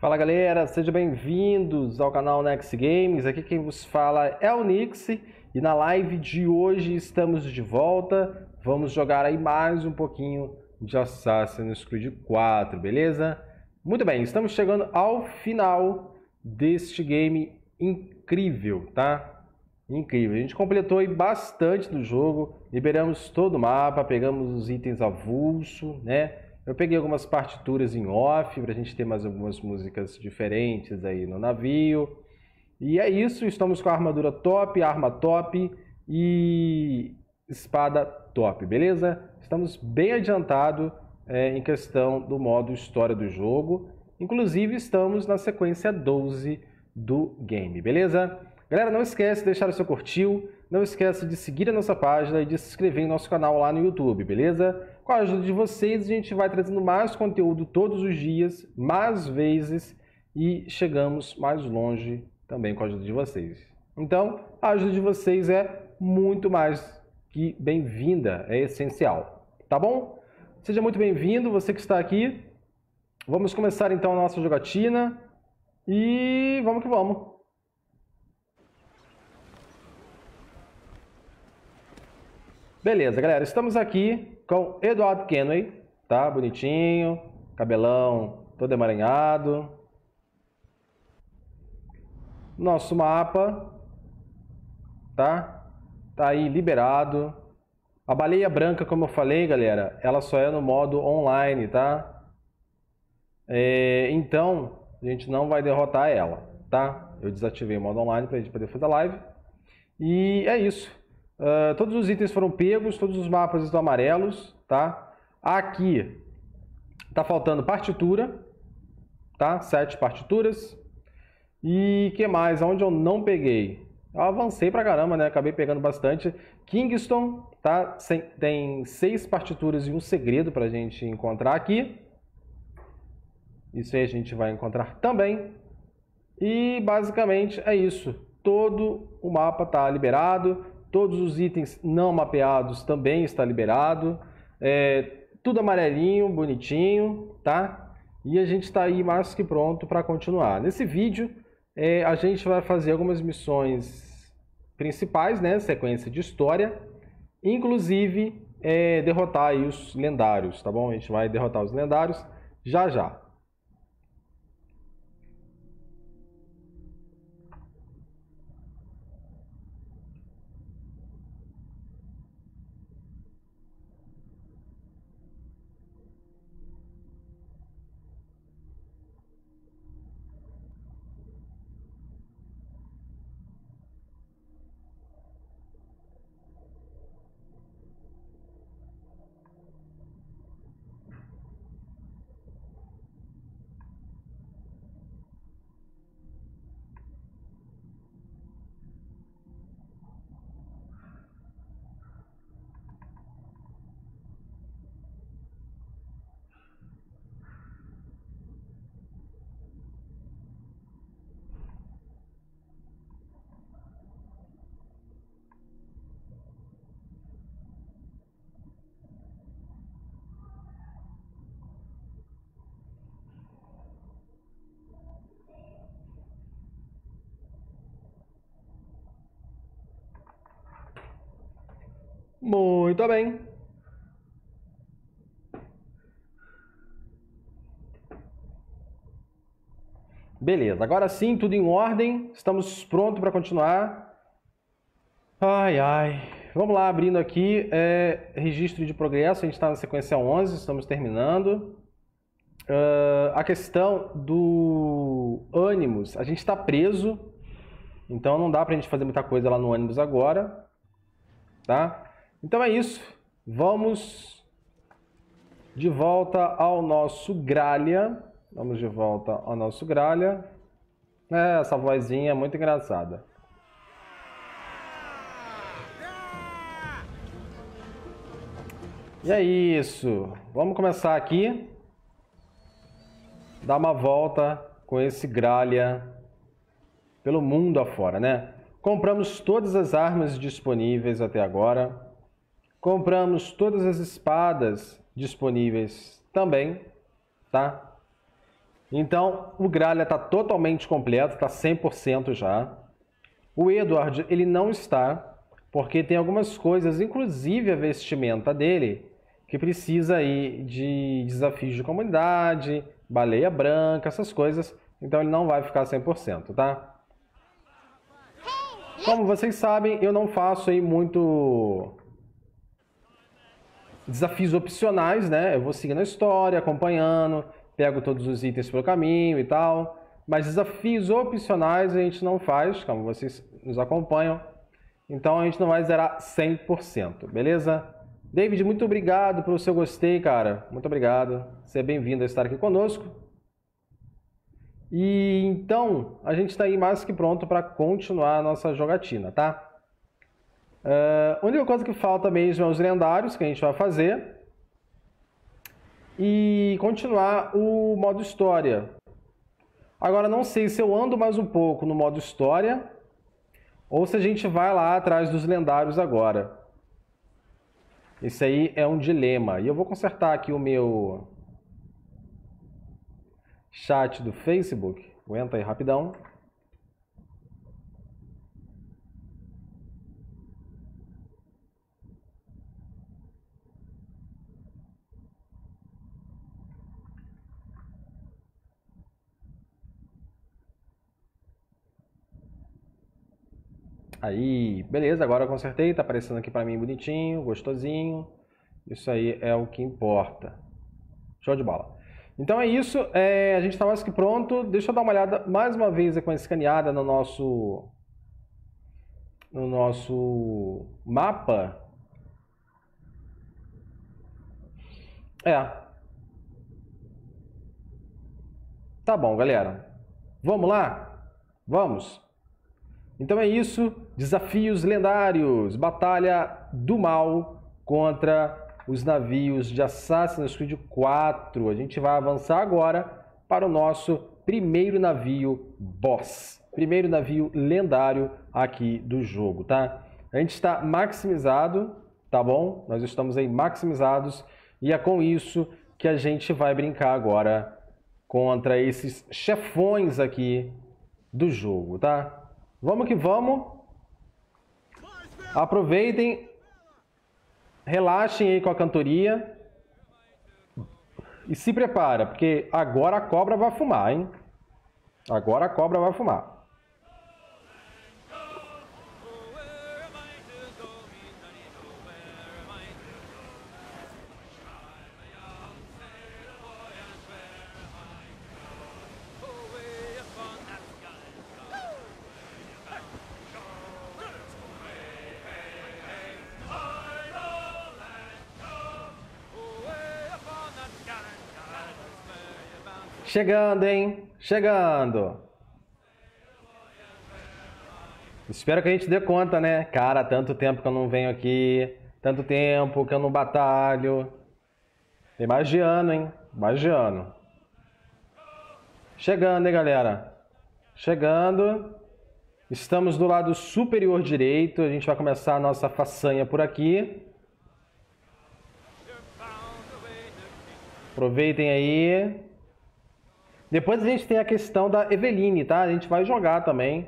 Fala galera, sejam bem-vindos ao canal Nex Games. Aqui quem vos fala é o Nix e na live de hoje estamos de volta. Vamos jogar aí mais um pouquinho de Assassin's Creed 4, beleza? Muito bem, estamos chegando ao final deste game incrível, tá? Incrível, a gente completou aí bastante do jogo, liberamos todo o mapa, pegamos os itens avulso, né? Eu peguei algumas partituras em off para a gente ter mais algumas músicas diferentes aí no navio. E é isso, estamos com a armadura top, arma top e espada top, beleza? Estamos bem adiantados em questão do modo história do jogo. Inclusive estamos na sequência 12 do game, beleza? Galera, não esquece de deixar o seu curtiu, não esquece de seguir a nossa página e de se inscrever em nosso canal lá no YouTube, beleza? Com a ajuda de vocês, a gente vai trazendo mais conteúdo todos os dias, mais vezes, e chegamos mais longe também com a ajuda de vocês. Então, a ajuda de vocês é muito mais que bem-vinda, é essencial, tá bom? Seja muito bem-vindo, você que está aqui. Vamos começar então a nossa jogatina e vamos que vamos. Beleza, galera, estamos aqui com Edward Kenway, tá? Bonitinho, cabelão todo emaranhado. Nosso mapa, tá? Tá aí liberado. A baleia branca, como eu falei, galera, ela só é no modo online, tá? Então, a gente não vai derrotar ela, tá? Eu desativei o modo online pra gente poder fazer a live. E é isso. Todos os itens foram pegos, todos os mapas estão amarelos, tá? Aqui tá faltando partitura, tá? 7 partituras. E que mais? Onde eu não peguei? Eu avancei pra caramba, né? Acabei pegando bastante. Kingston, tá? Tem 6 partituras e um segredo pra gente encontrar aqui. Isso aí a gente vai encontrar também. E basicamente é isso. Todo o mapa tá liberado. Todos os itens não mapeados também está liberado. Tudo amarelinho, bonitinho, tá? E a gente está aí mais que pronto para continuar. Nesse vídeo, a gente vai fazer algumas missões principais, né? Sequência de história. Inclusive, derrotar aí os lendários, tá bom? A gente vai derrotar os lendários já já. Muito bem. Beleza, agora sim, tudo em ordem. Estamos prontos para continuar. Ai, ai. Vamos lá, abrindo aqui. Registro de progresso, a gente está na sequência 11, estamos terminando. A questão do Animus, a gente está preso. Então não dá para a gente fazer muita coisa lá no Animus agora. Tá? Então é isso. Vamos de volta ao nosso Gralha. Vamos de volta ao nosso Gralha. Essa vozinha é muito engraçada. E é isso. Vamos começar aqui. Dar uma volta com esse Gralha pelo mundo afora, né? Compramos todas as armas disponíveis até agora. Compramos todas as espadas disponíveis também, tá? Então, o Gralha está totalmente completo, está 100% já. O Edward, ele não está, porque tem algumas coisas, inclusive a vestimenta dele, que precisa aí de desafios de comunidade, baleia branca, essas coisas. Então, ele não vai ficar 100%, tá? Como vocês sabem, eu não faço aí muito desafios opcionais, né? Eu vou seguindo a história, acompanhando, pego todos os itens pelo caminho e tal. Mas desafios opcionais a gente não faz, como vocês nos acompanham. Então a gente não vai zerar 100%, beleza? David, muito obrigado pelo seu gostei, cara. Muito obrigado. Seja bem-vindo a estar aqui conosco. E então, a gente está aí mais que pronto para continuar a nossa jogatina, tá? A única coisa que falta mesmo é os lendários que a gente vai fazer. E continuar o modo história. Agora, não sei se eu ando mais um pouco no modo história ou se a gente vai lá atrás dos lendários agora. Esse aí é um dilema. E eu vou consertar aqui o meu chat do Facebook. Aguenta aí rapidão. Aí, beleza, agora eu consertei, tá aparecendo aqui para mim bonitinho, gostosinho. Isso aí é o que importa. Show de bola. Então é isso, a gente está mais que pronto. Deixa eu dar uma olhada mais uma vez com a escaneada no nosso mapa. Tá bom, galera. Vamos lá? Vamos! Então é isso, desafios lendários, batalha do mal contra os navios de Assassin's Creed 4. A gente vai avançar agora para o nosso primeiro navio boss, primeiro navio lendário aqui do jogo, tá? A gente está maximizado, tá bom? Nós estamos aí maximizados e é com isso que a gente vai brincar agora contra esses chefões aqui do jogo, tá? Vamos que vamos. Aproveitem. Relaxem aí com a cantoria. E se prepara, porque agora a cobra vai fumar, hein? Agora a cobra vai fumar. Chegando, hein? Chegando. Espero que a gente dê conta, né? Cara, tanto tempo que eu não venho aqui. Tanto tempo que eu não batalho. Tem mais de ano, hein? Mais de ano. Chegando, hein, galera? Chegando. Estamos do lado superior direito. A gente vai começar a nossa façanha por aqui. Aproveitem aí. Depois a gente tem a questão da Eveline, tá? A gente vai jogar também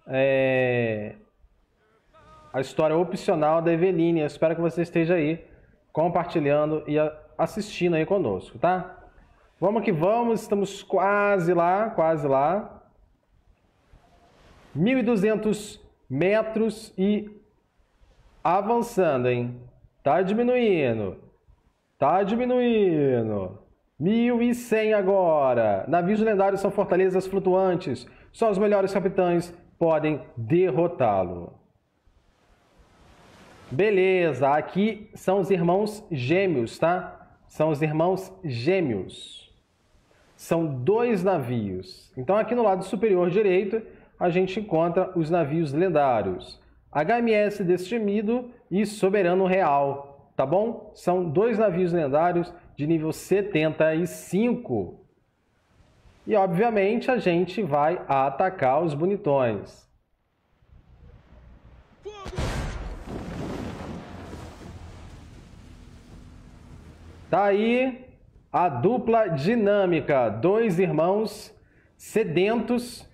a história opcional da Eveline. Eu espero que você esteja aí compartilhando e assistindo aí conosco, tá? Vamos que vamos, estamos quase lá, quase lá. 1.200 metros e avançando, hein? Tá diminuindo. Tá diminuindo. 1.100 agora. Navios lendários são fortalezas flutuantes. Só os melhores capitães podem derrotá-lo. Beleza, aqui são os irmãos gêmeos, tá? São os irmãos gêmeos. São 2 navios. Então aqui no lado superior direito a gente encontra os navios lendários. HMS Destemido e Soberano Real, tá bom? São 2 navios lendários de nível 75. E, obviamente, a gente vai atacar os bonitões. Tá aí A dupla dinâmica, dois irmãos sedentos,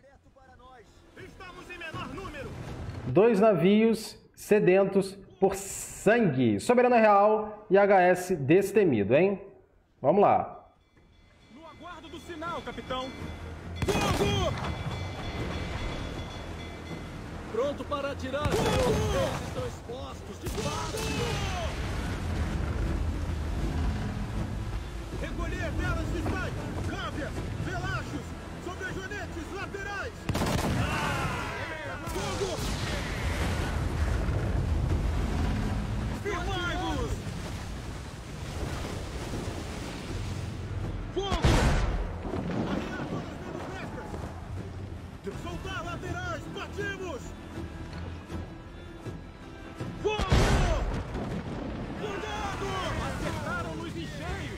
dois navios sedentos por sangue. Soberano Real e HS Destemido, hein? Vamos lá. No aguardo do sinal, capitão. Fogo! Pronto para atirar, senhor. Eles estão expostos. Dispara, senhor. Recolher velas fiscais, cávias, velachos, sobrejonetes laterais. Fogo! Firmai-vos! Fogo! Arriar todas as menos mestras! Soltar laterais! Partimos! Fogo! Cuidado! Acertaram-nos em cheio!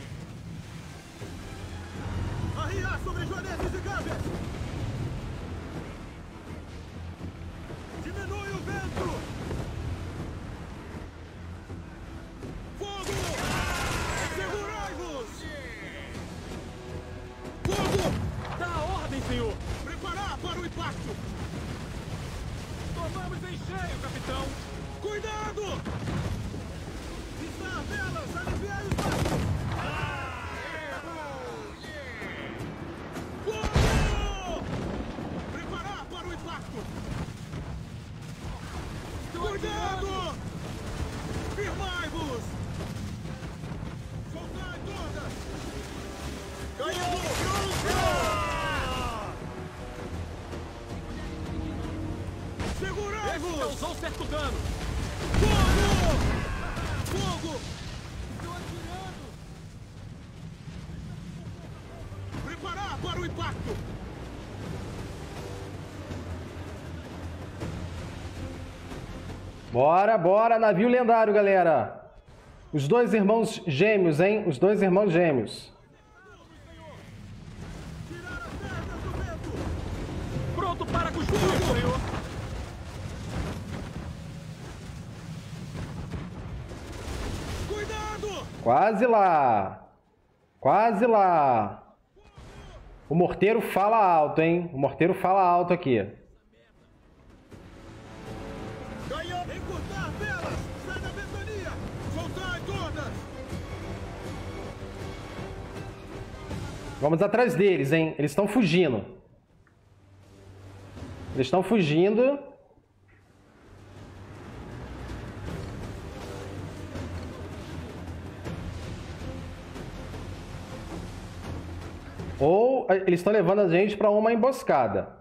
Arriar sobre joanetes e gábias! Diminui o vento! Fogo! Segurai-vos! Fogo! Dá a ordem, senhor! Preparar para o impacto! Tomamos em cheio, capitão! Cuidado! Está velas! Aliviai os barcos! Fogo! Preparar para o impacto! Cuidado! Firmai-vos! Soltai todas! Ganhamos! Segurai-vos! Causou certo dano! Fogo! Fogo! Estou atirando! Preparar para o impacto! Bora, bora, navio lendário, galera. Os dois irmãos gêmeos, hein? Os dois irmãos gêmeos. Tirar as pernas do vento! Pronto para cuspir, senhor! Cuidado! Quase lá. Quase lá. O morteiro fala alto, hein? O morteiro fala alto aqui. Ganhou! Encurtar velas! Sai da ventania! Soltai todas! Vamos atrás deles, hein? Eles estão fugindo. Eles estão fugindo. Ou eles estão levando a gente para uma emboscada.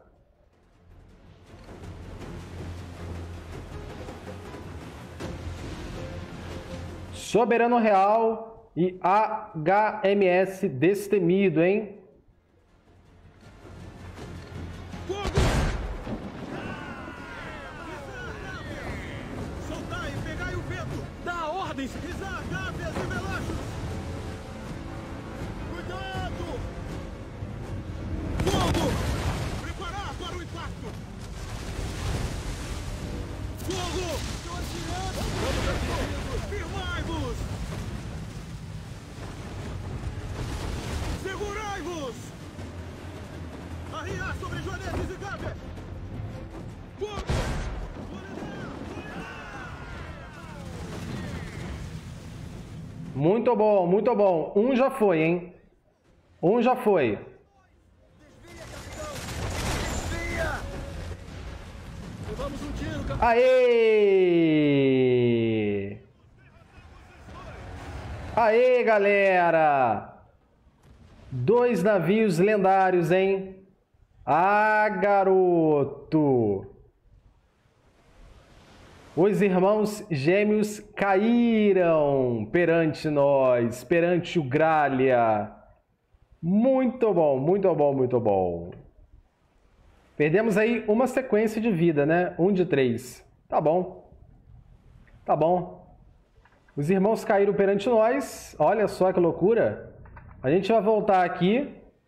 Soberano Real e HMS Destemido, hein? Fogo! Soltai e pegai o vento! Dá a ordem! Pisar gábias e velachos! Cuidado! Fogo! Preparar para o impacto! Fogo! Estou atirando! Firmai-vos! Segurai-vos! Arriar sobre joanetes e gábias! Fogo! Muito bom, muito bom. Um já foi, hein? Um já foi. Desvia! Levamos um tiro, capitão! Aê! Aê, galera! Dois navios lendários, hein? Ah, garoto! Os irmãos gêmeos caíram perante nós, perante o Gralha. Muito bom, muito bom, muito bom. Perdemos aí uma sequência de vida, né? 1 de 3. Tá bom. Tá bom. Os irmãos caíram perante nós. Olha só que loucura. A gente vai voltar aqui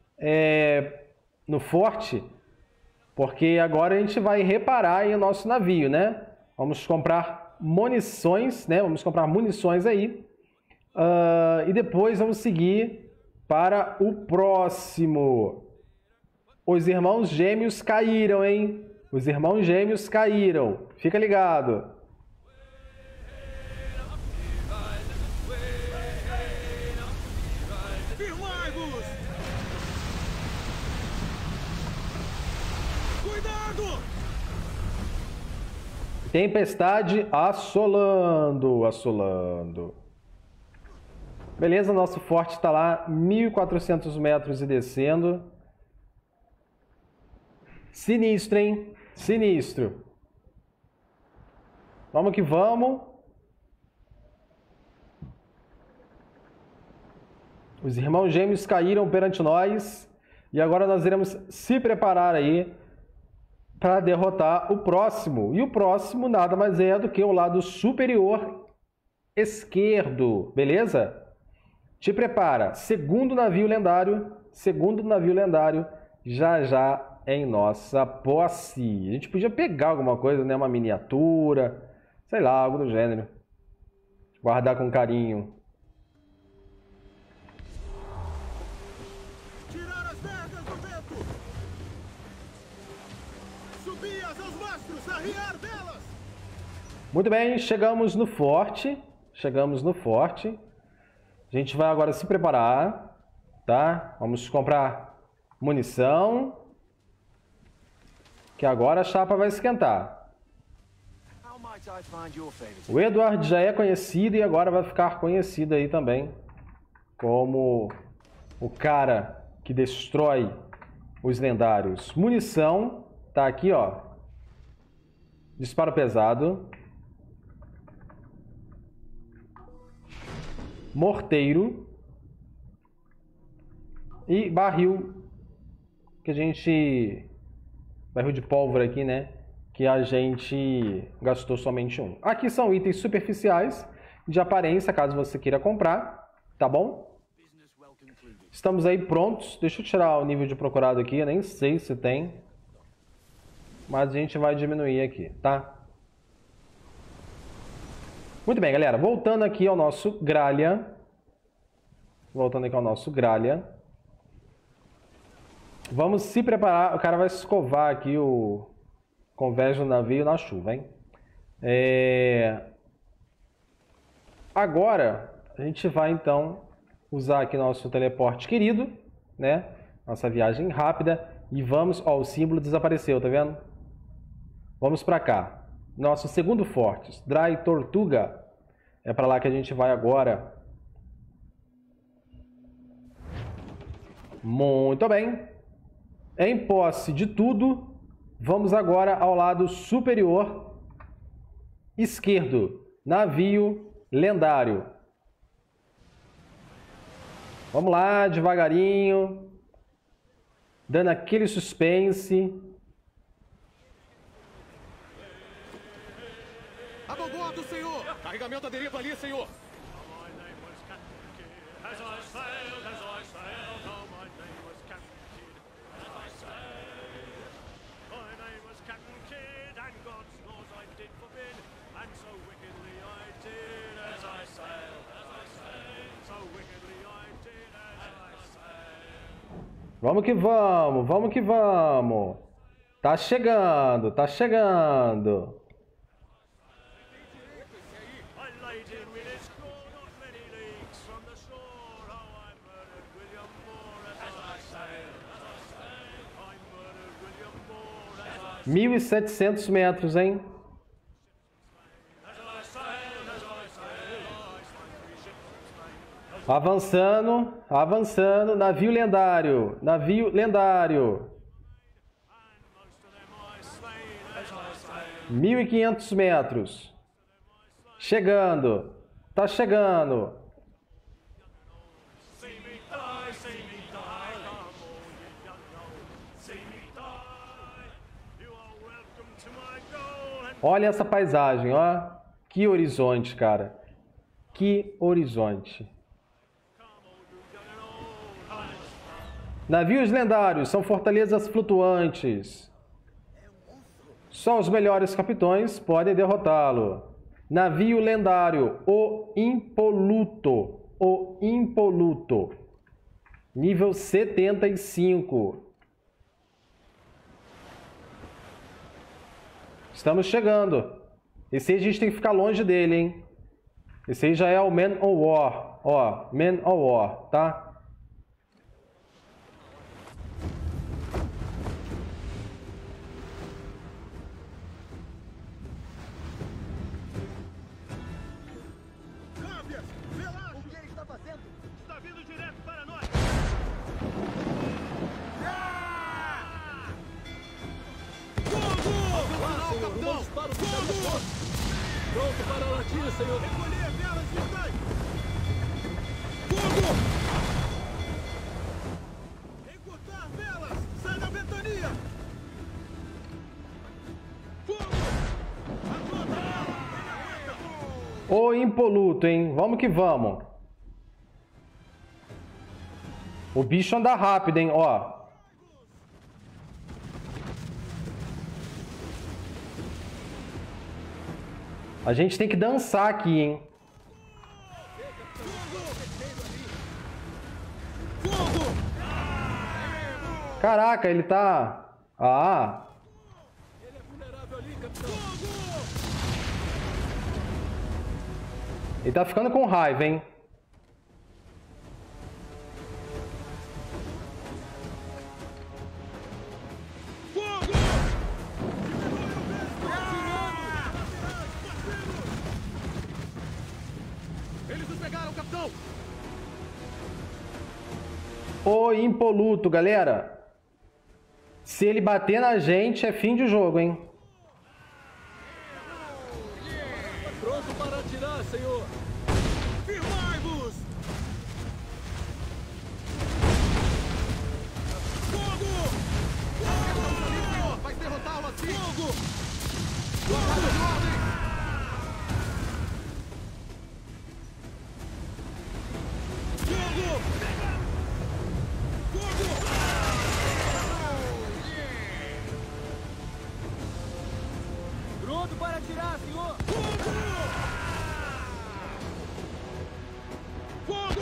no forte, porque agora a gente vai reparar aí o nosso navio, né? Vamos comprar munições, né? Vamos comprar munições aí. E depois vamos seguir para o próximo. Os irmãos gêmeos caíram, hein? Os irmãos gêmeos caíram. Fica ligado. Firmai-vos! Cuidado! Tempestade assolando, assolando. Beleza, nosso forte está lá, 1.400 metros e descendo. Sinistro, hein? Sinistro. Vamos que vamos. Os irmãos gêmeos caíram perante nós. E agora nós iremos se preparar aí para derrotar o próximo. E o próximo nada mais é do que o lado superior esquerdo. Beleza? Te prepara. Segundo navio lendário já já em nossa posse. A gente podia pegar alguma coisa, né? Uma miniatura, sei lá, algo do gênero. Guardar com carinho. Tirar as vergas do vento! Subir aos mastros, arriar velas! Muito bem, chegamos no forte. Chegamos no forte. A gente vai agora se preparar, tá? Vamos comprar munição. Que agora a chapa vai esquentar. O Edward já é conhecido e agora vai ficar conhecido aí também como o cara que destrói os lendários. Munição, tá aqui, ó. Disparo pesado. Morteiro. E barril que a gente... Barril de pólvora aqui, né? Que a gente gastou somente um. Aqui são itens superficiais de aparência, caso você queira comprar, tá bom? Estamos aí prontos. Deixa eu tirar o nível de procurado aqui, eu nem sei se tem. Mas a gente vai diminuir aqui, tá? Muito bem, galera. Voltando aqui ao nosso Gralha. Vamos se preparar. O cara vai escovar aqui o convés do navio na chuva, hein? Agora, a gente vai então usar aqui nosso teleporte querido, né? Nossa viagem rápida. E vamos... Ó, o símbolo desapareceu, tá vendo? Vamos para cá. Nosso segundo forte, Dry Tortuga. É para lá que a gente vai agora. Muito bem. Em posse de tudo, vamos agora ao lado superior esquerdo. Navio lendário. Vamos lá, devagarinho. Dando aquele suspense. A bordo, senhor! Carregamento à deriva ali, senhor! Vamos que vamos, vamos que vamos. Tá chegando, tá chegando. – 1.700 metros, hein? Avançando, avançando. Navio lendário, navio lendário. 1.500 metros. Chegando, tá chegando. Olha essa paisagem, ó. Que horizonte, cara. Que horizonte. Navios lendários são fortalezas flutuantes. Só os melhores capitães podem derrotá-lo. Navio lendário, o Impoluto. O Impoluto. Nível 75. Estamos chegando. Esse aí a gente tem que ficar longe dele, hein? Esse aí já é o Man of War. Ó, Man of War, tá? Pronto para a latinha, senhor. Recolher velas vitais. Fogo! Encurtar velas. Sai da ventania. Fogo! Aponta ela. Ele aguenta. Ô impoluto, hein? Vamos que vamos. O bicho anda rápido, hein? Ó. A gente tem que dançar aqui, hein? Caraca, ele tá... Ah! Ele é vulnerável ali, capitão. Ele tá ficando com raiva, hein? O impoluto, galera. Se ele bater na gente, é fim de jogo, hein? Pronto para atirar, senhor. Firmai-vos! Fogo! Fogo! Vai derrotá-lo assim! Fogo! Fogo! Pronto para atirar, senhor! Fogo! Fogo!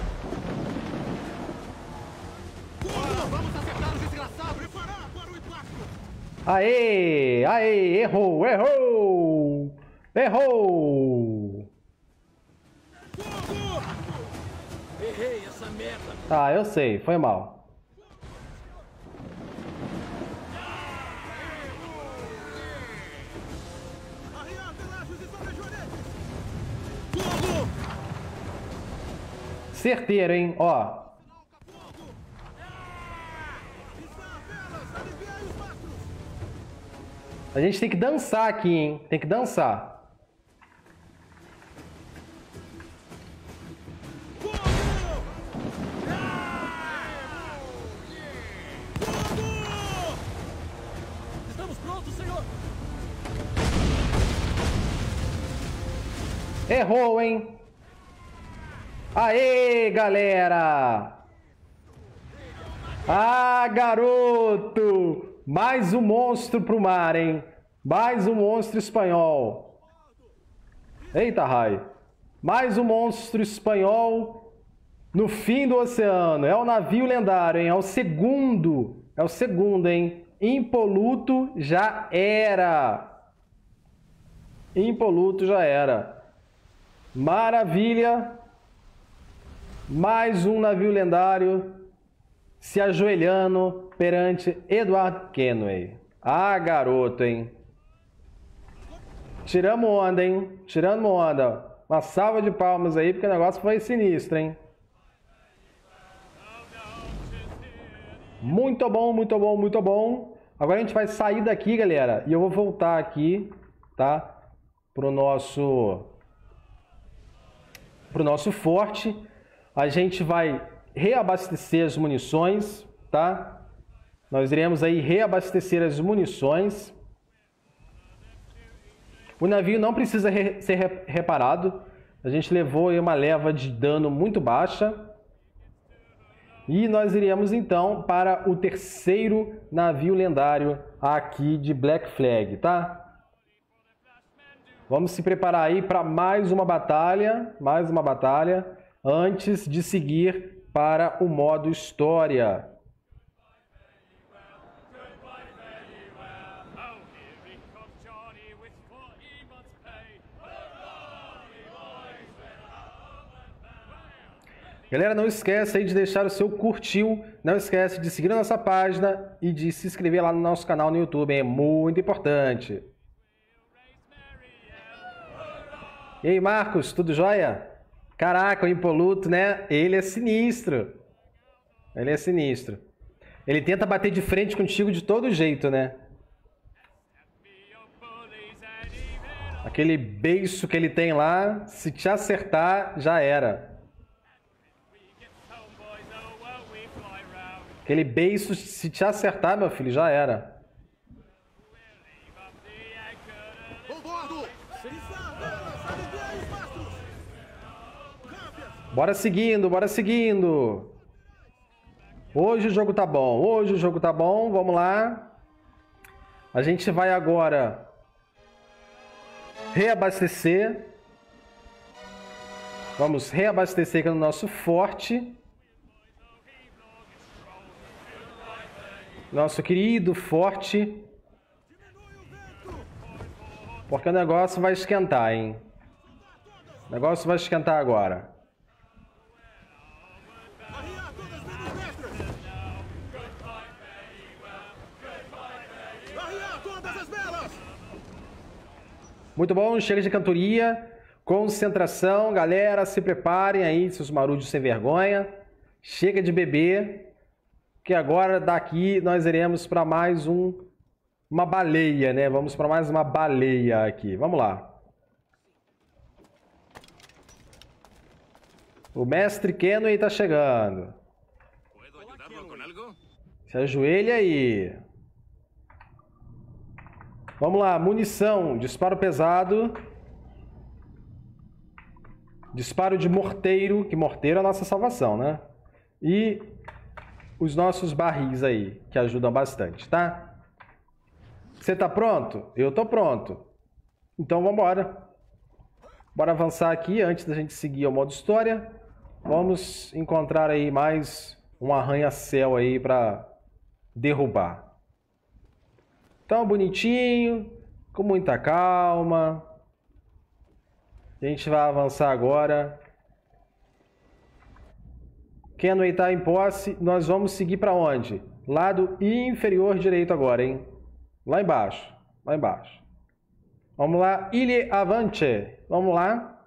Fogo! Vamos acertar os desgraçados! Preparar para o impacto! Aê! Aê! Errou! Errou! Errou! Fogo! Errei essa merda! Ah, eu sei. Foi mal. Certeiro, hein? Ó. A gente tem que dançar aqui, hein? Tem que dançar. Estamos prontos, senhor! Errou, hein? Aê, galera! Ah, garoto! Mais um monstro pro mar, hein? Mais um monstro espanhol. Eita, Rai. Mais um monstro espanhol no fim do oceano. É o navio lendário, hein? É o segundo. É o segundo, hein? Impoluto já era. Impoluto já era. Maravilha. Mais um navio lendário se ajoelhando perante Edward Kenway. Ah, garoto, hein? Tiramos onda, hein? Tiramos onda. Uma salva de palmas aí, porque o negócio foi sinistro, hein? Muito bom, muito bom, muito bom. Agora a gente vai sair daqui, galera, e eu vou voltar aqui, tá? Pro nosso forte. A gente vai reabastecer as munições, tá? Nós iremos aí reabastecer as munições. O navio não precisa ser reparado. A gente levou aí uma leva de dano muito baixa. E nós iremos então para o terceiro navio lendário aqui de Black Flag, tá? Vamos se preparar aí para mais uma batalha, antes de seguir para o modo história. Galera, não esquece aí de deixar o seu curtiu, não esquece de seguir a nossa página e de se inscrever lá no nosso canal no YouTube, é muito importante. E aí, Marcos, tudo jóia? Caraca, o Impoluto, né? Ele é sinistro. Ele é sinistro. Ele tenta bater de frente contigo de todo jeito, né? Aquele beiço que ele tem lá, se te acertar, já era. Aquele beiço, se te acertar, meu filho, já era. Bora seguindo, bora seguindo. Hoje o jogo tá bom, hoje o jogo tá bom, vamos lá. A gente vai agora reabastecer. Vamos reabastecer aqui no nosso forte. Nosso querido forte. Porque o negócio vai esquentar, hein? O negócio vai esquentar agora. Muito bom, chega de cantoria. Concentração, galera, se preparem aí, seus marujos sem vergonha. Chega de beber. Que agora daqui nós iremos para mais uma baleia, né? Vamos para mais uma baleia aqui. Vamos lá. O mestre Kenway está chegando. Se ajoelha aí. Vamos lá, munição, disparo pesado. Disparo de morteiro, que morteiro é a nossa salvação, né? E os nossos barris aí, que ajudam bastante, tá? Você tá pronto? Eu tô pronto. Então vamos embora. Bora avançar aqui antes da gente seguir ao modo história. Vamos encontrar aí mais um arranha-céu aí para derrubar. Então, bonitinho, com muita calma. A gente vai avançar agora. Kenway está em posse. Nós vamos seguir para onde? Lado inferior direito agora, hein? Lá embaixo. Lá embaixo. Vamos lá. Ilha Avante. Vamos lá.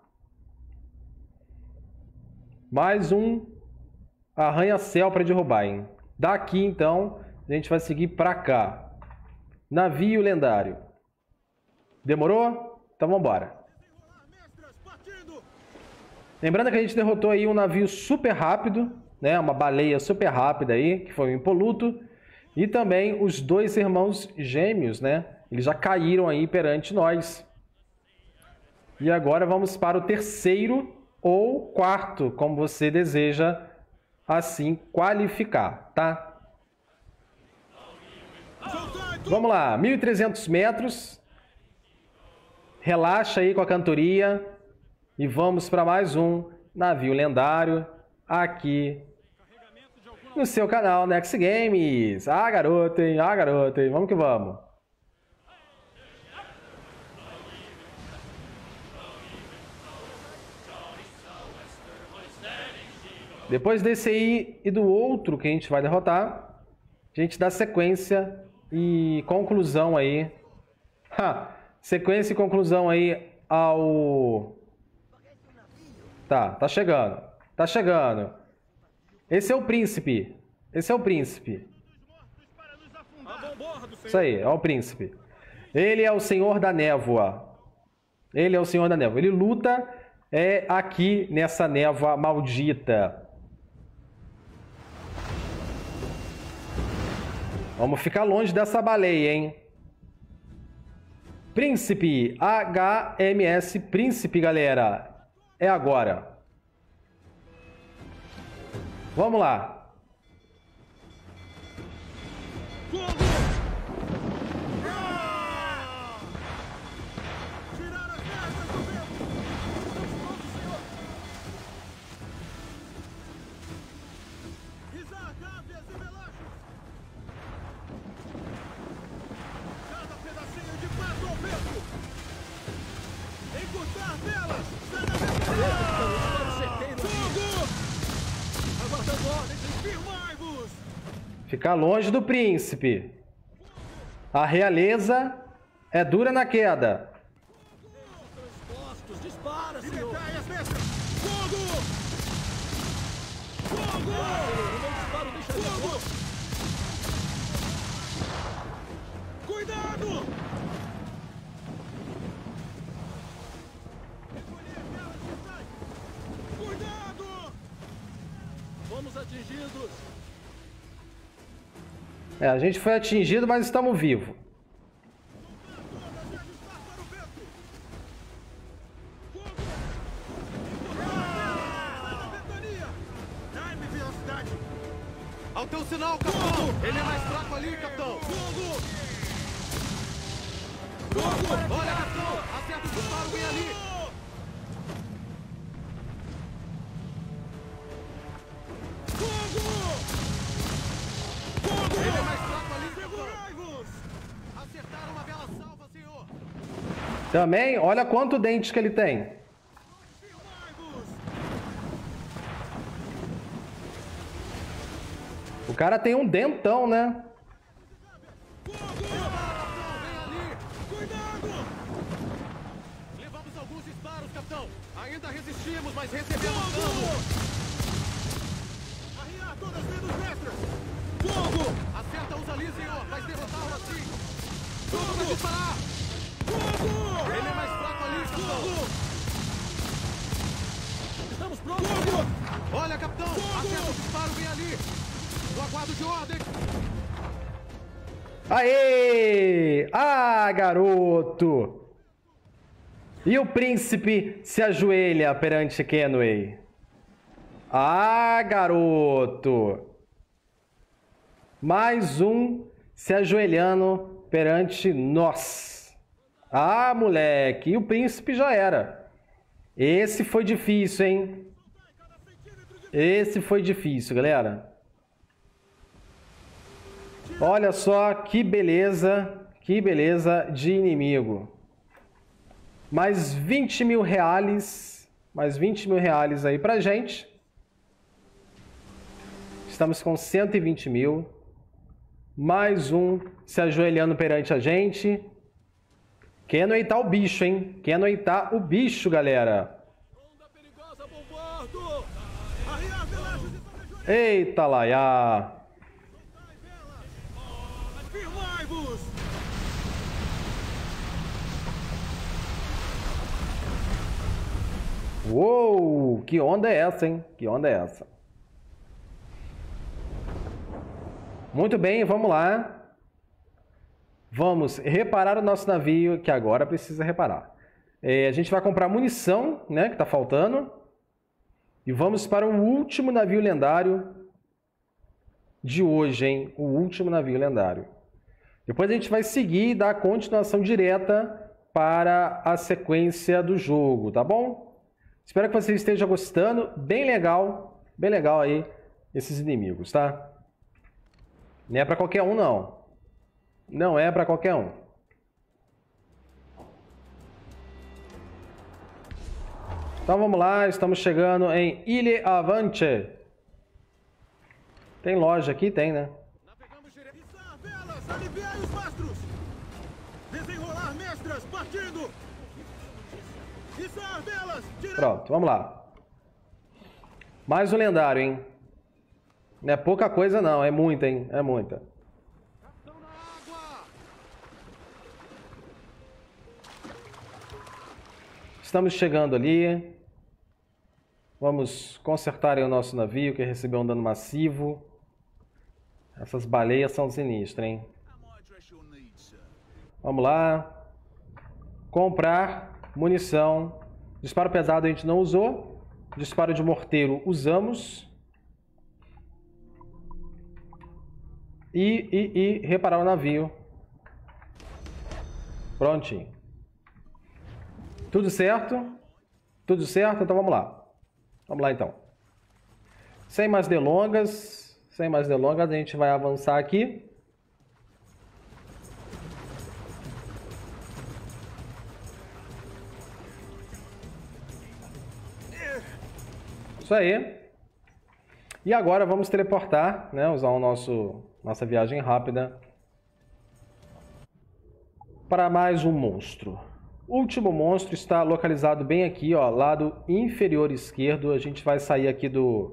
Mais um arranha-céu para derrubar, hein? Daqui, então, a gente vai seguir para cá. Navio lendário. Demorou? Então vamos embora. Lembrando que a gente derrotou aí um navio super rápido, né? Uma baleia super rápida aí, que foi o Impoluto. E também os dois irmãos gêmeos, né? Eles já caíram aí perante nós. E agora vamos para o terceiro ou quarto, como você deseja assim qualificar, tá? Vamos lá, 1.300 metros. Relaxa aí com a cantoria. E vamos para mais um navio lendário aqui no seu canal Next Games. Ah, garoto, hein? Ah, garoto, hein? Vamos que vamos. Depois desse aí e do outro que a gente vai derrotar, a gente dá sequência e conclusão aí. Sequência e conclusão aí ao... Tá chegando. Tá chegando. Esse é o príncipe. Esse é o príncipe. Isso aí, é o príncipe. Ele é o senhor da névoa. Ele é o senhor da névoa. Ele luta aqui nessa névoa maldita. Vamos ficar longe dessa baleia, hein? Príncipe. HMS Príncipe, galera. É agora. Vamos lá. Fica longe do príncipe. A realeza é dura na queda. Postos, dispara, senhor! Fogo! Fogo! Não disparo, deixa fogo! Cuidado! Cuidado! Fomos atingidos! É, a gente foi atingido, mas estamos vivos. Ao teu sinal, capitão! Ele é mais fraco ali, capitão! Fogo! Fogo! Olha, capitão! Acerta o disparo bem ali! Fogo! Fogo! Ele é mais fraco ali, segurai-vos! Acertaram uma bela salva, senhor! Também, olha quanto dente que ele tem. O cara tem um dentão, né? Levamos alguns disparos, capitão. Ainda resistimos, mas recebemos dano. Arriar todas menos extras. Fogo! Acerta-os ali, senhor. Vai derrotá-lo assim. Tudo pra disparar. Fogo! Ele é mais fraco ali, capitão. Estamos prontos. Fogo! Olha, capitão. Acerta o disparo bem ali. No aguardo de ordem! Aê! Ah, garoto! E o príncipe se ajoelha perante Kenway. Ah, garoto! Mais um se ajoelhando perante nós. Ah, moleque! E o príncipe já era. Esse foi difícil, hein? Esse foi difícil, galera. Olha só que beleza de inimigo. Mais 20 mil reais, mais 20 mil reais aí pra gente. Estamos com 120 mil. Mais um se ajoelhando perante a gente. Kenway tá o bicho, hein? Kenway tá o bicho, galera. Eita, laiá. Uou, que onda é essa, hein? Que onda é essa? Muito bem, vamos lá. Vamos reparar o nosso navio, que agora precisa reparar. A gente vai comprar munição, né, que tá faltando. E vamos para o último navio lendário de hoje, hein? O último navio lendário. Depois a gente vai seguir e dar a continuação direta para a sequência do jogo, tá bom? Espero que você esteja gostando. Bem legal aí esses inimigos, tá? Não é para qualquer um, não. Não é para qualquer um. Então vamos lá, estamos chegando em Ilha Avante. Tem loja aqui? Tem, né? Navegamos direto. Içar velas, aliviai os mastros. Desenrolar mestras, partindo. Içar velas, direto. Pronto, vamos lá. Mais um lendário, hein? Não é pouca coisa não, é muita, hein? É muita. Capitão na água. Estamos chegando ali. Vamos consertar aí o nosso navio que recebeu um dano massivo. Essas baleias são sinistras, hein? Vamos lá. Comprar munição. Disparo pesado a gente não usou. Disparo de morteiro usamos. E reparar o navio. Prontinho. Tudo certo? Tudo certo? Então vamos lá. Vamos lá então. Sem mais delongas, a gente vai avançar aqui. Isso aí. E agora vamos teleportar, né? Usar o nossa viagem rápida para mais um monstro. O último monstro está localizado bem aqui, ó, lado inferior esquerdo. A gente vai sair aqui do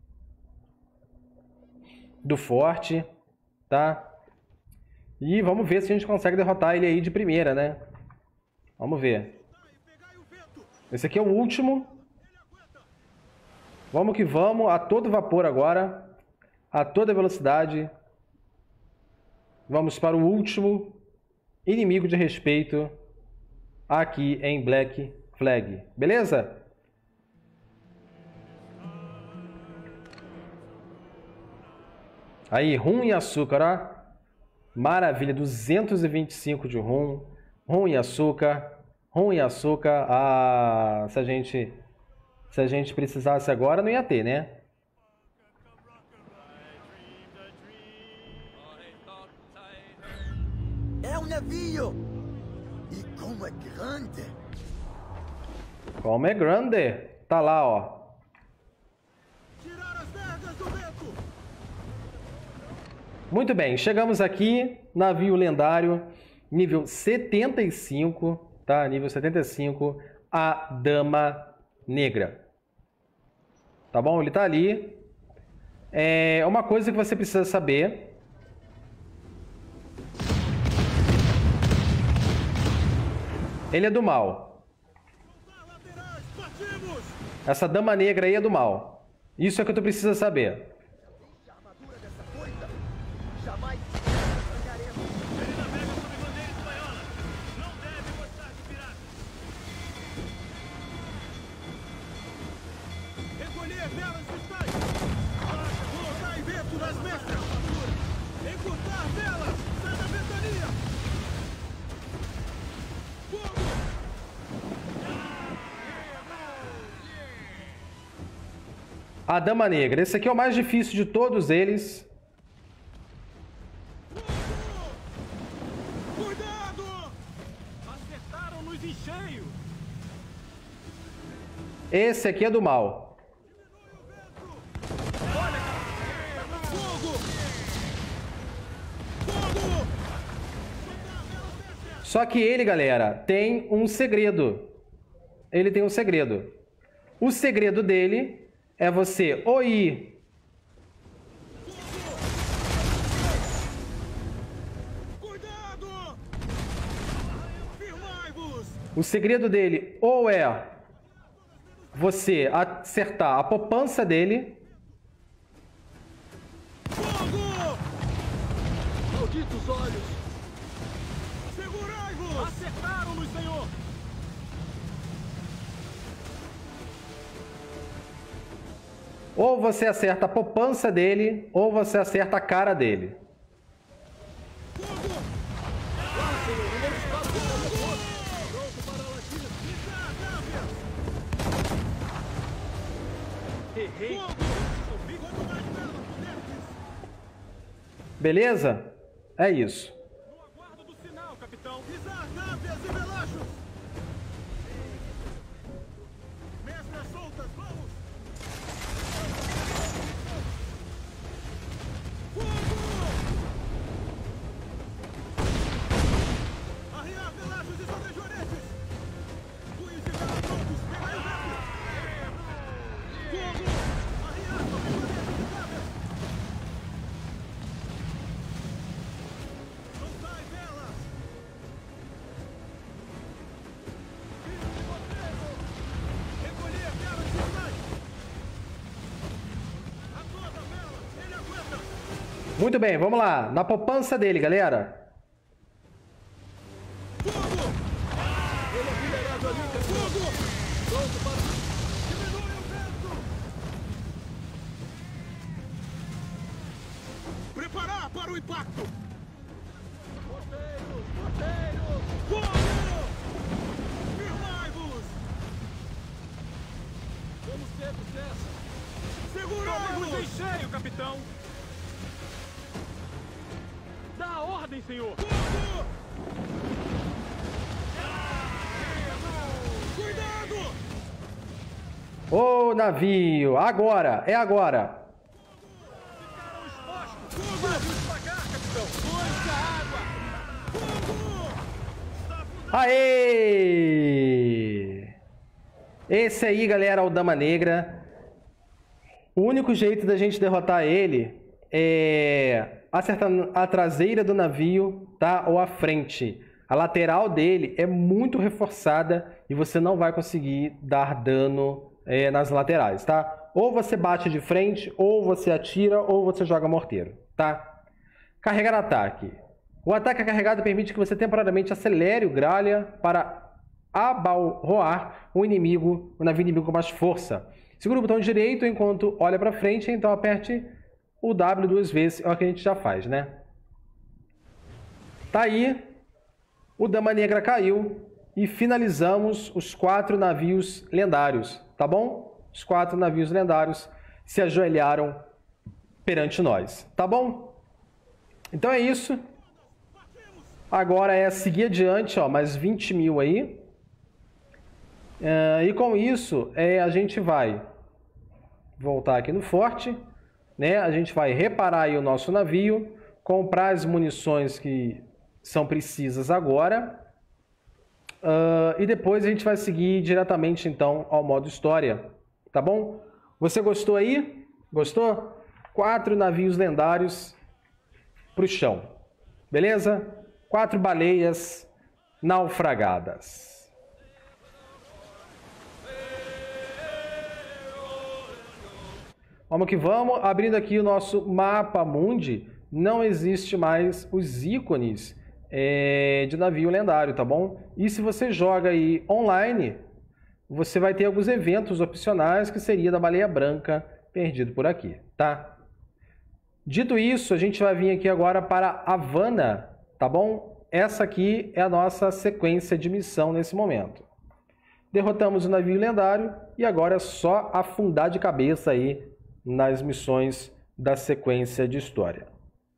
forte, tá? E vamos ver se a gente consegue derrotar ele aí de primeira, né? Vamos ver. Esse aqui é o último. Vamos que vamos, a todo vapor agora, a toda velocidade. Vamos para o último inimigo de respeito aqui em Black Flag, beleza? Aí, rum e açúcar, ó. Maravilha, 225 de rum. Rum e açúcar. Rum e açúcar. Ah, se a gente precisasse agora, não ia ter, né? É um navio! E como é grande! Como é grande! Tá lá, ó. Tirar as vergas do vento! Muito bem, chegamos aqui, navio lendário, nível 75, tá? Nível 75, a Dama Negra. Tá bom? Ele tá ali. É uma coisa que você precisa saber. Ele é do mal. Laterais, partimos! Essa Dama Negra aí é do mal. Isso é que tu precisa saber. A armadura dessa coisa! Jamais estragaremos! Ele navega sob bandeira espanhola! Não deve gostar de piratas! Recolher velas cristais! Colocar vento nas mestras! Encurtar velas! Sai da ventania! Fogo! A Dama Negra. Esse aqui é o mais difícil de todos eles. Cuidado! Acertaram-nos em cheio! Esse aqui é do mal. Fogo! Fogo! Só que ele, galera, tem um segredo. Ele tem um segredo. O segredo dele é você ou ir... Cuidado! Firmai-vos! O segredo dele ou é você acertar a poupança dele, Fogo! Malditos olhos! Segurai-vos! Acertaram-nos, senhor! ou você acerta a poupança dele, ou você acerta a cara dele. Fogo! Ah, senhor! Não espaço para motor! Pronto para a latina! Errei! Fogo! Quanto mais velas puderdes! Beleza? É isso. No aguardo do sinal, capitão! Pisar návias e velachos! Mestras soltas, vamos! Fogo! Arriar velachos e sobrejorentes! Punhos de vela prontos, pegai o vento! Fogo! Arriar sobrejorentes e náveis! Soltai velas! Tiro de morteiro! Recolher velas cristais! A toda vela! Ele aguenta! Muito bem, vamos lá. Na poupança dele, galera. Fogo! Ele é minerado ali, fogo! Pronto para... Diminui o vento! Preparar para o impacto! Morteiros! Morteiros! Fogo! Firmai-vos! Vamos ter sucesso! Segurai-vos! Em cheio, capitão! Dá a ordem, senhor! Fogo! Cuidado! Ô, navio. Agora. É agora. Aê! Esse aí, galera, é o Dama Negra. O único jeito da gente derrotar ele é acertando a traseira do navio, tá? Ou a frente. A lateral dele é muito reforçada e você não vai conseguir dar dano nas laterais, tá? Ou você bate de frente, ou você atira, ou você joga morteiro, tá? Carregar ataque. O ataque carregado permite que você temporariamente acelere o gralha para abalroar o navio inimigo com mais força. Segura o botão direito enquanto olha para frente, então aperte o W 2 vezes, é o que a gente já faz, né? Tá aí, o Dama Negra caiu e finalizamos os 4 navios lendários, tá bom? Os 4 navios lendários se ajoelharam perante nós, tá bom? Então é isso. Agora é seguir adiante, ó, mais 20 mil aí. E com isso, a gente vai voltar aqui no forte, né? A gente vai reparar aí o nosso navio, comprar as munições que são precisas agora. E depois a gente vai seguir diretamente, então, ao modo história, tá bom? Você gostou aí? Gostou? 4 navios lendários pro chão, beleza? 4 baleias naufragadas. Vamos que vamos. Abrindo aqui o nosso mapa mundi, não existe mais os ícones de navio lendário, tá bom? E se você joga aí online, você vai ter alguns eventos opcionais que seria da baleia branca perdido por aqui, tá? Dito isso, a gente vai vir aqui agora para Havana, tá bom? Essa aqui é a nossa sequência de missão nesse momento. Derrotamos o navio lendário e agora é só afundar de cabeça aí nas missões da sequência de história.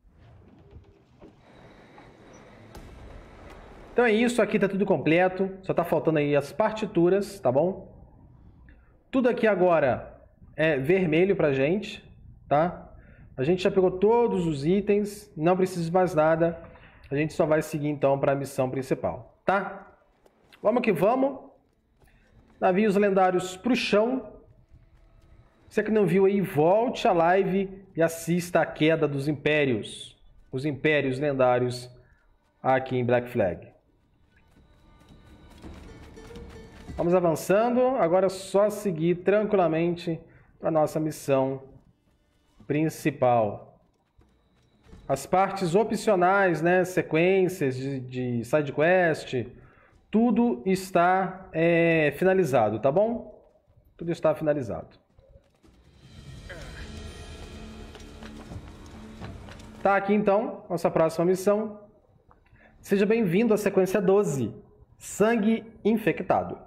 Então é isso, aqui tá tudo completo, só tá faltando aí as partituras, tá bom? Tudo aqui agora é vermelho pra gente, tá? A gente já pegou todos os itens, não precisa de mais nada. A gente só vai seguir então para a missão principal, tá? Vamos que vamos. Navios lendários pro chão. Você que não viu aí, volte a live e assista a queda dos impérios. Os impérios lendários aqui em Black Flag. Vamos avançando. Agora é só seguir tranquilamente para a nossa missão principal. As partes opcionais, né, sequências de side quest, tudo está finalizado, tá bom? Tudo está finalizado. Tá aqui então, nossa próxima missão. Seja bem-vindo à sequência 12, Sangue Infectado.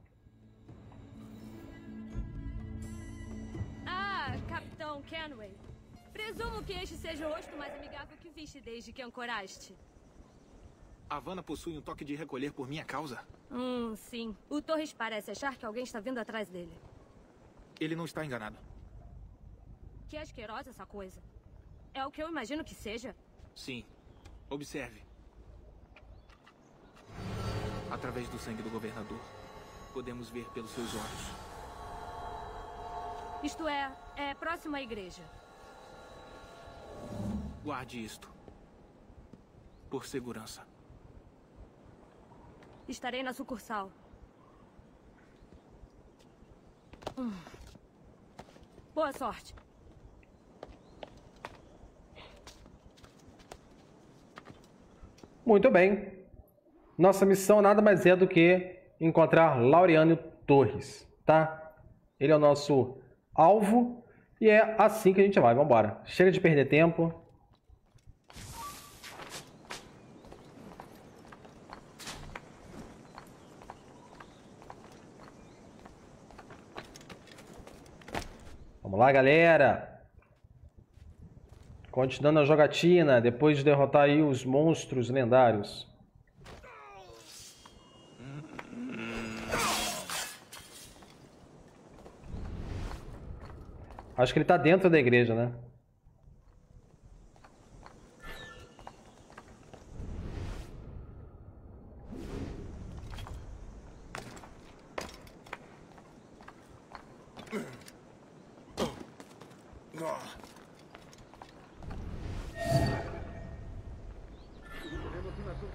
Capitão Kenway. Presumo que este seja o rosto mais amigável que viste desde que ancoraste. Havana possui um toque de recolher por minha causa? Sim. O Torres parece achar que alguém está vindo atrás dele. Ele não está enganado. Que asquerosa essa coisa. É o que eu imagino que seja? Sim. Observe. Através do sangue do governador, podemos ver pelos seus olhos. Isto é próximo à igreja. Guarde isto. Por segurança. Estarei na sucursal. Boa sorte. Muito bem. Nossa missão nada mais é do que encontrar Laureano Torres, tá? Ele é o nosso alvo e é assim que a gente vai. Vamos embora. Chega de perder tempo. Vamos lá, galera. Continuando a jogatina, depois de derrotar aí os monstros lendários. Acho que ele tá dentro da igreja, né?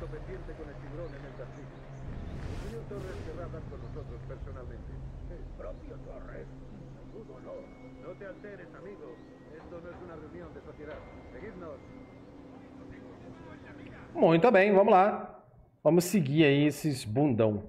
obediente con el tiburón en el castillo. El señor Torres querrá hablar con nosotros personalmente. ¿El propio Torres? Menudo honor. No te alteres, amigo. Esto no es una reunión de sociedad. Seguidnos. Muito bem, vamos lá. Vamos seguir aí esses bundão.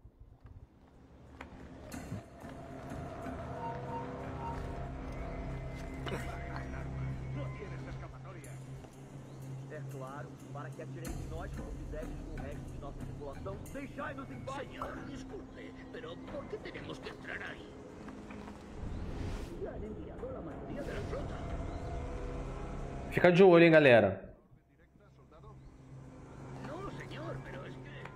É claro, para que atirem de nós como fizemos com o resto de nossa tripulação. Deixai-nos em paz! Señor, disculpe, pero ¿por qué tenemos que entrar ahí? Ya han enviado a la mayoría de la flota. Fica de olho, hein, galera. No, señor, pero es que...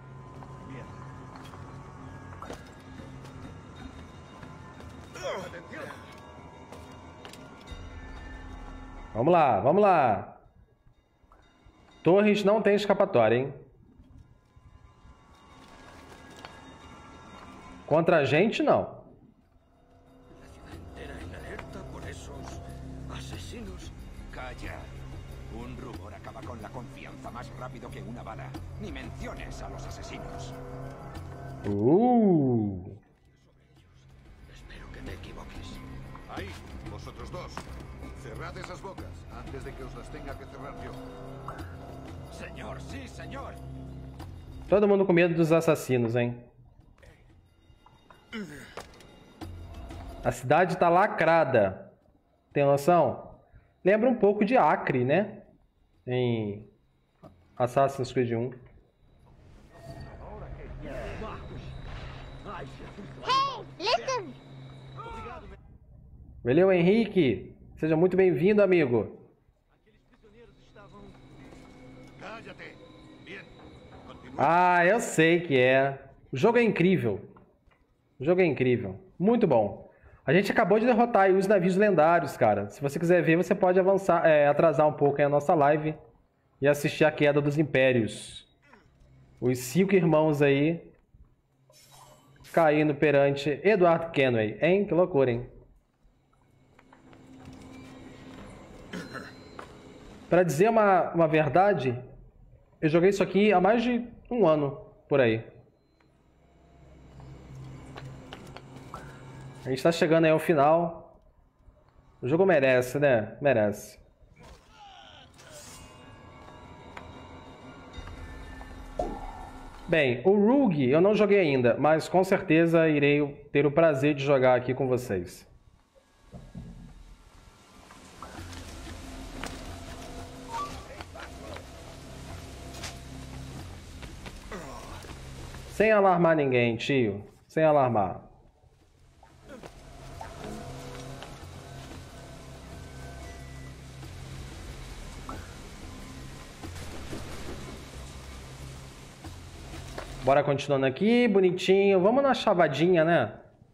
Vamos lá, vamos lá. Torres não tem escapatória, hein? Contra a gente, não. La ciudad entera en alerta por esos asesinos. Calla. Un rubor acaba con la confianza más rápido que una bala. Ni menciones a los asesinos. Espero que te equivoques. Ahí, vosotros dos. Cerrad esas bocas antes de que os las tenga que cerrar yo. Señor, sí, señor. Todo mundo com medo dos assassinos, hein? A cidade tá lacrada. Tem noção? Lembra um pouco de Acre, né? Em Assassin's Creed 1. Hey, listen! Valeu, Henrique. Seja muito bem-vindo, amigo. Cállate. Bien. Continúa. Ah, eu sei que é. O jogo é incrível. O jogo é incrível. Muito bom. A gente acabou de derrotar aí os navios lendários, cara. Se você quiser ver, você pode avançar, atrasar um pouco aí a nossa live e assistir a queda dos impérios. Os 5 irmãos aí caindo perante Edward Kenway. Hein? Que loucura, hein? Pra dizer uma verdade, eu joguei isso aqui há mais de um ano, por aí. A gente tá chegando aí ao final. O jogo merece, né? Merece. Bem, o Rogue eu não joguei ainda, mas com certeza irei ter o prazer de jogar aqui com vocês. Sem alarmar ninguém, tio. Sem alarmar. Bora continuando aqui, bonitinho. Vamos na chavadinha, né?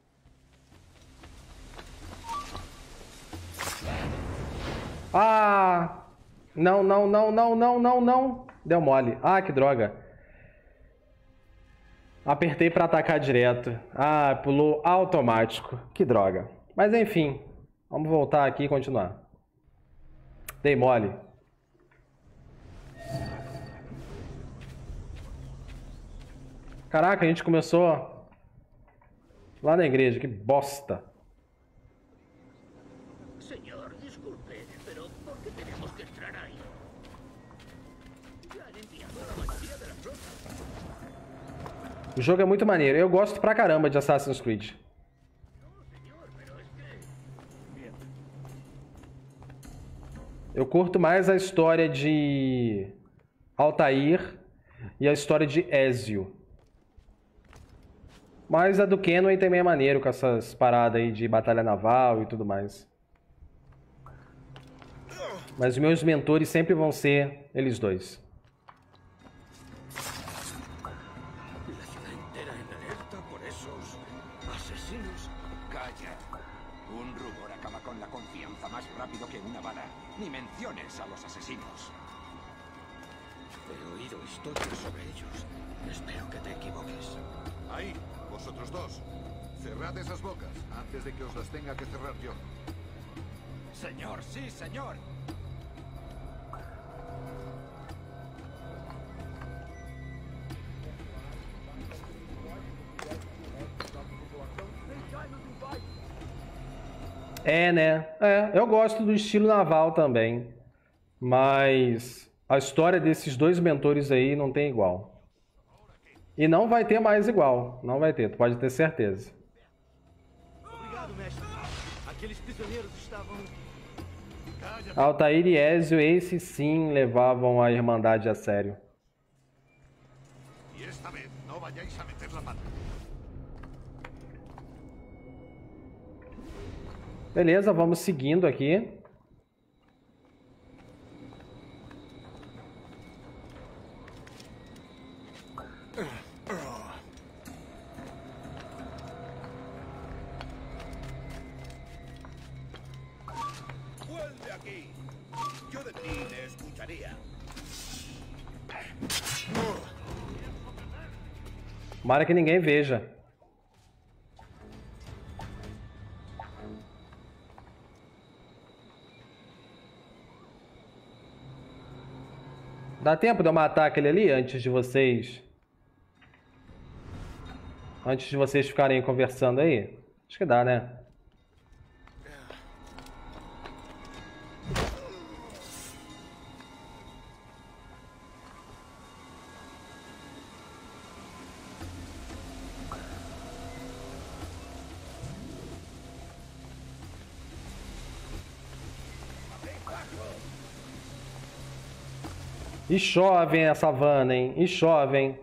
Ah! Não, não, não, não, não, não, não. Deu mole. Ah, que droga. Apertei para atacar direto. Ah, pulou automático. Que droga. Mas enfim, vamos voltar aqui e continuar. Dei mole. Caraca, a gente começou lá na igreja. Que bosta. Señor, disculpe, pero ¿por qué tenemos que entrar ahí? Ya han enviado a la mayoría de la flota. O jogo é muito maneiro. Eu gosto pra caramba de Assassin's Creed. Eu curto mais a história de Altair e a história de Ezio. Mas a do Kenway também é maneiro com essas paradas aí de batalha naval e tudo mais. Mas os meus mentores sempre vão ser eles dois. La ciudad entera en alerta por esos asesinos. Calla. Un rubor acaba con la confianza más rápido que una bala. Ni menciones a los asesinos. He oído historias sobre ellos. Espero que te equivoques. Ahí, vosotros dos. Cerrad esas bocas antes de que os las tenga que cerrar yo. Señor, sí, señor. É, né? É, eu gosto do estilo naval também. Mas a história desses dois mentores aí não tem igual. E não vai ter mais igual. Não vai ter, tu pode ter certeza. Obrigado, mestre. Aqueles prisioneiros estavam... Altair e Ezio, esses sim levavam a Irmandade a sério. Y esta vez no vayáis a meter la pata. Beleza, vamos seguindo aqui. Vuelve aquí. Yo de ti le escucharía. Tomara que ninguém veja. Dá tempo de eu matar aquele ali antes de vocês... Antes de vocês ficarem conversando aí? Acho que dá, né? E chove essa savana, hein? E chove, hein?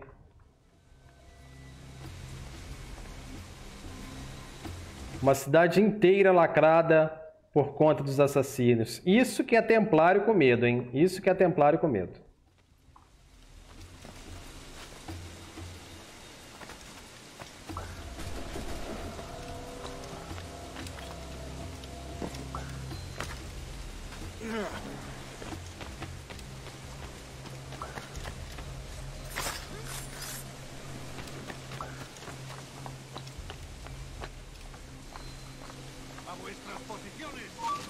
Uma cidade inteira lacrada por conta dos assassinos. Isso que é Templário com medo, hein? Isso que é Templário com medo. A vuestras posiciones.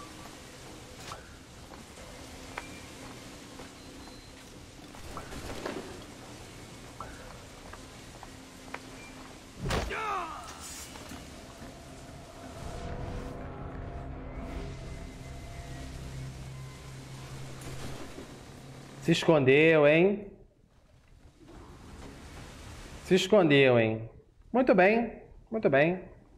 Se escondeu, hein? Se escondeu, hein? Muito bem, muito bem.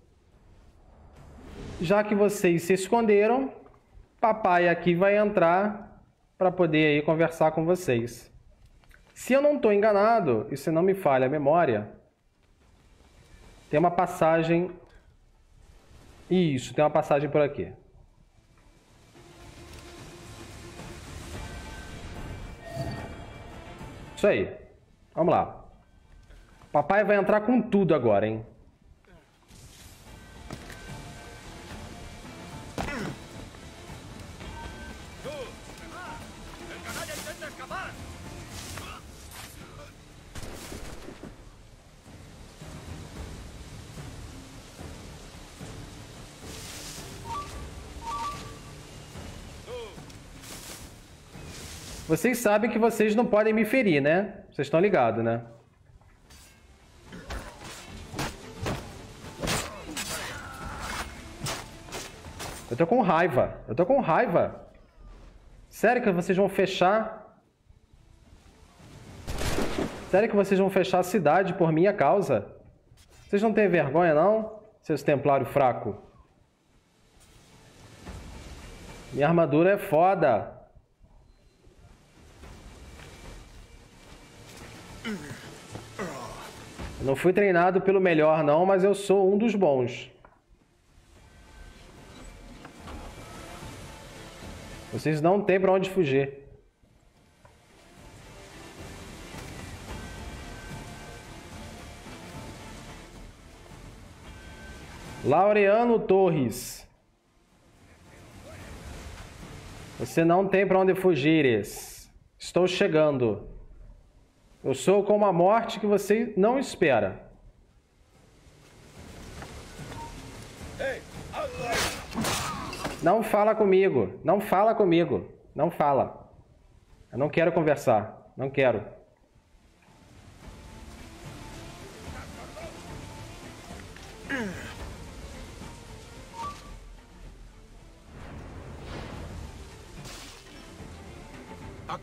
Já que vocês se esconderam, papai aqui vai entrar para poder aí conversar com vocês. Se eu não estou enganado, e se não me falha a memória, tem uma passagem... Isso, tem uma passagem por aqui. Isso aí. Vamos lá. Papai vai entrar com tudo agora, hein? Vocês sabem que vocês não podem me ferir, né? Vocês estão ligados, né? Eu tô com raiva. Eu tô com raiva. Sério que vocês vão fechar? Sério que vocês vão fechar a cidade por minha causa? Vocês não têm vergonha, não? Seus templários fracos. Minha armadura é foda. Eu não fui treinado pelo melhor, não, mas eu sou um dos bons. Vocês não têm pra onde fugir. Laureano Torres. Você não tem pra onde fugires. Estou chegando. Eu sou como a morte que você não espera. Não fala comigo. Não fala comigo. Não fala. Eu não quero conversar. Não quero.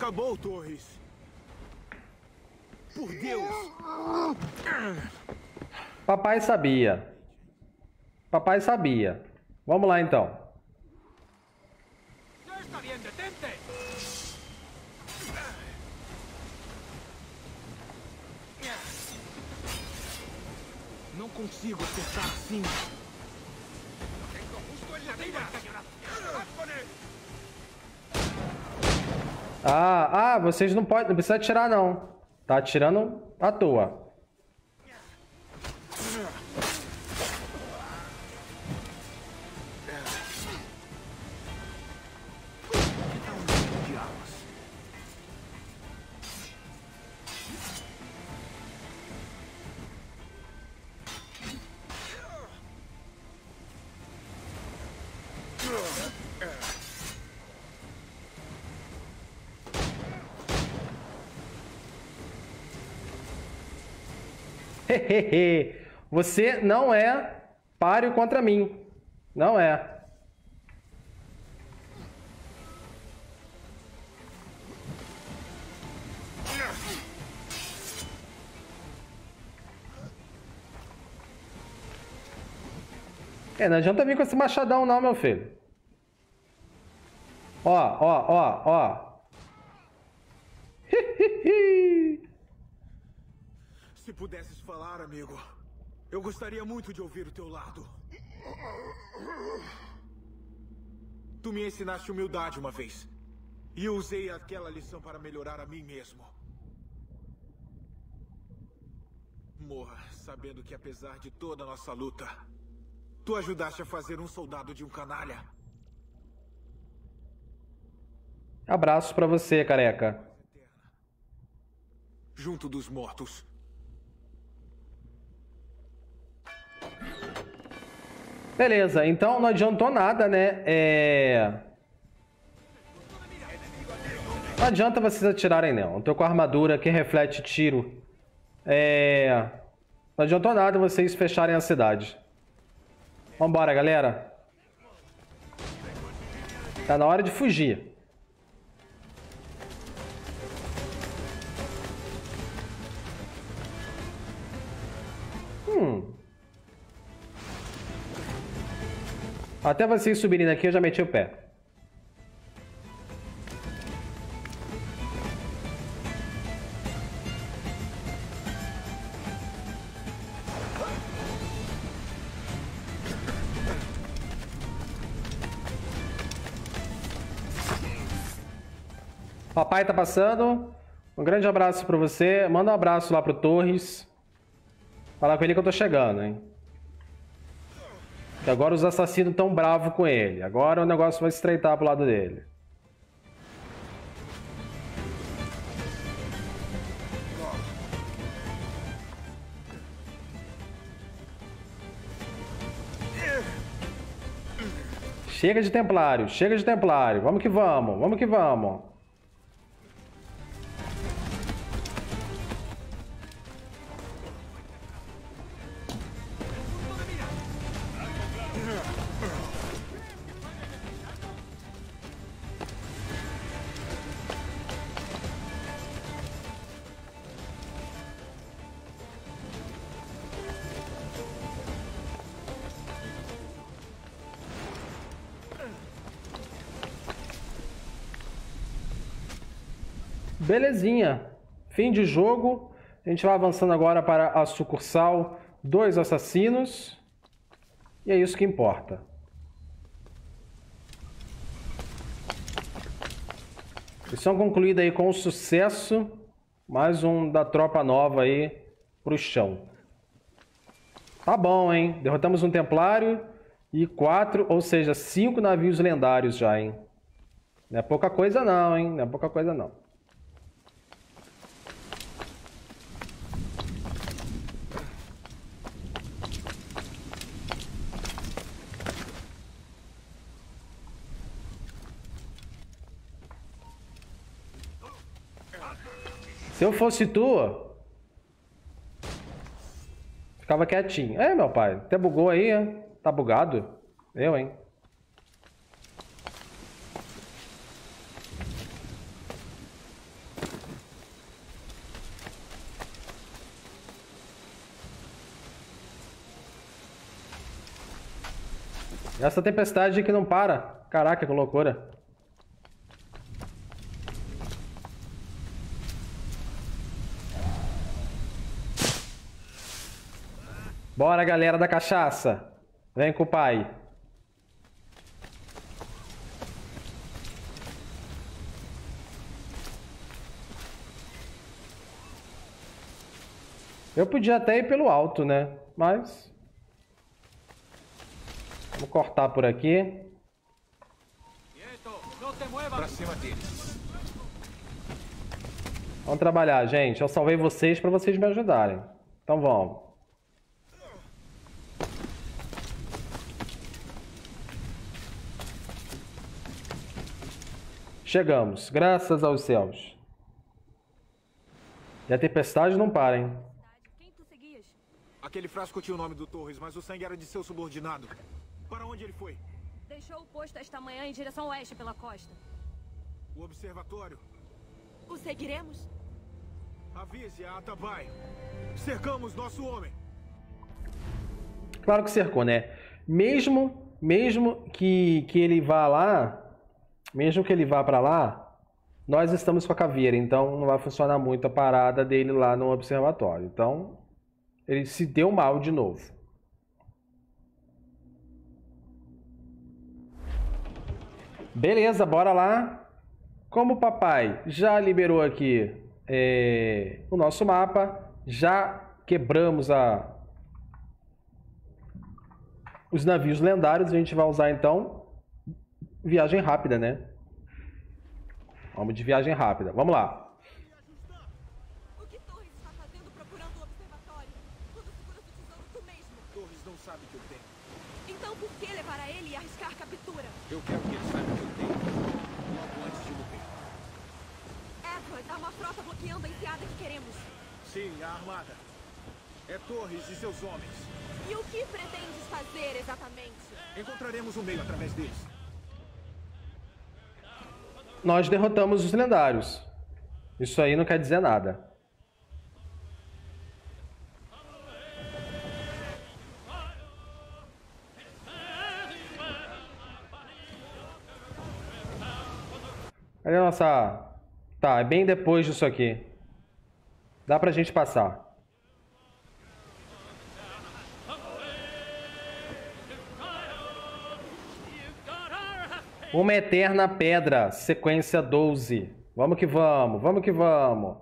acabou, Torres. Por Deus. Papai sabia. Papai sabia. Vamos lá, então. ¡Ya está bien, detente! Não consigo acertar assim. ¡Tengo justo en la mira! ¡Acabad con él! Ah, vocês não podem, não precisa atirar não. Tá atirando à toa. Você não é páreo contra mim. Não é. Não adianta vir com esse machadão não, meu filho. Ó. Se pudesses falar, amigo, eu gostaria muito de ouvir o teu lado. Tu me ensinaste humildade uma vez. E eu usei aquela lição para melhorar a mim mesmo. Morra, sabendo que apesar de toda a nossa luta, tu ajudaste a fazer um soldado de um canalha. Abraços pra você, careca. Junto dos mortos. Beleza, então não adiantou nada, né? Não adianta vocês atirarem, não. Eu tô com a armadura que reflete tiro. Não adiantou nada vocês fecharem a cidade. Vambora, galera. Tá na hora de fugir. Até vocês subirem daqui eu já meti o pé. Papai tá passando. Um grande abraço pra você. Manda um abraço lá pro Torres. Fala com ele que eu tô chegando, hein? Que agora os assassinos estão bravos com ele. Agora o negócio vai se estreitar pro lado dele. Chega de templário, chega de templário. Vamos que vamos, vamos que vamos. Belezinha. Fim de jogo. A gente vai avançando agora para a sucursal 2 assassinos. E é isso que importa. Missão concluída aí com sucesso. Mais um da tropa nova aí pro chão. Tá bom, hein? Derrotamos um templário e 4, ou seja, 5 navios lendários já, hein? Não é pouca coisa não, hein? Não é pouca coisa não. Se eu fosse tu, ficava quietinho. Meu pai, até bugou aí, hein? Tá bugado? Eu, hein? Essa tempestade que não para. Caraca, que loucura. Bora, galera da cachaça. Vem com o pai. Eu podia até ir pelo alto, né? Mas... vamos cortar por aqui. Pra cima deles. Vamos trabalhar, gente. Eu salvei vocês para vocês me ajudarem. Então vamos. Chegamos, graças aos céus. E a tempestade não para, hein? Quem tu seguias? Aquele frasco tinha o nome do Torres, mas o sangue era de seu subordinado. Para onde ele foi? Deixou o posto esta manhã em direção oeste pela costa. O observatório. O seguiremos? Avise a Atabai. Cercamos nosso homem. Claro que cercou, né? Mesmo que ele vá lá, mesmo que ele vá para lá, nós estamos com a caveira, então não vai funcionar muito a parada dele lá no observatório. Então, ele se deu mal de novo. Beleza, bora lá. Como o papai já liberou aqui o nosso mapa, já quebramos os navios lendários, a gente vai usar então viagem rápida, né? Vamos de viagem rápida. Vamos lá. O que Torres está fazendo procurando o observatório? Quando segura o tesouro tu mesmo. Torres não sabe que eu tenho. Então por que levar a ele e arriscar a captura? Eu quero que ele saiba que eu tenho. Logo antes de morrer. Edward, há uma frota bloqueando a enseada que queremos. Sim, a armada. É Torres e seus homens. E o que pretendes fazer exatamente? Encontraremos um meio através deles. Nós derrotamos os lendários. Isso aí não quer dizer nada. Cadê a nossa... tá, é bem depois disso aqui. Dá pra gente passar. Uma Eterna Pedra, sequência 12. Vamos que vamos, vamos que vamos.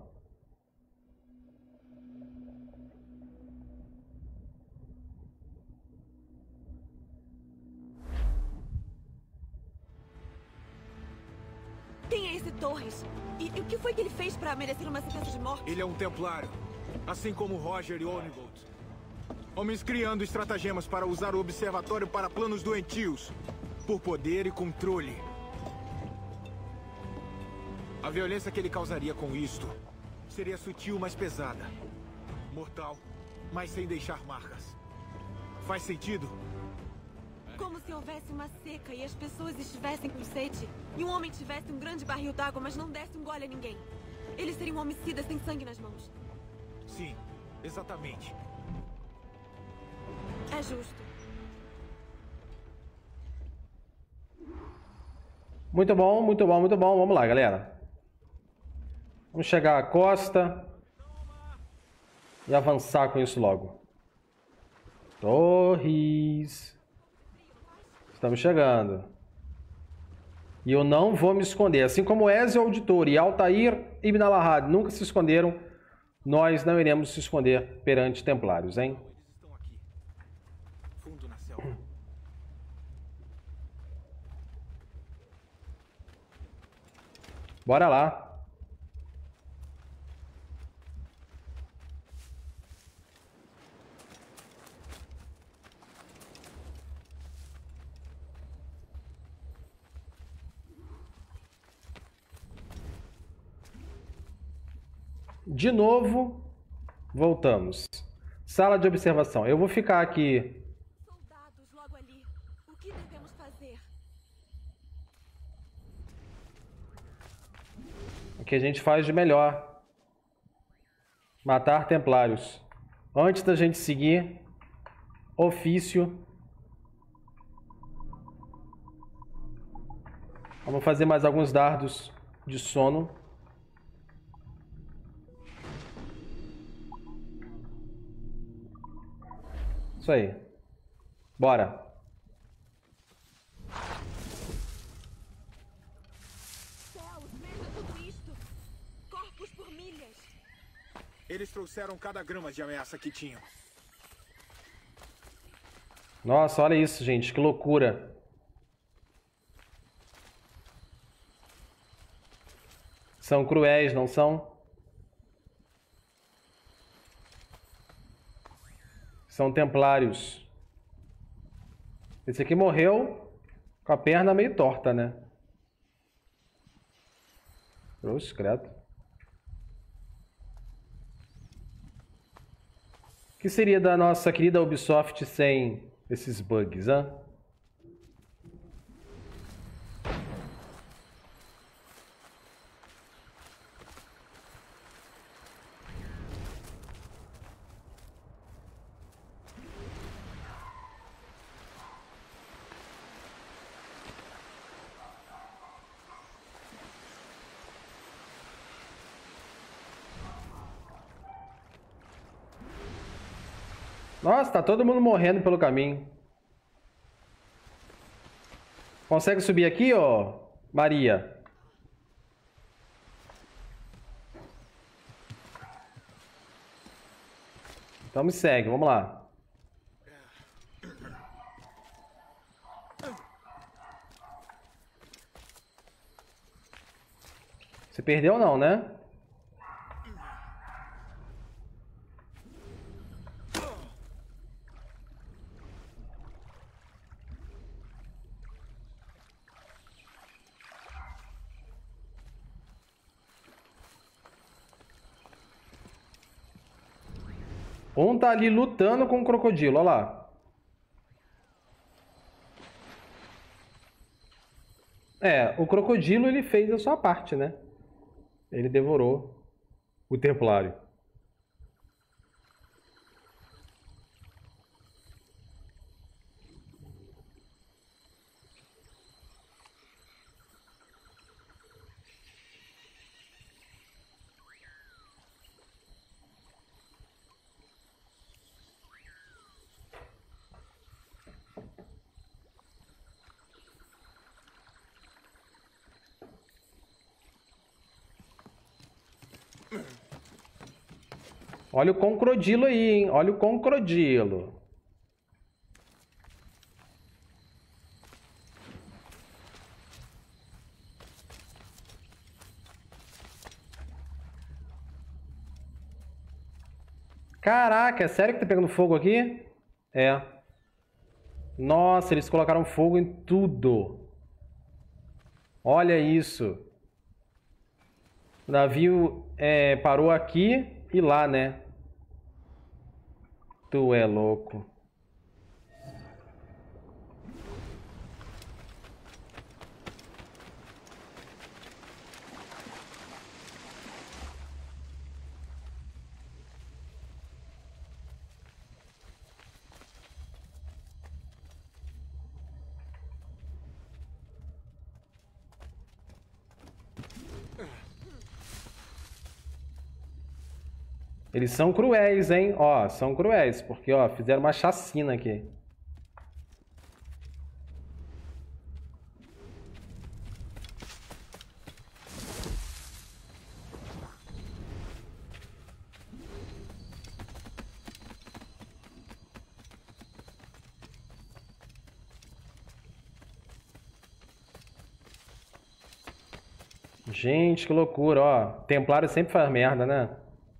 Quem é esse Torres? E o que foi que ele fez para merecer uma sentença de morte? Ele é um templário, assim como Roger e Onigold. Homens criando estratagemas para usar o observatório para planos doentios. Por poder e controle. A violência que ele causaria com isto seria sutil, mas pesada. Mortal, mas sem deixar marcas. Faz sentido? Como se houvesse uma seca e as pessoas estivessem com sede. E um homem tivesse um grande barril d'água, mas não desse um gole a ninguém. Ele seria um homicida sem sangue nas mãos. Sim, exatamente. É justo. Muito bom, muito bom, muito bom. Vamos lá, galera. Vamos chegar à costa e avançar com isso logo. Torres. Estamos chegando. E eu não vou me esconder. Assim como Ezio Auditor e Altair Ibn al-Ahad nunca se esconderam, nós não iremos se esconder perante templários, hein? Eles estão aqui. Fundo na selva. Bora lá. De novo, voltamos. Sala de observação. Eu vou ficar aqui. Soldados logo ali. O que devemos fazer? O que a gente faz de melhor. Matar templários. Antes da gente seguir, ofício Vamos fazer mais alguns dardos de sono. Isso aí. Bora. Céus, veja tudo isto. Corpos por milhas. Eles trouxeram cada grama de ameaça que tinham. Nossa, olha isso, gente. Que loucura. São cruéis, não são? São templários. Esse aqui morreu com a perna meio torta, né? Cruz, credo. O que seria da nossa querida Ubisoft sem esses bugs, hein? Nossa, tá todo mundo morrendo pelo caminho. Consegue subir aqui, ó, Maria? Então me segue, vamos lá. Você perdeu ou não, né? Um tá ali lutando com o crocodilo, olha lá. É, o crocodilo ele fez a sua parte, né? Ele devorou o templário. Olha o concrodilo aí, hein? Olha o concrodilo. Caraca, é sério que tá pegando fogo aqui? É. Nossa, eles colocaram fogo em tudo. Olha isso. O navio parou aqui e lá, né? Tu é louco. Eles são cruéis, hein? Ó, são cruéis, porque, ó, fizeram uma chacina aqui. Gente, que loucura, ó. Templário sempre faz merda, né?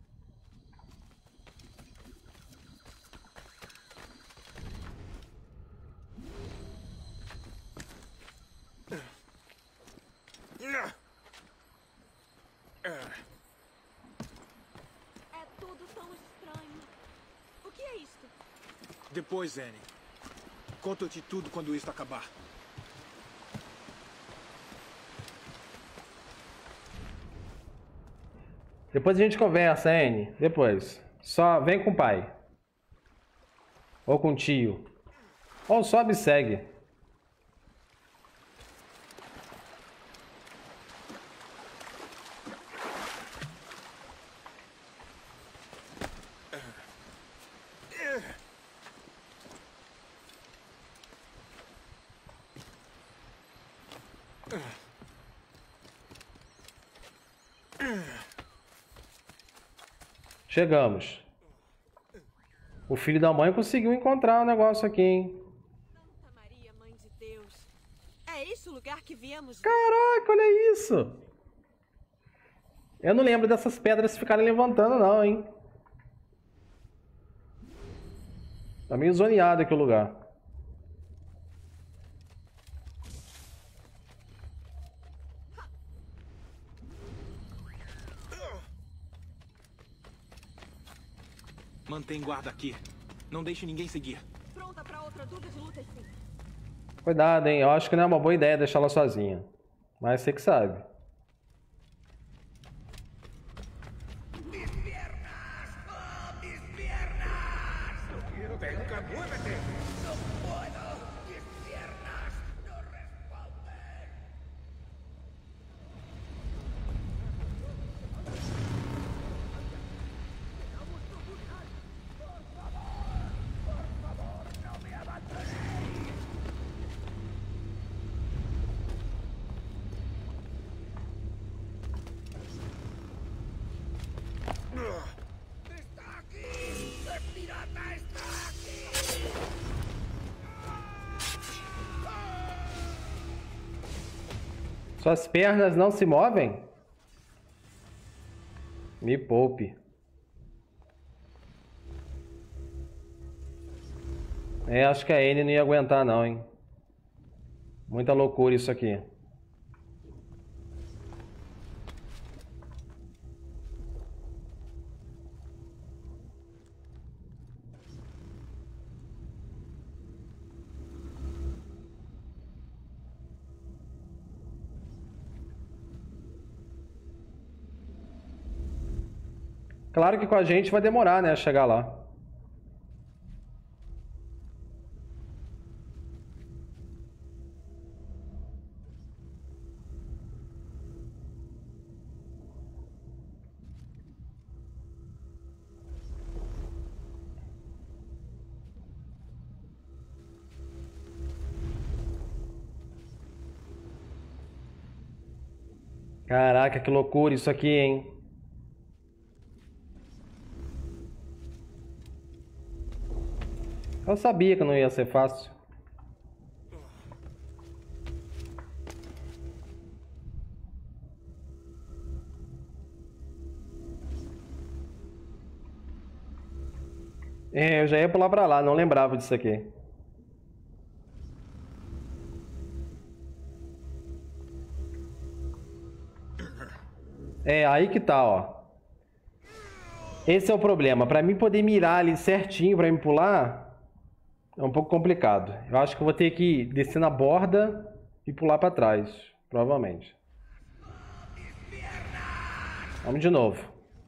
É tudo tão estranho. O que é isto? Depois, Annie. Conto-te tudo quando isso acabar. Depois a gente conversa, Anne. Depois. Só vem com o pai. Ou com o tio. Ou só me segue. Chegamos. O filho da mãe conseguiu encontrar o negócio aqui, hein? Santa Maria, Mãe de Deus. É este o lugar que viemos? Caraca, olha isso! Eu não lembro dessas pedras ficarem levantando, não, hein? Tá meio zoneado aqui o lugar. Mantém guarda aqui. Não deixe ninguém seguir. Pronta pra outra dúvida de luta, sim. Cuidado, hein? Eu acho que não é uma boa ideia deixar ela sozinha. Mas você que sabe. Suas pernas não se movem? Me poupe. Acho que a Annie não ia aguentar não, hein? Muita loucura isso aqui. Claro que com a gente vai demorar, né, a chegar lá. Caraca, que loucura isso aqui, hein? Eu sabia que não ia ser fácil. Eu já ia pular pra lá, não lembrava disso aqui. Aí que tá, ó. Esse é o problema. Pra mim poder mirar ali certinho pra me pular, é um pouco complicado. Eu acho que eu vou ter que descer na borda e pular pra trás, provavelmente. Vamos de novo.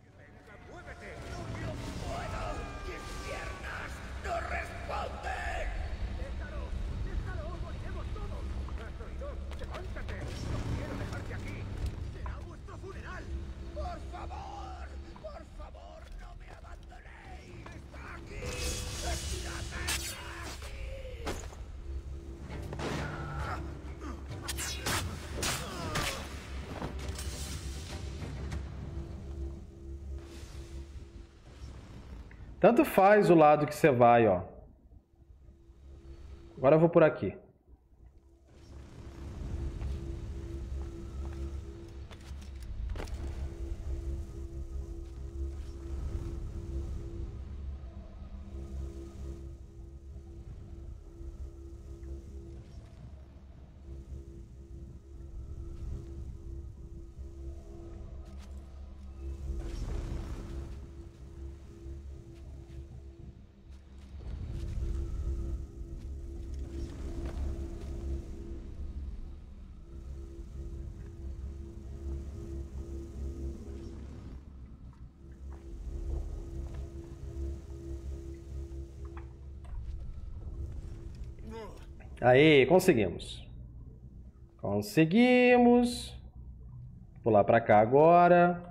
Tanto faz o lado que você vai, ó. Agora eu vou por aqui. Aí, conseguimos. Conseguimos. Pular pra cá agora.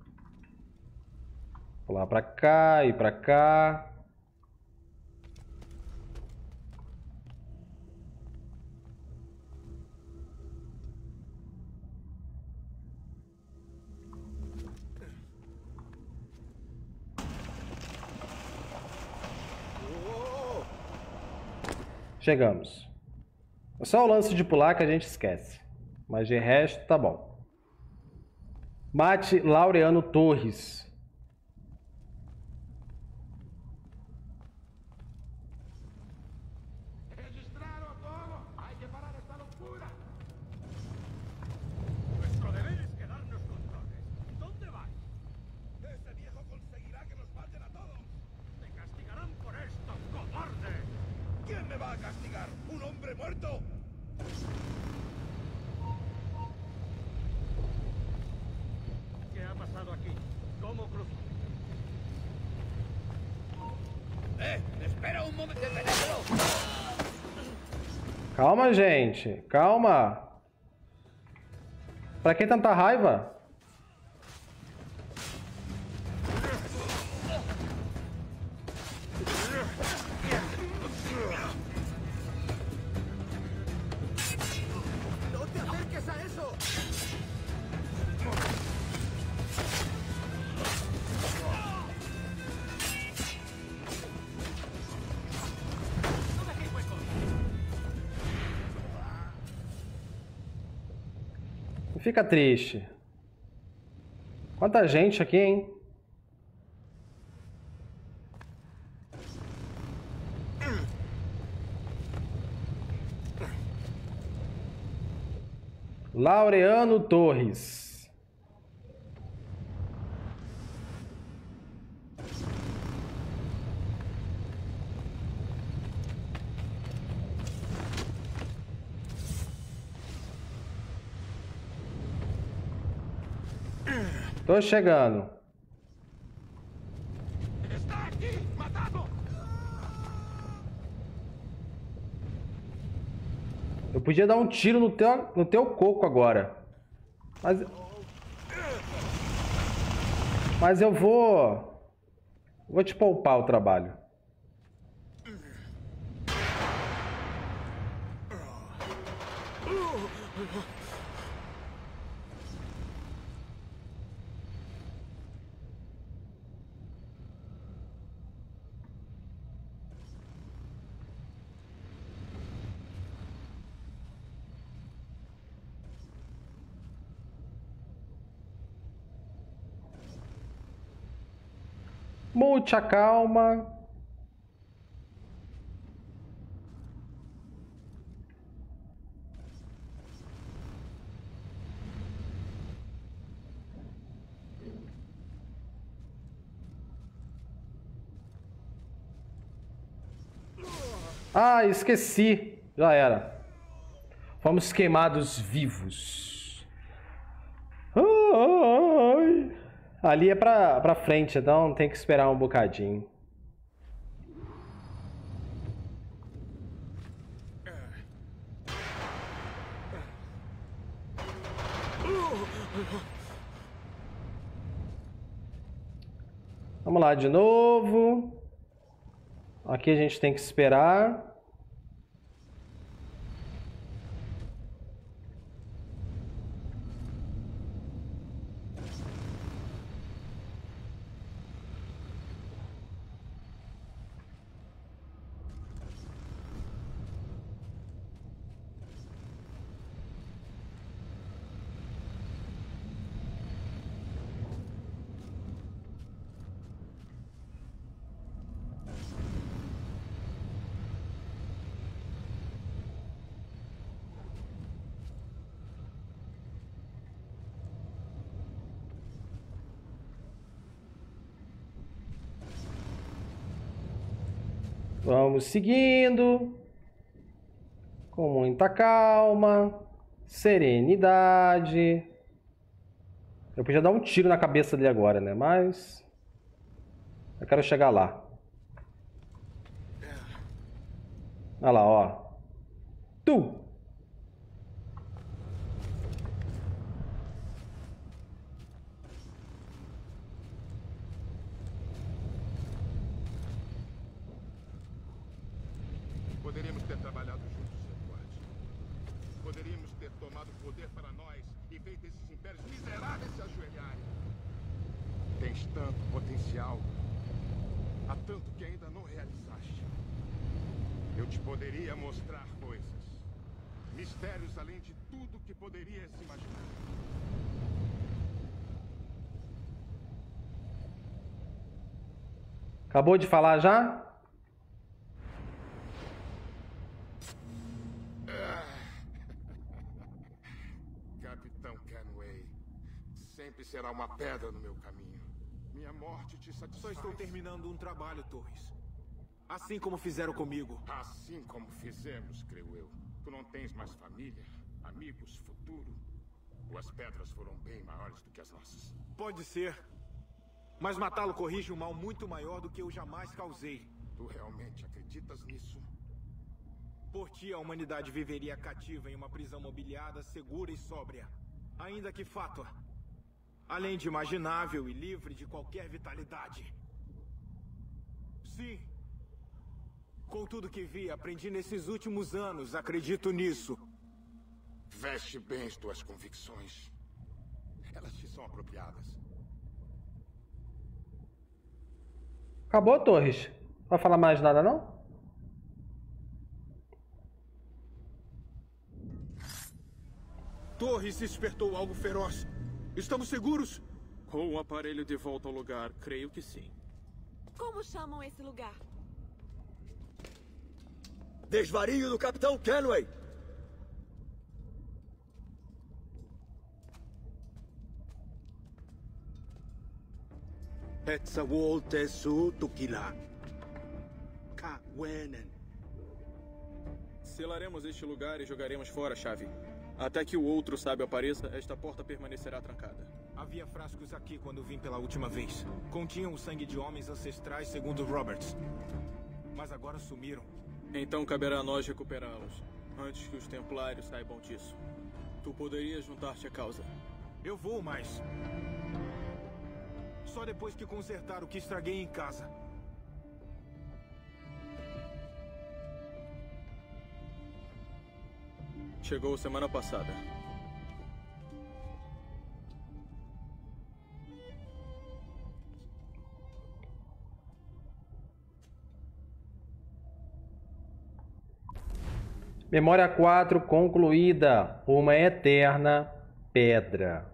Pular pra cá e pra cá. Chegamos. É só o lance de pular que a gente esquece. Mas de resto, tá bom. Mate Laureano Torres. Calma, gente. Calma. Pra que tanta raiva? ¡No te acerques a eso! Não fica triste. Quanta gente aqui, hein? Laureano Torres. Tô chegando. ¡Está aquí! ¡Matado! Eu podia dar um tiro no teu coco agora. Mas eu vou te poupar o trabalho. Muita calma. Ah, esqueci. Já era. Fomos queimados vivos. Ai. Ali é pra frente, então tem que esperar um bocadinho. Vamos lá de novo. Aqui a gente tem que esperar. Vamos seguindo, com muita calma, serenidade. Eu podia dar um tiro na cabeça dele agora, né? Mas eu quero chegar lá. Olha lá, ó. Tu! Poderíamos ter trabalhado juntos, Edward. Poderíamos ter tomado poder para nós e feito esses impérios miseráveis se ajoelharem. Tens tanto potencial. Há tanto que ainda não realizaste. Eu te poderia mostrar coisas. Mistérios além de tudo que poderias imaginar. Acabou de falar já? Capitão Kenway, sempre será uma pedra no meu caminho. Minha morte te satisfaz. Só estou terminando um trabalho, Torres. Assim como fizeram comigo. Assim como fizemos, creio eu. Tu não tens mais família, amigos, futuro. Ou as pedras foram bem maiores do que as nossas. Pode ser. Mas matá-lo corrige um mal muito maior do que eu jamais causei. Tu realmente acreditas nisso? Por ti, a humanidade viveria cativa em uma prisão mobiliada, segura e sóbria. Ainda que fátua. Além de imaginável e livre de qualquer vitalidade. Sim. Com tudo que vi, aprendi nesses últimos anos, acredito nisso. Veste bem as tuas convicções. Elas te são apropriadas. Acabou, Torres? Não vai falar mais nada, não? Torres despertou algo feroz. Estamos seguros? Com o aparelho de volta ao lugar, creio que sim. Como chamam esse lugar? Desvario do Capitão Kenway! Etzawol Tesu Tukila. Kawenen. Selaremos este lugar e jogaremos fora a chave. Até que o outro sábio apareça, esta porta permanecerá trancada. Havia frascos aqui quando vim pela última vez. Continham o sangue de homens ancestrais, segundo Roberts. Mas agora sumiram. Então caberá a nós recuperá-los, antes que os templários saibam disso. Tu poderias juntar-te à causa. Eu vou, mas... só depois que consertar o que estraguei em casa. Chegou semana passada. Memória 4 concluída. Uma eterna pedra.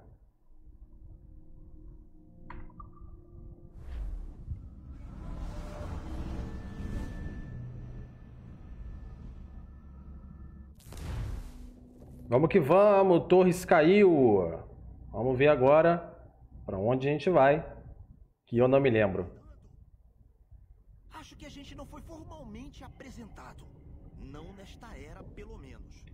Vamos que vamos, Torres caiu. Vamos ver agora para onde a gente vai, que eu não me lembro. Acho que a gente não foi formalmente apresentado. Não nesta era, pelo menos.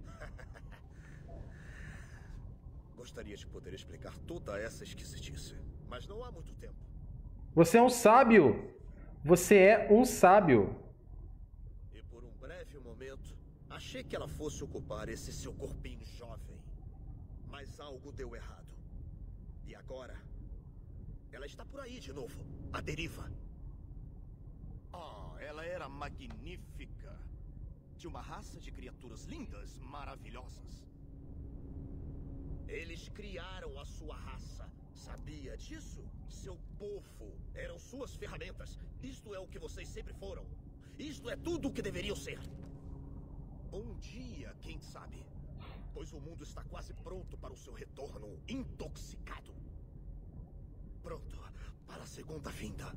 Gostaria de poder explicar toda essa esquisitice, mas não há muito tempo. Você é um sábio! Você é um sábio! E por um breve momento, achei que ela fosse ocupar esse seu corpinho jovem. Mas algo deu errado. E agora, ela está por aí de novo, à deriva. Oh, ela era magnífica. De uma raça de criaturas lindas, maravilhosas. Eles criaram a sua raça. Sabia disso? Seu povo eram suas ferramentas. Isto é o que vocês sempre foram. Isto é tudo o que deveriam ser. Um dia, quem sabe? Pois o mundo está quase pronto para o seu retorno intoxicado. Pronto para a segunda vinda.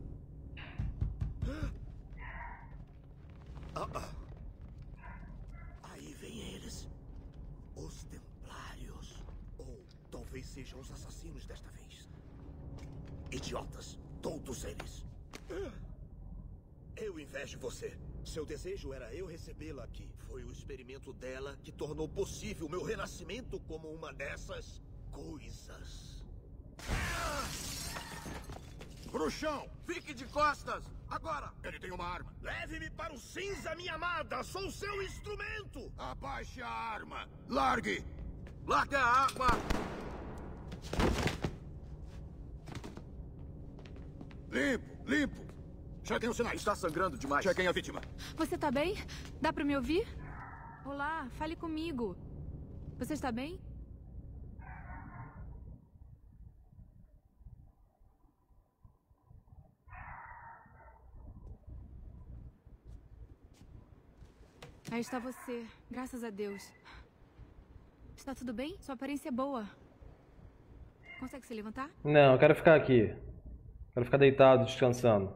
Aí vêm eles. Os Templários. Ou talvez sejam os assassinos desta vez. Idiotas, todos eles. Eu invejo você. Seu desejo era eu recebê-la aqui. Foi o experimento dela que tornou possível meu renascimento como uma dessas coisas. Bruxão, fique de costas! Agora! Ele tem uma arma. Leve-me para o cinza, minha amada! Sou seu instrumento! Abaixe a arma! Largue! Largue a arma! Limpo, limpo! Chequem os sinais. Está sangrando demais. Chequem a vítima. Você tá bem? Dá pra me ouvir? Olá, fale comigo. Você está bem? Aí está você, graças a Deus. Está tudo bem? Sua aparência é boa. Consegue se levantar? Não, eu quero ficar aqui. Quero ficar deitado, descansando.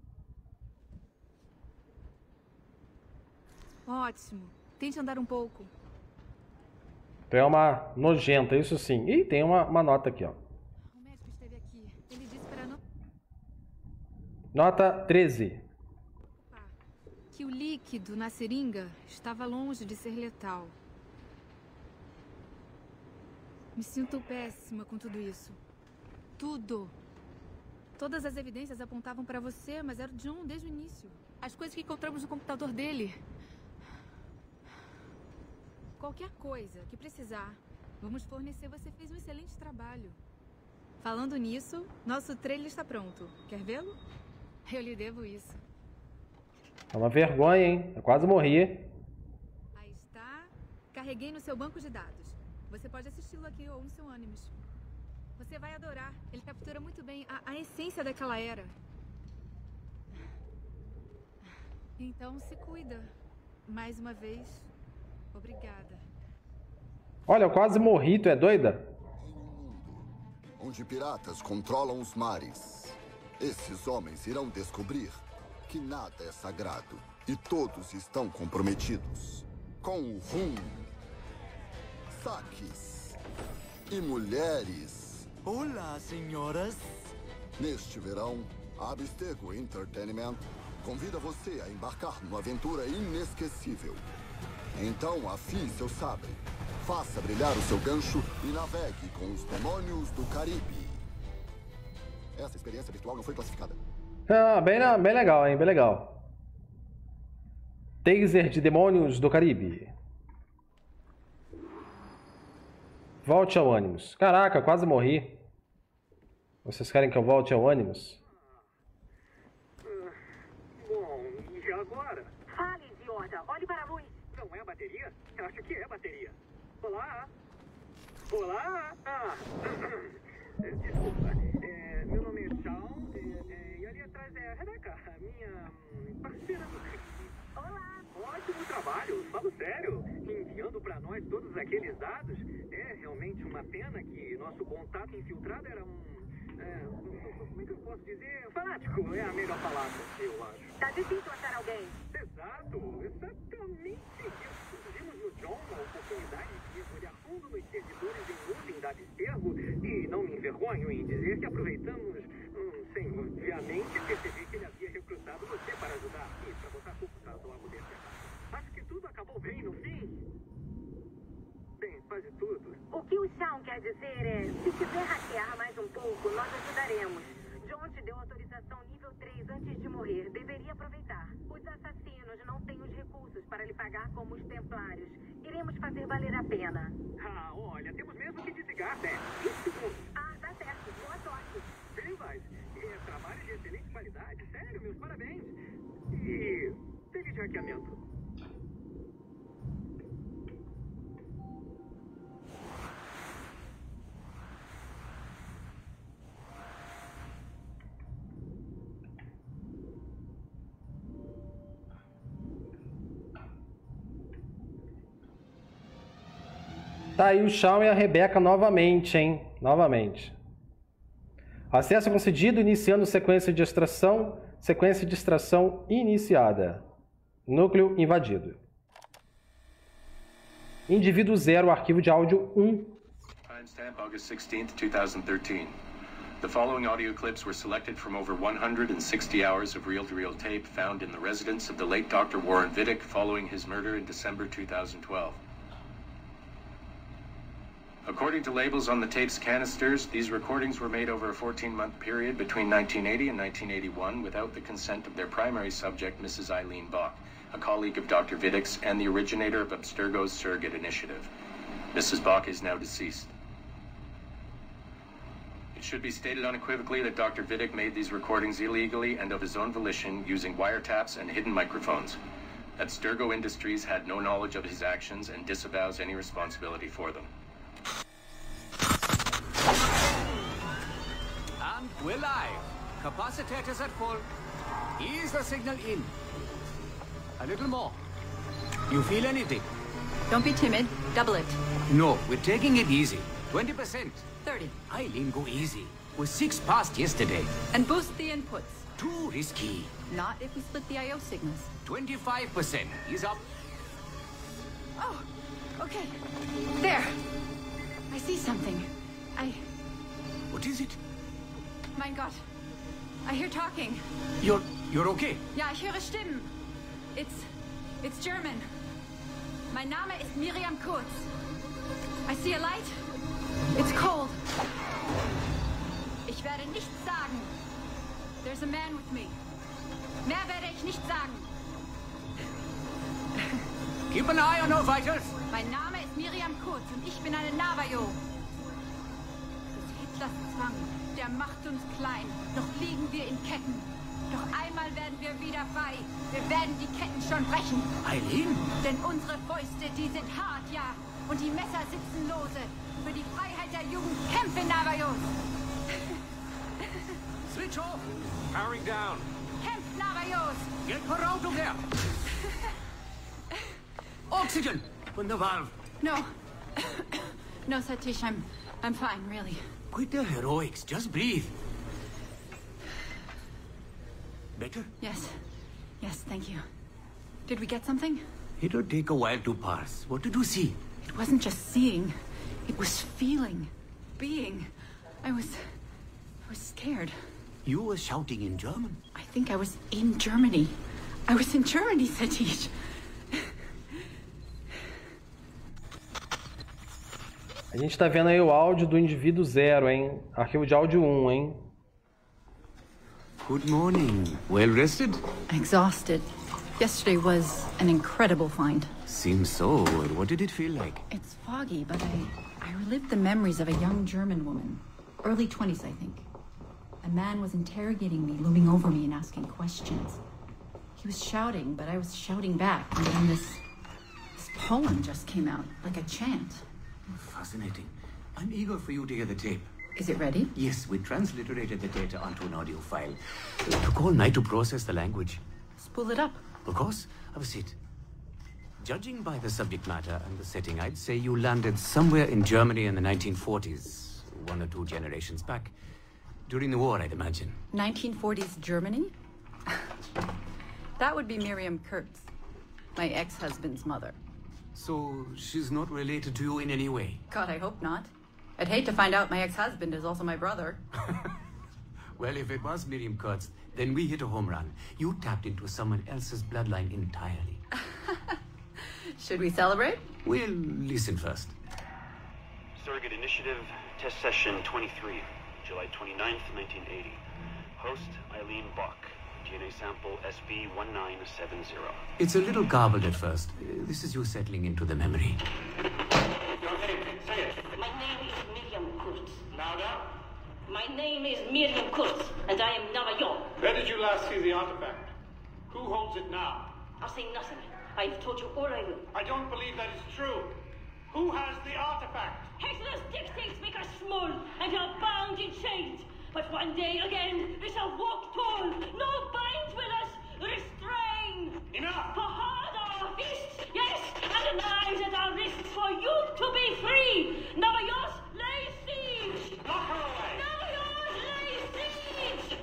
Ótimo. Tente andar um pouco. Tu é uma nojenta, isso sim. Ih, tem uma nota aqui, ó. O médico esteve aqui. Ele disse para não... Nota 13. Que o líquido na seringa estava longe de ser letal. Me sinto péssima com tudo isso. Tudo. Todas as evidências apontavam para você, mas era o John desde o início. As coisas que encontramos no computador dele. Qualquer coisa que precisar, vamos fornecer. Você fez um excelente trabalho. Falando nisso, nosso trailer está pronto. Quer vê-lo? Eu lhe devo isso. É uma vergonha, hein? Eu quase morri. Aí está. Carreguei no seu banco de dados. Você pode assisti-lo aqui ou no seu Animus. Você vai adorar. Ele captura muito bem a essência daquela era. Então se cuida. Mais uma vez, obrigada. Olha, eu quase morri. Tu é doida? Em um mundo onde piratas controlam os mares, esses homens irão descobrir que nada é sagrado e todos estão comprometidos com o rum, saques e mulheres. Olá, senhoras. Neste verão, a Abstergo Entertainment convida você a embarcar numa aventura inesquecível. Então, afie seu sabre, faça brilhar o seu gancho e navegue com os demônios do Caribe. Essa experiência virtual não foi classificada. Ah, bem legal, hein? Bem legal. Taser de demônios do Caribe. Volte ao Animus. Caraca, quase morri. Vocês querem que eu volte ao Animus? Bom, e agora? Fale, idiota. Olhe para a luz. Não é a bateria? Eu acho que é a bateria. Olá? Olá? Desculpa. Meu nome é Shawn. E ali atrás é a Rebecca, a minha parceira do crime. Olá. Ótimo trabalho, falo sério. Enviando para nós todos aqueles dados. É realmente uma pena que nosso contato infiltrado era como é que eu posso dizer? Fanático é a melhor palavra, eu acho. Tá difícil achar alguém. Exato, exatamente isso. Vimos no John a oportunidade de mergulhar fundo nos servidores em nuvem da Abstergo e não me envergonho em dizer que aproveitamos, sem obviamente perceber que ele havia recrutado você para ajudar e para botar culpa caso algo desse errado. Acho que tudo acabou bem no fim. Bem, quase tudo. O que o Shawn quer dizer é, se quiser hackear mais um pouco, nós ajudaremos. John te deu autorização nível 3 antes de morrer. Deveria aproveitar. Os assassinos não têm os recursos para lhe pagar como os templários. Iremos fazer valer a pena. Ah, olha, temos mesmo que desligar, né? 20 segundos. Ah, tá certo. Boa sorte. Bem, mas trabalho de excelente qualidade. Sério, meus parabéns. E feliz hackeamento. Tá aí o Shawn e a Rebecca novamente, hein? Novamente. Acesso concedido, iniciando sequência de extração. Sequência de extração iniciada. Núcleo invadido. Indivíduo 0, arquivo de áudio 1. Timestamp August 16th, 2013. The following audio clips were selected from over 160 hours of reel-to-reel tape found in the residence of the late Dr. Warren Vidic following his murder in December 2012. According to labels on the tape's canisters, these recordings were made over a 14-month period between 1980 and 1981 without the consent of their primary subject, Mrs. Eileen Bach, a colleague of Dr. Vidic's and the originator of Abstergo's surrogate initiative. Mrs. Bach is now deceased. It should be stated unequivocally that Dr. Vidic made these recordings illegally and of his own volition using wiretaps and hidden microphones. Abstergo Industries had no knowledge of his actions and disavows any responsibility for them. And we're live. Capacitors at full. Ease the signal in. A little more. You feel anything? Don't be timid. Double it. No, we're taking it easy. 20%. 30. Eileen, go easy. We're 6 past yesterday. And boost the inputs. Too risky. Not if we split the I.O. signals. 25%. He's up. Oh, okay. There. I see something. What is it? Mein Gott. I hear talking. You're okay? Ja, ich höre Stimmen. It's German. Mein Name ist Miriam Kurz. I see a light. It's cold. Ich werde nichts sagen. There's a man with me. Mehr werde ich nicht sagen. Keep an eye on our vitals. Mein Name ist Miriam Kurz und ich bin eine Navajo. Des Hitlers Zwang, der macht uns klein. Noch liegen wir in Ketten. Doch einmal werden wir wieder frei. Wir werden die Ketten schon brechen. Eileen? Denn unsere Fäuste, die sind hart, ja. Und die Messer sitzen lose. Für die Freiheit der Jugend kämpfen Navajos. Switch off. Powering down. Kämpft Navajos. Get her out of there. Oxygen from the valve. No. No, Satish, I'm fine, really. Quit the heroics. Just breathe. Better? Yes. Yes, thank you. Did we get something? It'll take a while to parse. What did you see? It wasn't just seeing. It was feeling. Being. I was scared. You were shouting in German? I think I was in Germany. I was in Germany, Satish. A gente tá vendo aí o áudio do indivíduo 0, hein? Arquivo de áudio 1, hein? Good morning. Well rested? Exhausted. Yesterday was an incredible find. Seems so. What did it feel like? It's foggy, but I relived the memories of a young German woman. Early 20s, I think. A man was interrogating me, looming over me and asking questions. He was shouting, but I was shouting back. And then this poem just came out, like a chant. Fascinating. I'm eager for you to hear the tape. Is it ready? Yes, we transliterated the data onto an audio file. It took all night to process the language. Spool it up. Of course. Have a seat. Judging by the subject matter and the setting, I'd say you landed somewhere in Germany in the 1940s. 1 or 2 generations back. During the war, I'd imagine. 1940s Germany? That would be Miriam Kurtz, my ex-husband's mother. So she's not related to you in any way? God, I hope not. I'd hate to find out my ex-husband is also my brother. Well, if it was Miriam Kurtz, then we hit a home run. You tapped into someone else's bloodline entirely. Should we celebrate? We'll listen first. Surrogate Initiative, Test Session 23, July 29th, 1980. Host, Eileen Bach. DNA sample SB1970. It's a little garbled at first. This is you settling into the memory. Your name, say it. My name is Miriam Kurtz. Louder. My name is Miriam Kurtz, and I am Navajo. Where did you last see the artifact? Who holds it now? I'll say nothing. I've told you all I will. I don't believe that is true. Who has the artifact? Hitler's dictates make us small, and are bound in chains. But one day again, we shall walk tall. No bind will us restrain. Enough! For hard our fists, yes, and the knives at our wrists for you to be free. Navajos lay siege. Knock her away. Navajos lay siege.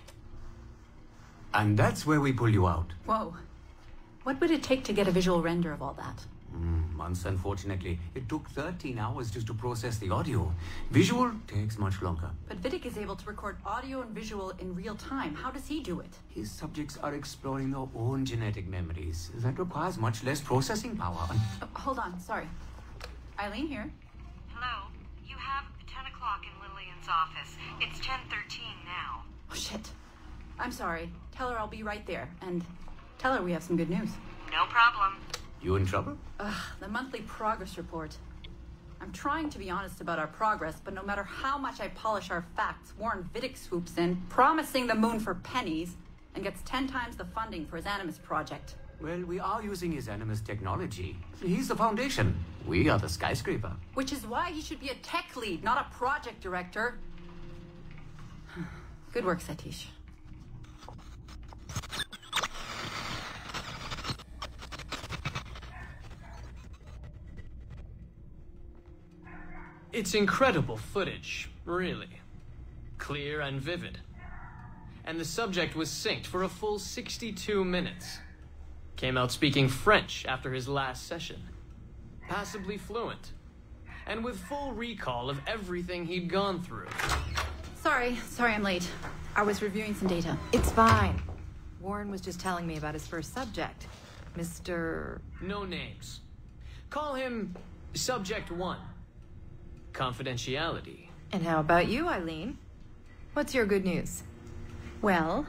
And that's where we pull you out. Whoa. What would it take to get a visual render of all that? Months, unfortunately. It took 13 hours just to process the audio. Visual takes much longer. But Vidic is able to record audio and visual in real time. How does he do it? His subjects are exploring their own genetic memories. That requires much less processing power. Hold on, sorry. Eileen here. Hello. You have 10 o'clock in Lillian's office. It's 10:13 now. Oh, shit. I'm sorry. Tell her I'll be right there. And tell her we have some good news. No problem. You in trouble? The monthly progress report. I'm trying to be honest about our progress, but no matter how much I polish our facts, Warren Vidic swoops in, promising the moon for pennies, and gets 10 times the funding for his Animus project. Well, we are using his Animus technology. He's the foundation. We are the skyscraper. Which is why he should be a tech lead, not a project director. Good work, Satish. It's incredible footage, really. Clear and vivid. And the subject was synced for a full 62 minutes. Came out speaking French after his last session. Passably fluent. And with full recall of everything he'd gone through. Sorry I'm late. I was reviewing some data. It's fine. Warren was just telling me about his first subject. Mr... No names. Call him Subject 1. Confidentiality. And how about you, Eileen? What's your good news? Well,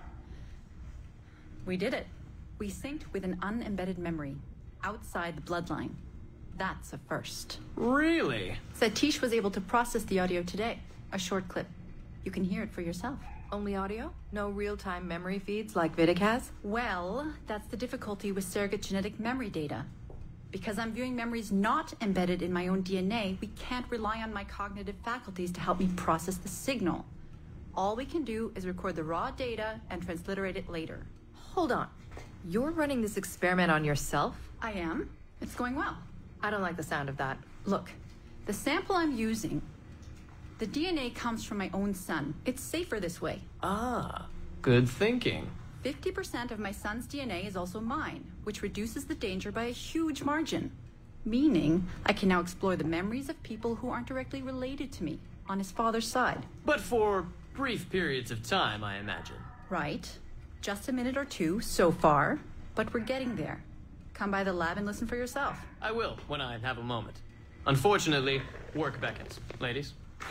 we did it. We synced with an unembedded memory outside the bloodline. That's a first. Really? Satish was able to process the audio today. A short clip. You can hear it for yourself. Only audio? No real-time memory feeds like Vidic has? Well, that's the difficulty with surrogate genetic memory data. Because I'm viewing memories not embedded in my own DNA, we can't rely on my cognitive faculties to help me process the signal. All we can do is record the raw data and transliterate it later. Hold on. You're running this experiment on yourself? I am. It's going well. I don't like the sound of that. Look, the sample I'm using, the DNA comes from my own son. It's safer this way. Ah, good thinking. 50% of my son's DNA is also mine, which reduces the danger by a huge margin. Meaning, I can now explore the memories of people who aren't directly related to me on his father's side. But for brief periods of time, I imagine. Right. Just a minute or two so far, but we're getting there. Come by the lab and listen for yourself. I will, when I have a moment. Unfortunately, work beckons. Ladies?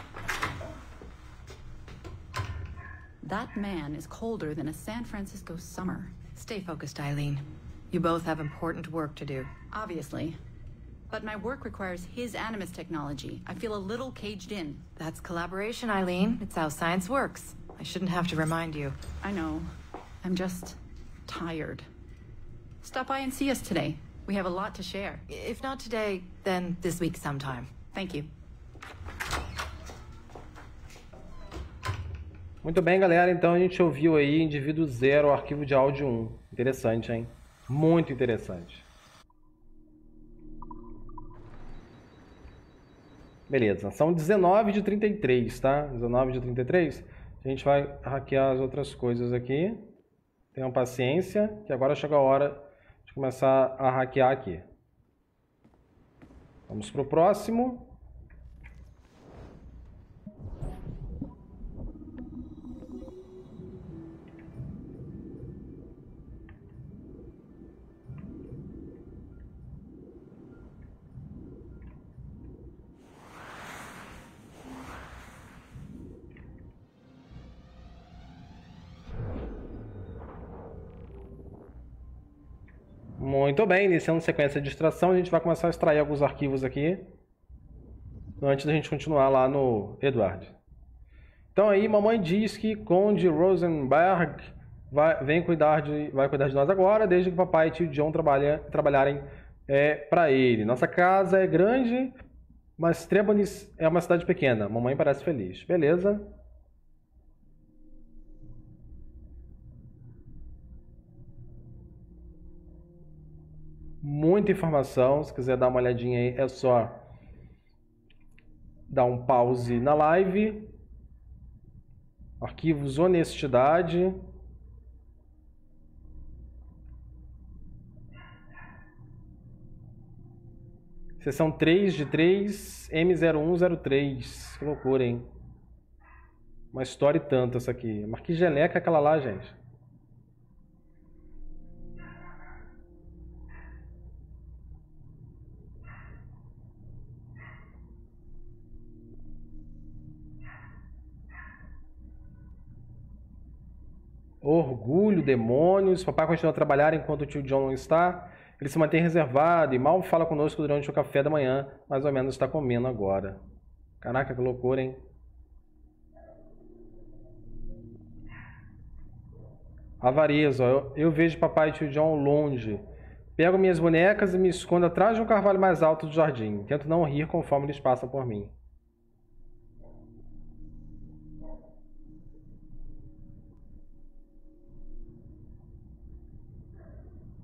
That man is colder than a San Francisco summer. Stay focused, Eileen. You both have important work to do. Obviously. But my work requires his Animus technology. I feel a little caged in. That's collaboration, Eileen. It's how science works. I shouldn't have to remind you. I know. I'm just tired. Stop by and see us today. We have a lot to share. If not today, then this week sometime. Thank you. Muito bem, galera. Então a gente ouviu aí Indivíduo 0, arquivo de áudio 1. Interessante, hein? Muito interessante. Beleza, são 19 de 33, tá? 19 de 33. A gente vai hackear as outras coisas aqui. Tenham paciência, que agora chegou a hora de começar a hackear aqui. Vamos para o próximo. Muito bem, iniciando sequência de extração, a gente vai começar a extrair alguns arquivos aqui, antes da gente continuar lá no Edward. Então aí, mamãe diz que Conde Rosenberg vai cuidar de nós agora, desde que papai e tio John trabalharem para ele. Nossa casa é grande, mas Trebonis é uma cidade pequena. Mamãe parece feliz. Beleza. Muita informação, se quiser dar uma olhadinha aí, é só dar um pause na live. Arquivos honestidade. Seção 3 de 3, M0103. Que loucura, hein? Uma história e tanto essa aqui. Marquis Geleca é aquela lá, gente. Orgulho, demônios. Papai continua a trabalhar enquanto o tio John não está. Ele se mantém reservado e mal fala conosco durante o café da manhã. Mais ou menos está comendo agora. Caraca, que loucura, hein? Avarias, ó. Eu vejo papai e tio John longe. Pego minhas bonecas e me escondo atrás de um carvalho mais alto do jardim. Tento não rir conforme eles passam por mim.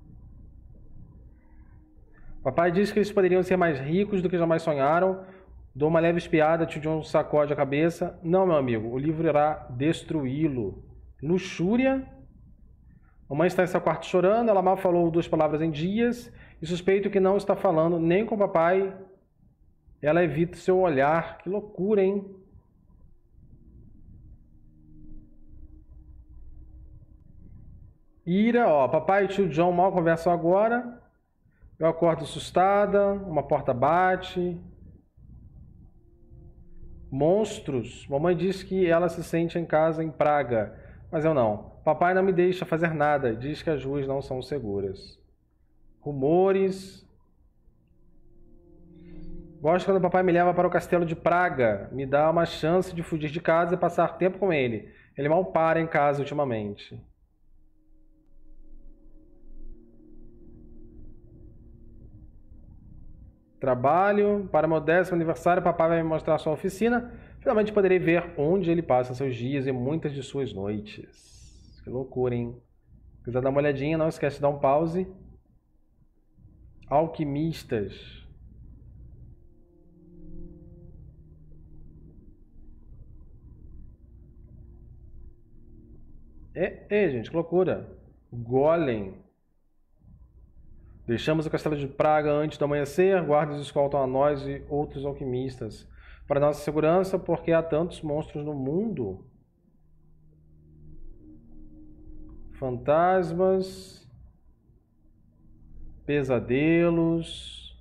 Papai diz que eles poderiam ser mais ricos do que jamais sonharam. Dou uma leve espiada, tio John sacode a cabeça. Não, meu amigo, o livro irá destruí-lo. Luxúria? Mamãe está em seu quarto chorando, ela mal falou 2 palavras em dias e suspeito que não está falando nem com o papai. Ela evita seu olhar. Que loucura, hein? Ira, ó, papai e tio John mal conversam agora. Eu acordo assustada, uma porta bate. Monstros. Mamãe diz que ela se sente em casa em Praga, mas eu não. Papai não me deixa fazer nada, diz que as ruas não são seguras. Rumores. Gosto quando o papai me leva para o castelo de Praga, me dá uma chance de fugir de casa e passar tempo com ele. Ele mal para em casa ultimamente. Trabalho. Para meu 10º aniversário, papai vai me mostrar sua oficina. Finalmente poderei ver onde ele passa seus dias e muitas de suas noites. Que loucura, hein? Se quiser dar uma olhadinha, não esquece de dar um pause. Alquimistas. Gente, que loucura. Golem. Deixamos o castelo de Praga antes do amanhecer. Guardas escoltam a nós e outros alquimistas. Para nossa segurança, porque há tantos monstros no mundo. Fantasmas. Pesadelos.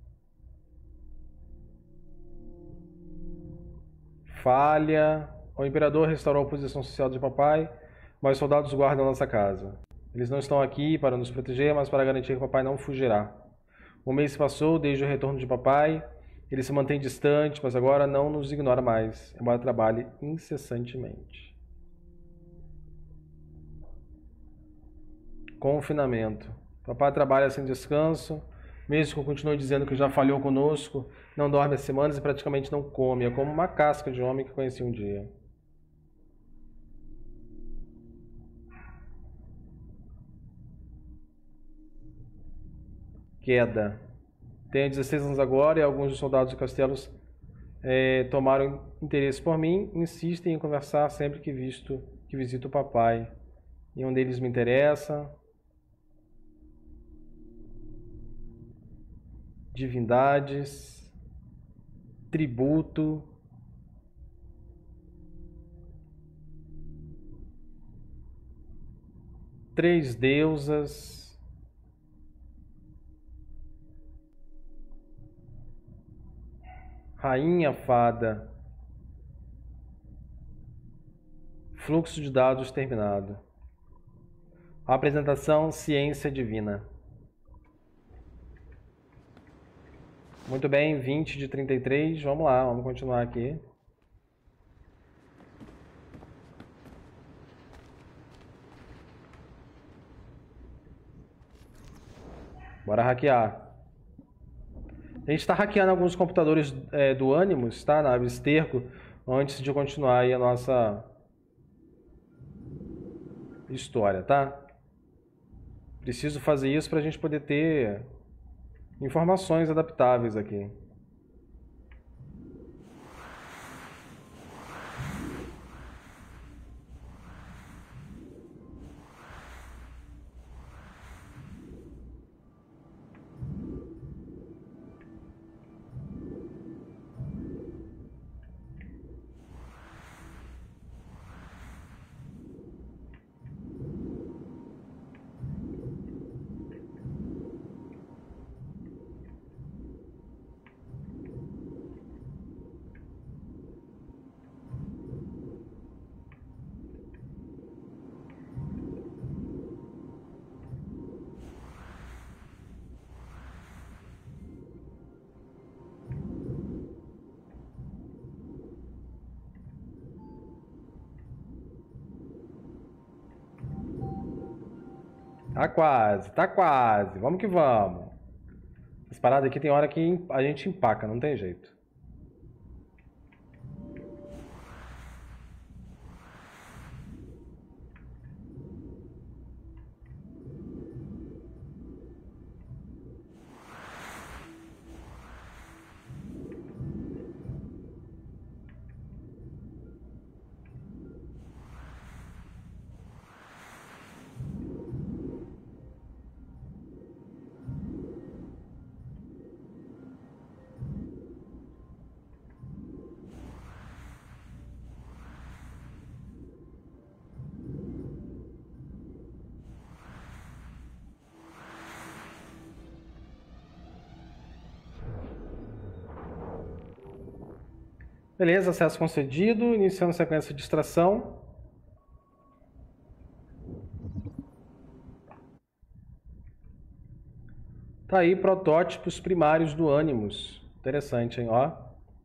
Falha. O imperador restaurou a posição social de papai, mas os soldados guardam nossa casa. Eles não estão aqui para nos proteger, mas para garantir que papai não fugirá. Um mês se passou desde o retorno de papai. Ele se mantém distante, mas agora não nos ignora mais, embora trabalhe incessantemente. Confinamento. Papai trabalha sem descanso, mesmo que continue dizendo que já falhou conosco, não dorme há semanas e praticamente não come. É como uma casca de homem que conheci um dia. Queda. Tenho 16 anos agora e alguns dos soldados do castelo tomaram interesse por mim e insistem em conversar sempre que visito o papai. E um deles me interessa. Divindades. Tributo. Três deusas. Rainha Fada. Fluxo de dados terminado. Apresentação Ciência Divina. Muito bem, 20 de 33. Vamos lá, vamos continuar aqui. Bora hackear. A gente está hackeando alguns computadores do Animus, tá? Na Abstergo, antes de continuar aí a nossa história, tá? Preciso fazer isso para a gente poder ter informações adaptáveis aqui. Tá quase, tá quase. Vamos que vamos. Essas paradas aqui tem hora que a gente empaca, não tem jeito. Beleza, acesso concedido. Iniciando sequência de extração. Tá aí, protótipos primários do Animus. Interessante, hein? Ó.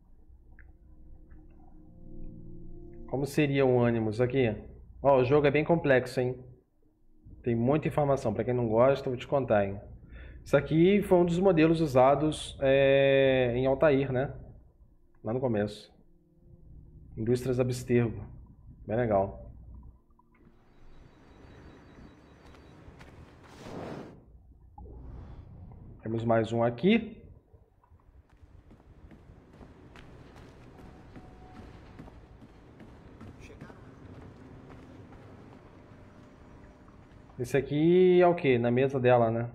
Como seria um Animus aqui? Ó, o jogo é bem complexo, hein? Tem muita informação. Para quem não gosta, eu vou te contar, hein? Isso aqui foi um dos modelos usados em Altair, né? Lá no começo. Indústrias Abstergo. Bem legal. Temos mais um aqui. Esse aqui é o quê? Na mesa dela, né?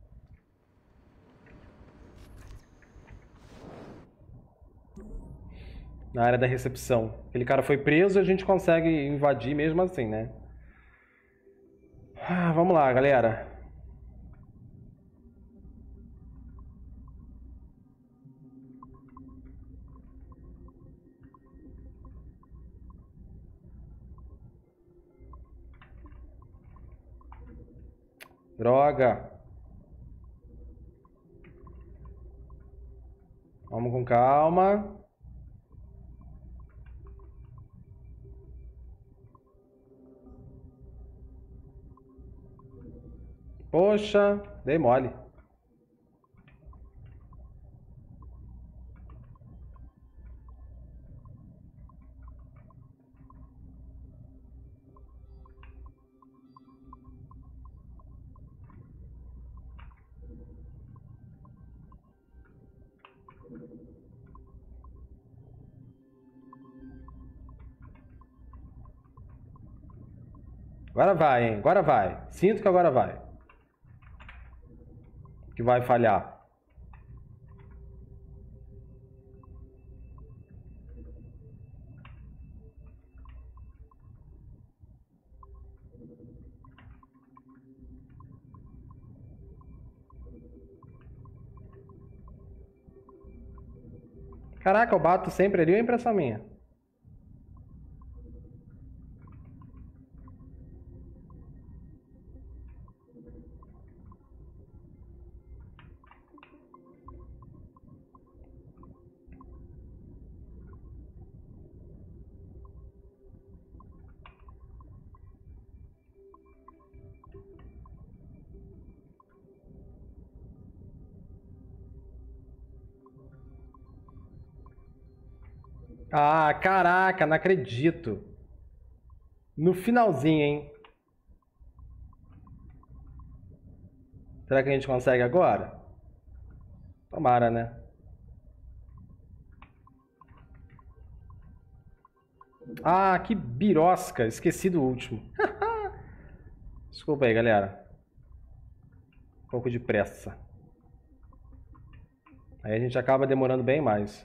Na área da recepção. Aquele cara foi preso e a gente consegue invadir mesmo assim, né? Vamos lá, galera. Droga. Vamos com calma. Poxa, dei mole. Agora vai, hein? Agora vai. Sinto que agora vai. Que vai falhar. Caraca, eu bato sempre ali ou é impressão minha? Ah, caraca, não acredito. No finalzinho, hein? Será que a gente consegue agora? Tomara, né? Ah, que birosca. Esqueci do último. Desculpa aí, galera. Um pouco de pressa. Aí a gente acaba demorando bem mais.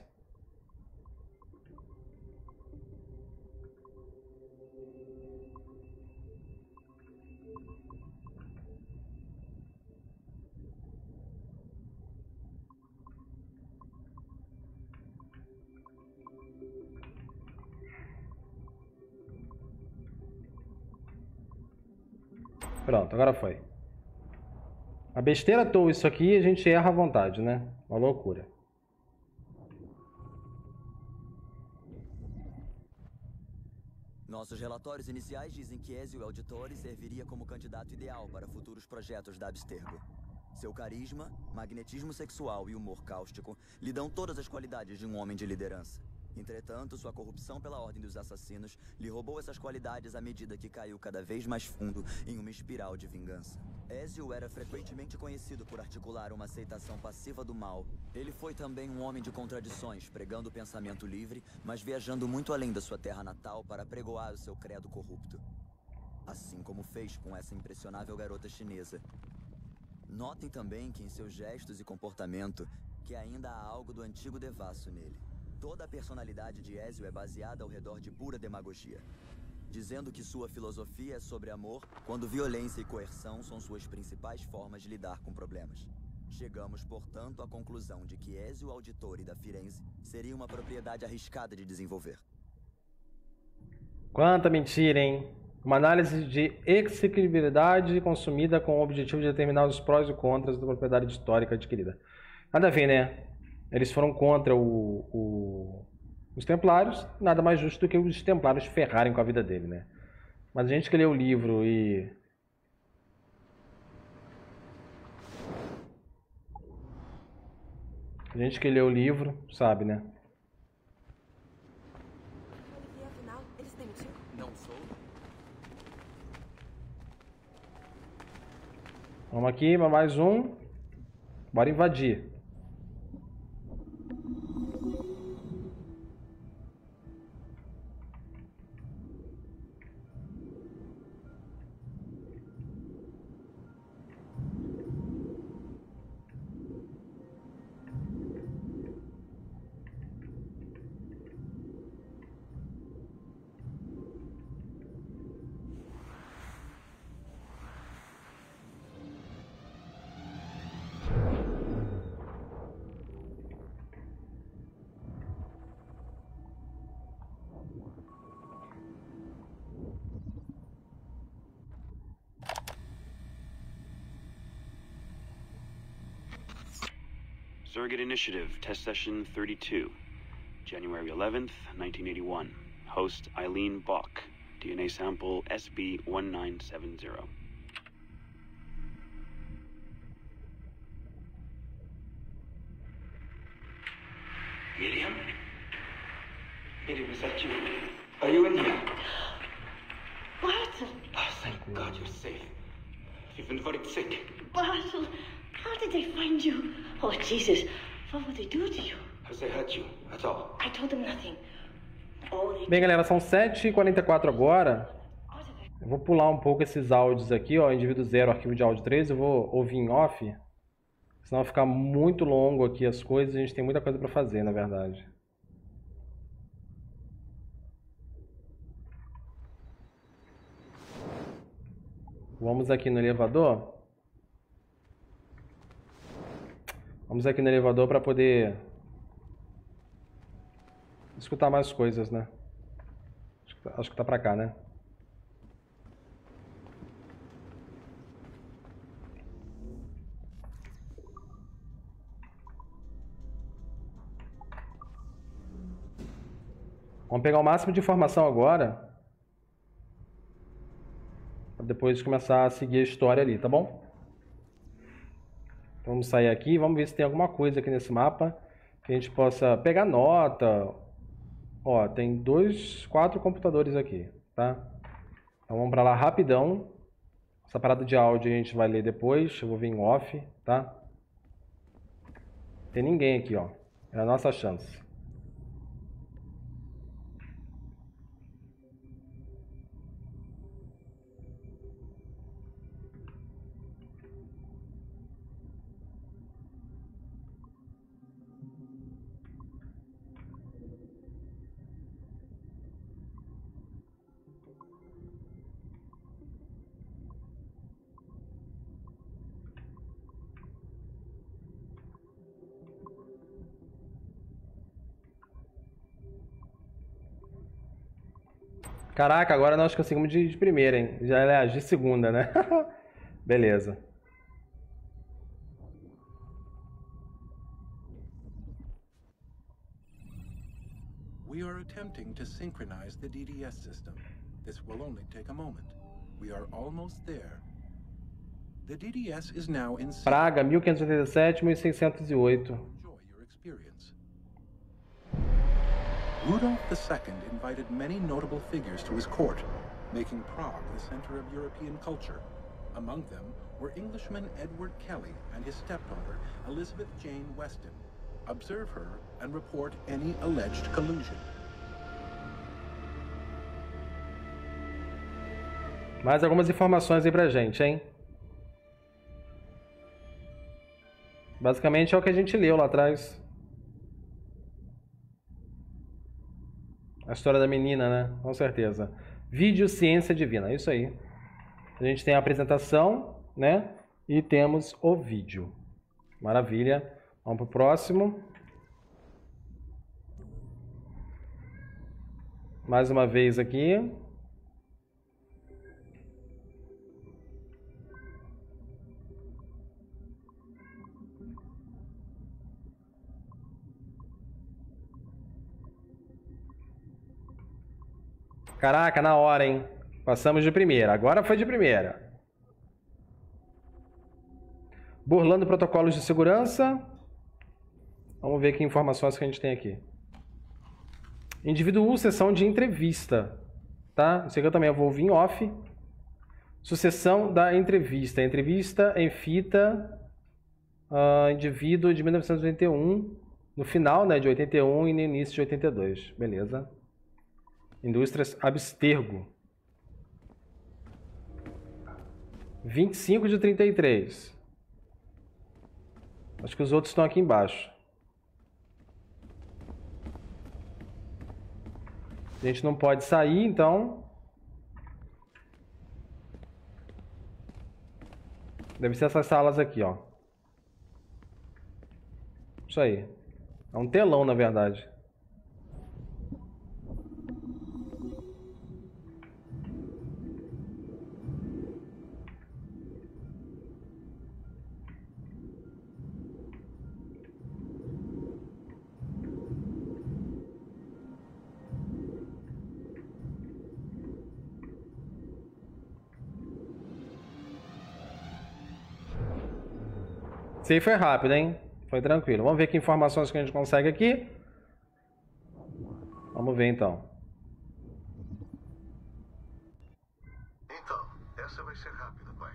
Pronto, agora foi. A besteira à toa isso aqui, a gente erra à vontade, né? Uma loucura. Nossos relatórios iniciais dizem que Ezio Auditore serviria como candidato ideal para futuros projetos da Abstergo. Seu carisma, magnetismo sexual e humor cáustico lhe dão todas as qualidades de um homem de liderança. Entretanto, sua corrupção pela Ordem dos Assassinos lhe roubou essas qualidades à medida que caiu cada vez mais fundo em uma espiral de vingança. Ezio era frequentemente conhecido por articular uma aceitação passiva do mal. Ele foi também um homem de contradições, pregando o pensamento livre, mas viajando muito além da sua terra natal para pregoar o seu credo corrupto. Assim como fez com essa impressionável garota chinesa. Notem também que em seus gestos e comportamento, que ainda há algo do antigo devasso nele. Toda a personalidade de Ezio é baseada ao redor de pura demagogia, dizendo que sua filosofia é sobre amor, quando violência e coerção são suas principais formas de lidar com problemas. Chegamos, portanto, à conclusão de que Ezio Auditore da Firenze seria uma propriedade arriscada de desenvolver. Quanta mentira, hein? Uma análise de execuibilidade consumida com o objetivo de determinar os prós e contras da propriedade histórica adquirida. Nada a ver, né? Eles foram contra os Templários, nada mais justo do que os Templários ferrarem com a vida dele, né? Mas a gente que lê o livro e... A gente que lê o livro, sabe, né? Afinal, ele se demitiu? Não sou. Vamos aqui para mais um. Bora invadir. Surrogate Initiative, Test Session 32, January 11th, 1981. Host Eileen Bach, DNA sample SB1970. Miriam? Miriam, is that you? Are you in here? Bartle! Oh, thank God you're safe. You've been very sick. Bartle! How did they find you? Oh, Jesus. What would they do to you? Has they hurt you at all? I told them nothing. Oh, they... Bem, galera, são 7h44 agora. Eu vou pular um pouco esses áudios aqui, ó. Indivíduo 0, arquivo de áudio 3. Eu vou ouvir em off. Senão vai ficar muito longo aqui as coisas. A gente tem muita coisa pra fazer, na verdade. Vamos aqui no elevador. Vamos aqui no elevador para poder escutar mais coisas, né? Acho que tá pra cá, né? Vamos pegar o máximo de informação agora, para depois começar a seguir a história ali, tá bom? Vamos sair aqui, vamos ver se tem alguma coisa aqui nesse mapa que a gente possa pegar nota. Ó, tem 4 computadores aqui, tá? Então vamos para lá rapidão. Essa parada de áudio a gente vai ler depois, eu vou vir em off, tá? Tem ninguém aqui, ó. É a nossa chance. Caraca, agora nós conseguimos de primeira, hein? Já, aliás, de segunda, né? Beleza. We are attempting to synchronize the DDS system. This will only take a moment. We are almost there. The DDS is now in Praga, 1587, 1608. Enjoy your experience. Rudolf II invited many notable figures to his court, making Prague the center of European culture. Among them were Englishman Edward Kelly and his stepdaughter, Elizabeth Jane Weston. Observe her and report any alleged collusion. Mais algumas informações aí pra gente, hein? Basicamente é o que a gente leu lá atrás. A história da menina, né? Com certeza. Vídeo Ciência Divina, é isso aí. A gente tem a apresentação, né? E temos o vídeo. Maravilha. Vamos pro próximo. Mais uma vez aqui. Caraca, na hora, hein? Passamos de primeira. Agora foi de primeira. Burlando protocolos de segurança. Vamos ver que informações que a gente tem aqui. Indivíduo 1, sessão de entrevista. Tá? Isso aqui eu também vou ouvir em off. Sucessão da entrevista. Entrevista em fita. Indivíduo de 1981. No final, né, de 81 e no início de 82. Beleza. Indústrias Abstergo. 25 de 33. Acho que os outros estão aqui embaixo. A gente não pode sair, então... Deve ser essas salas aqui, ó. Isso aí. É um telão, na verdade. Isso aí foi rápido, hein? Foi tranquilo. Vamos ver que informações que a gente consegue aqui. Vamos ver, então. Então, essa vai ser rápida, pai.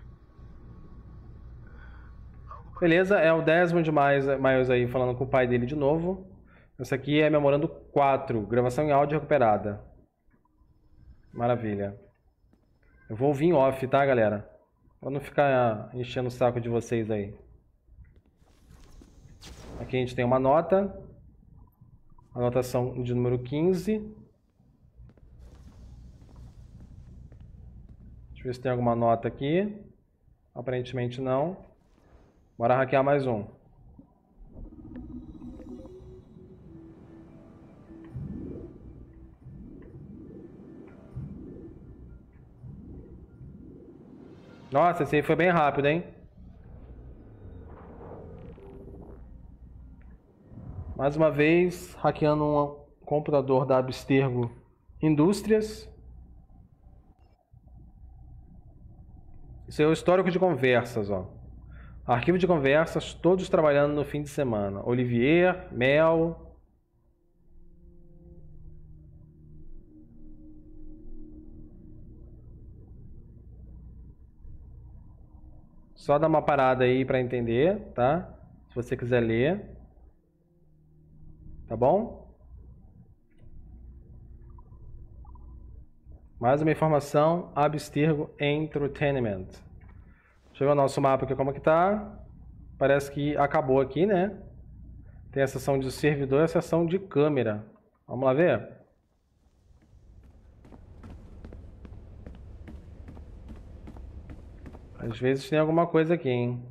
Beleza, é o Desmond Miles aí falando com o pai dele de novo. Essa aqui é Memorando 4, gravação em áudio recuperada. Maravilha. Eu vou ouvir em off, tá, galera? Pra não ficar enchendo o saco de vocês aí. Aqui a gente tem uma nota. Anotação de número 15. Deixa eu ver se tem alguma nota aqui. Aparentemente não. Bora hackear mais um. Nossa, esse aí foi bem rápido, hein? Mais uma vez, hackeando um computador da Abstergo Indústrias. Isso é o histórico de conversas, ó. Arquivo de conversas, todos trabalhando no fim de semana. Olivier, Mel. Só dá uma parada aí para entender, tá? Se você quiser ler. Tá bom? Mais uma informação, Abstergo Entertainment. Deixa eu ver o nosso mapa aqui como que tá. Parece que acabou aqui, né? Tem a seção de servidor e a seção de câmera. Vamos lá ver? Às vezes tem alguma coisa aqui, hein?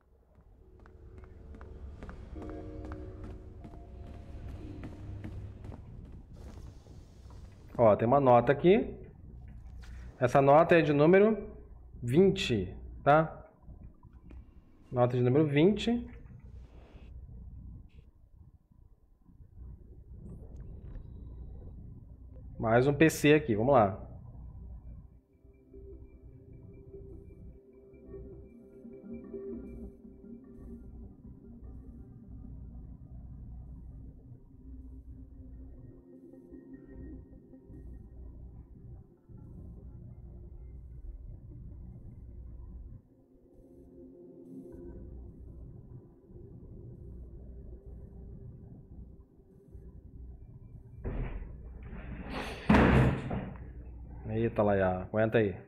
Ó, tem uma nota aqui. Essa nota é de número 20, tá? Nota de número 20. Mais um PC aqui, vamos lá. Eita, Laia, aguenta aí.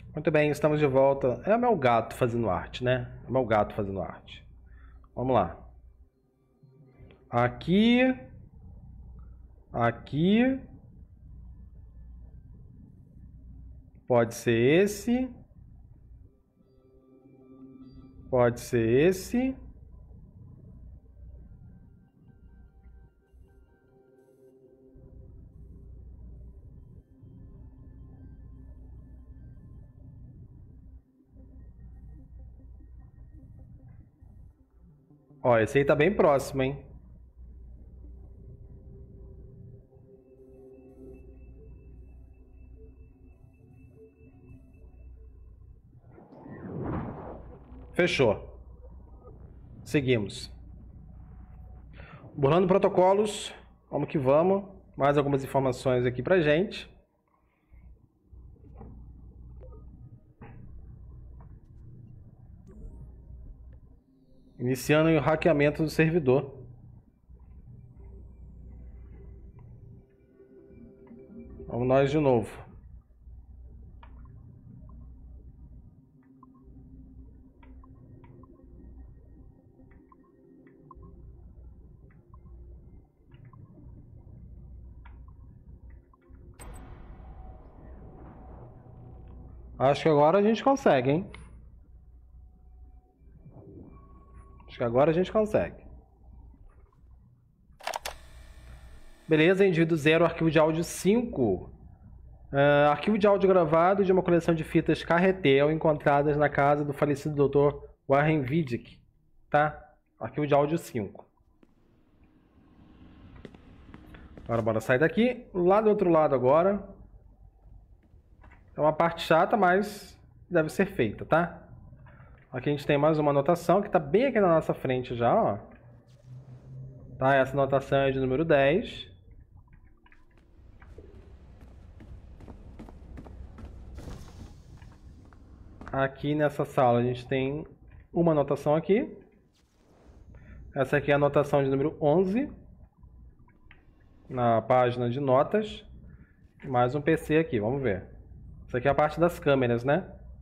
Muito bem, estamos de volta. É o meu gato fazendo arte, né? É o meu gato fazendo arte. Vamos lá. Aqui. Aqui. Pode ser esse. Pode ser esse. Ó, esse aí tá bem próximo, hein? Fechou. Seguimos. Burlando protocolos. Vamos que vamos. Mais algumas informações aqui pra gente. Iniciando o hackeamento do servidor. Vamos nós de novo. Acho que agora a gente consegue, hein? Acho que agora a gente consegue. Beleza, indivíduo 0, arquivo de áudio 5. Arquivo de áudio gravado de uma coleção de fitas Carretel encontradas na casa do falecido Dr. Warren Vidic. Tá? Arquivo de áudio 5. Agora bora sair daqui. Lá do outro lado agora. É uma parte chata, mas deve ser feita, tá? Aqui a gente tem mais uma anotação que está bem aqui na nossa frente já, ó. Tá? Essa anotação é de número 10. Aqui nessa sala a gente tem uma anotação aqui. Essa aqui é a anotação de número 11. Na página de notas. Mais um PC aqui, vamos ver. Isso aqui é a parte das câmeras, né?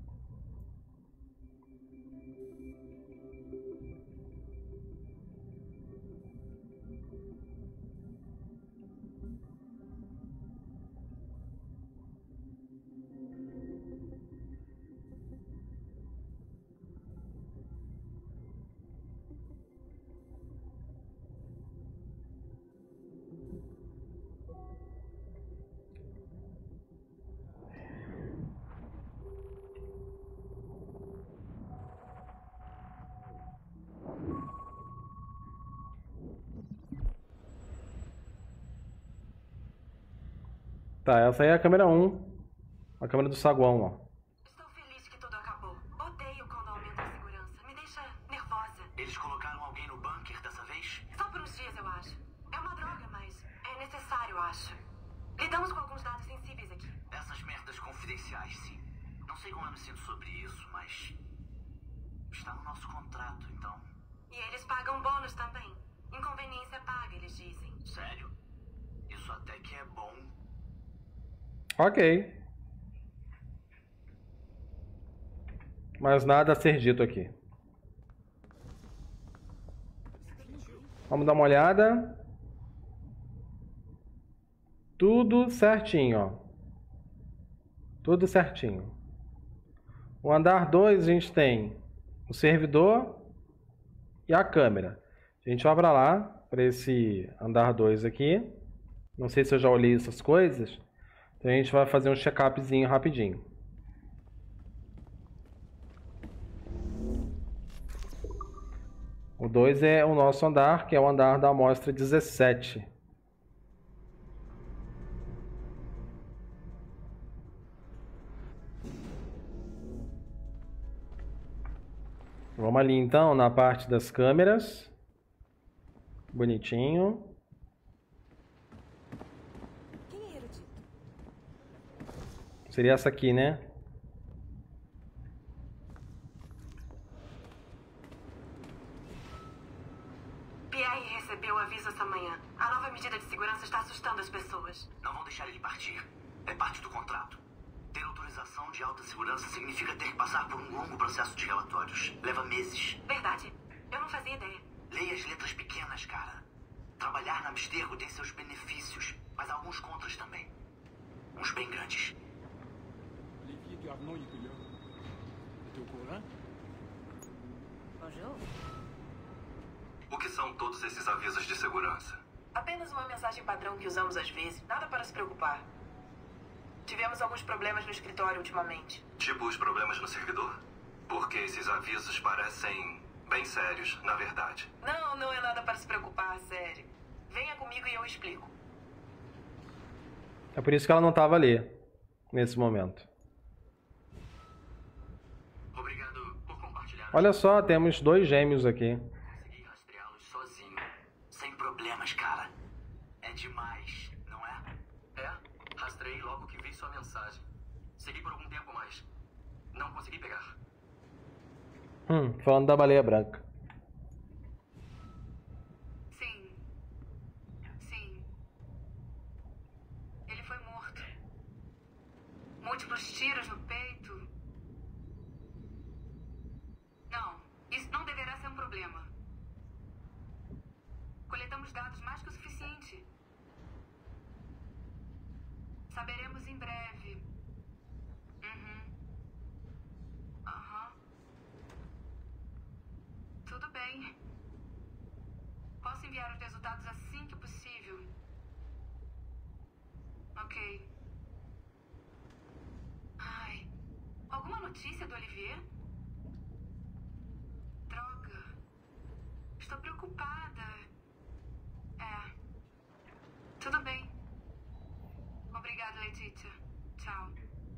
Tá, essa aí é a câmera 1. A câmera do saguão, ó. Estou feliz que tudo acabou. Odeio quando aumenta a segurança. Me deixa nervosa. Eles colocaram alguém no bunker dessa vez? Só por uns dias, eu acho. É uma droga, mas é necessário, eu acho. Lidamos com alguns dados sensíveis aqui. Essas merdas confidenciais, sim. Não sei como eu me sinto sobre isso, mas... está no nosso contrato, então... E eles pagam bônus também. Inconveniência paga, eles dizem. Sério? Isso até que é bom. Ok. Mas nada a ser dito aqui. Vamos dar uma olhada. Tudo certinho, ó. Tudo certinho. O andar 2 a gente tem o servidor e a câmera. A gente vai para lá, para esse andar 2 aqui. Não sei se eu já olhei essas coisas. Então a gente vai fazer um check-upzinho rapidinho. O 2 é o nosso andar, que é o andar da amostra 17. Vamos ali então na parte das câmeras. Bonitinho. Seria essa aqui, né? Pierre recebeu o aviso essa manhã. A nova medida de segurança está assustando as pessoas. Não vão deixar ele partir. É parte do contrato. Ter autorização Autorização de alta segurança significa ter que passar por um longo processo de relatórios. Leva meses. Verdade. Eu não fazia ideia. Leia as letras pequenas, cara. Trabalhar na Abstergo tem seus benefícios, mas alguns contras também. Uns bem grandes. Bonjour. O que são todos esses avisos de segurança? Apenas uma mensagem padrão que usamos às vezes. Nada para se preocupar. Tivemos alguns problemas no escritório ultimamente. Tipo os problemas no servidor? Porque esses avisos parecem bem sérios, na verdade. Não, não é nada para se preocupar, sério. Venha comigo e eu explico. É por isso que ela não estava ali, nesse momento. Obrigado por compartilhar. Olha só, temos 2 gêmeos aqui. Consegui rastreá-los sozinho. Sem problemas, cara. É demais, não é? É, rastrei logo que vi sua mensagem. Segui por algum tempo, mas não consegui pegar. Falando da baleia branca. Sim. Sim. Ele foi morto. Múltiplos tiros no peito. Não, isso não deverá ser um problema. Coletamos dados mais que o suficiente. Saberemos em breve. Tudo bem. Posso enviar os resultados assim que possível. Ok. Ai. Alguma notícia do Olivier? Droga. Estou preocupada. É. Tudo bem. Obrigada, Letícia. Tchau.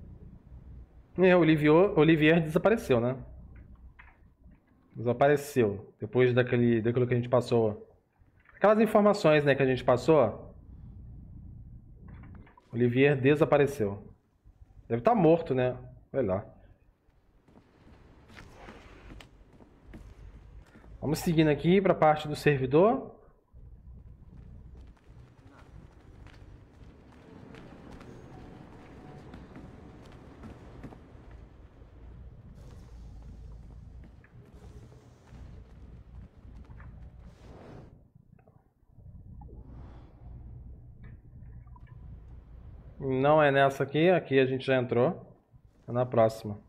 Olivier desapareceu, né? Desapareceu. Depois daquilo que a gente passou. Aquelas informações, né, que a gente passou. Olivier desapareceu. Deve estar morto, né? Vai lá. Vamos seguindo aqui para a parte do servidor. Não é nessa aqui, aqui a gente já entrou. É na próxima.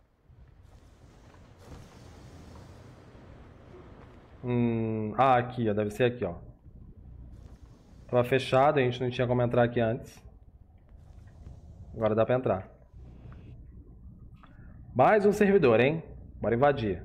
Aqui, ó, deve ser aqui, ó. Tava fechado, a gente não tinha como entrar aqui antes. Agora dá pra entrar. Mais um servidor, hein? Bora invadir.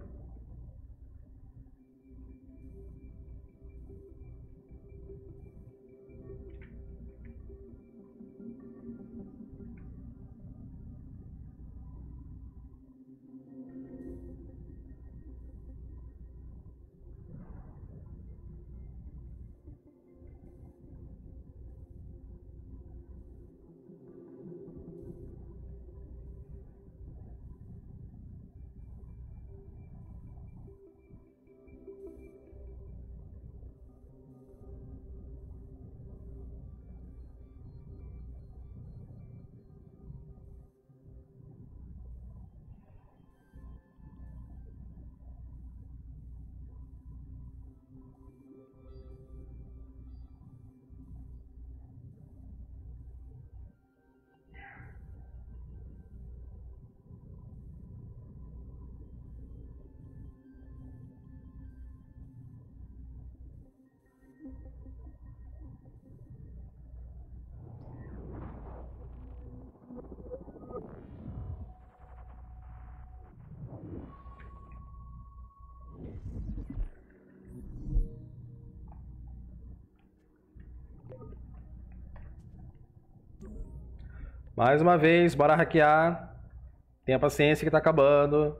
Mais uma vez, bora hackear. Tenha paciência que tá acabando.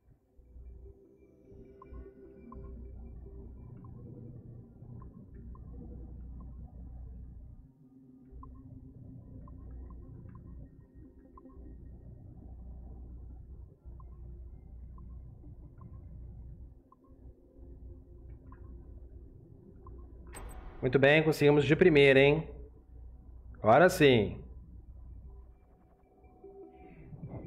Muito bem, conseguimos de primeira, hein? Agora sim.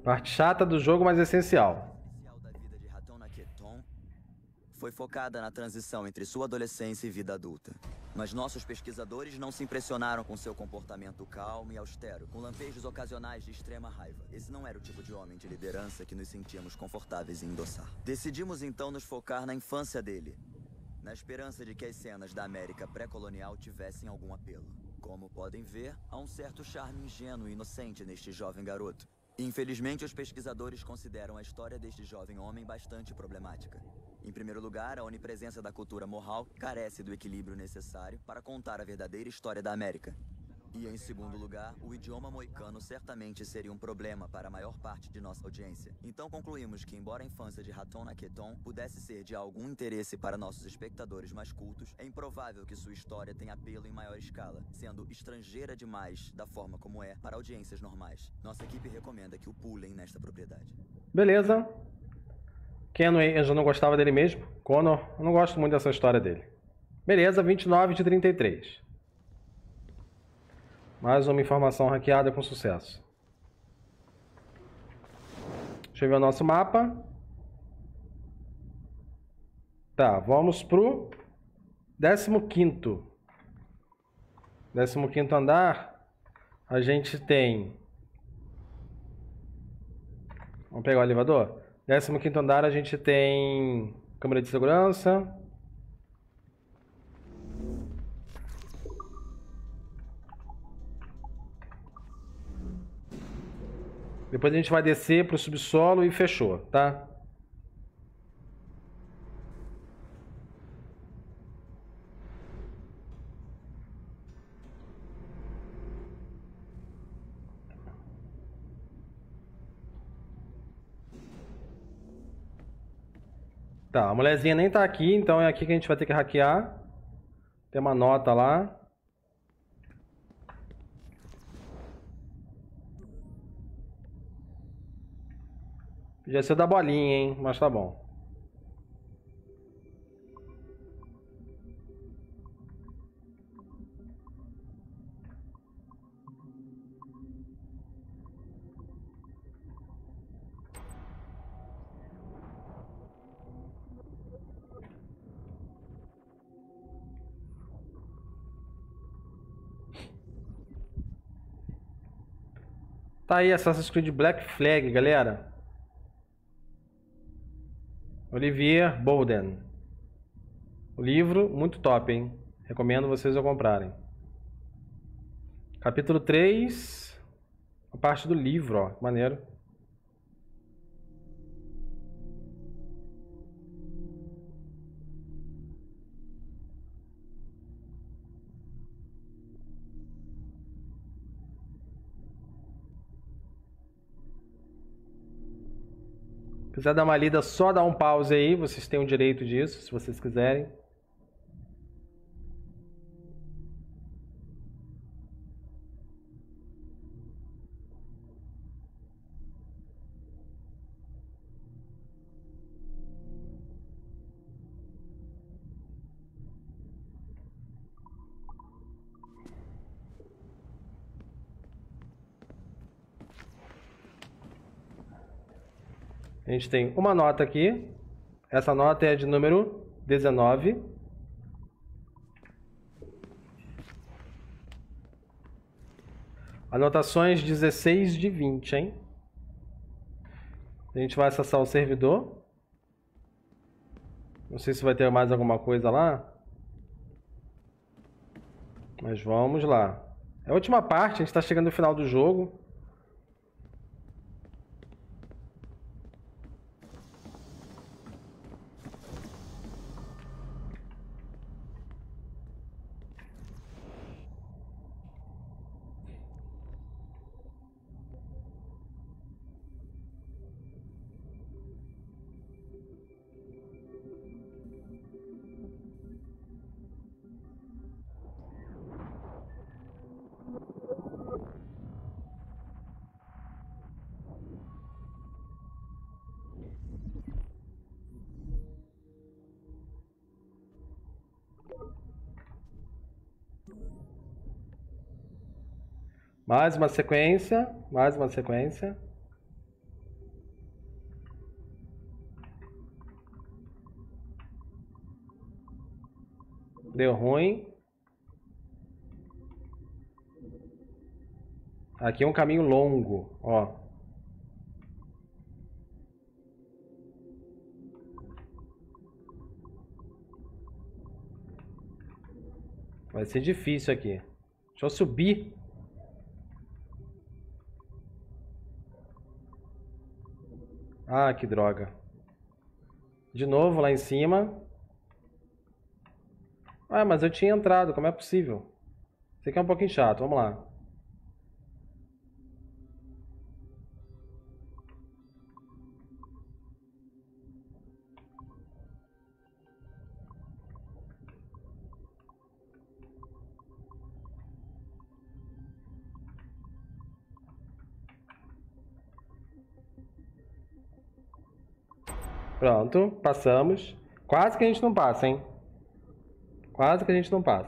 Parte chata do jogo, mas essencial. Da vida de Hatton Keton foi focada na transição entre sua adolescência e vida adulta. Mas nossos pesquisadores não se impressionaram com seu comportamento calmo e austero, com lampejos ocasionais de extrema raiva. Esse não era o tipo de homem de liderança que nos sentíamos confortáveis em endossar. Decidimos então nos focar na infância dele, na esperança de que as cenas da América pré-colonial tivessem algum apelo. Como podem ver, há um certo charme ingênuo e inocente neste jovem garoto. Infelizmente, os pesquisadores consideram a história deste jovem homem bastante problemática. Em primeiro lugar, a onipresença da cultura Mohawk carece do equilíbrio necessário para contar a verdadeira história da América. E em segundo lugar, o idioma moicano certamente seria um problema para a maior parte de nossa audiência. Então concluímos que, embora a infância de Hatton Keton pudesse ser de algum interesse para nossos espectadores mais cultos, é improvável que sua história tenha apelo em maior escala, sendo estrangeira demais da forma como é para audiências normais. Nossa equipe recomenda que o pulem nesta propriedade. Beleza. Kenway, eu já não gostava dele mesmo. Connor, eu não gosto muito dessa história dele. Beleza, 29 de 33. Mais uma informação hackeada com sucesso. Deixa eu ver o nosso mapa. Tá, vamos pro 15º. 15º andar. A gente tem... Vamos pegar o elevador? 15º andar a gente tem câmera de segurança. Depois a gente vai descer para o subsolo e fechou, tá? Tá, a mulherzinha nem tá aqui, então é aqui que a gente vai ter que hackear. Tem uma nota lá. Podia ser da bolinha, hein? Mas tá bom. Tá aí Assassin's Creed Black Flag, galera. Olivier Bolden. O livro, muito top, hein? Recomendo vocês a comprarem. Capítulo 3. A parte do livro, ó. Maneiro. Se quiser dar uma lida, só dá um pause aí. Vocês têm o direito disso, se vocês quiserem. A gente tem uma nota aqui. Essa nota é de número 19. Anotações 16 de 20, hein? A gente vai acessar o servidor. Não sei se vai ter mais alguma coisa lá. Mas vamos lá. É a última parte, a gente está chegando no final do jogo. Mais uma sequência, mais uma sequência. Deu ruim. Aqui é um caminho longo, ó. Vai ser difícil aqui. Deixa eu subir. Ah, que droga. De novo lá em cima. Ah, mas eu tinha entrado, como é possível? Isso aqui é um pouquinho chato, vamos lá. Pronto, passamos. Quase que a gente não passa, hein? Quase que a gente não passa.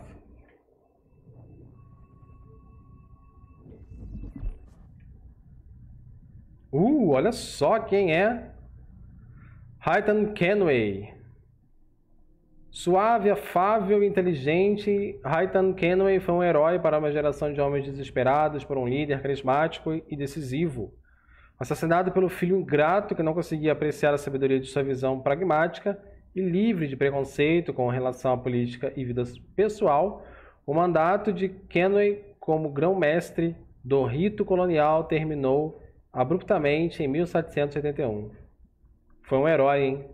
Olha só quem é. Haytham Kenway. Suave, afável e inteligente, Haytham Kenway foi um herói para uma geração de homens desesperados por um líder carismático e decisivo. Assassinado pelo filho ingrato que não conseguia apreciar a sabedoria de sua visão pragmática e livre de preconceito com relação à política e vida pessoal, o mandato de Kenway como grão-mestre do rito colonial terminou abruptamente em 1781. Foi um herói, hein?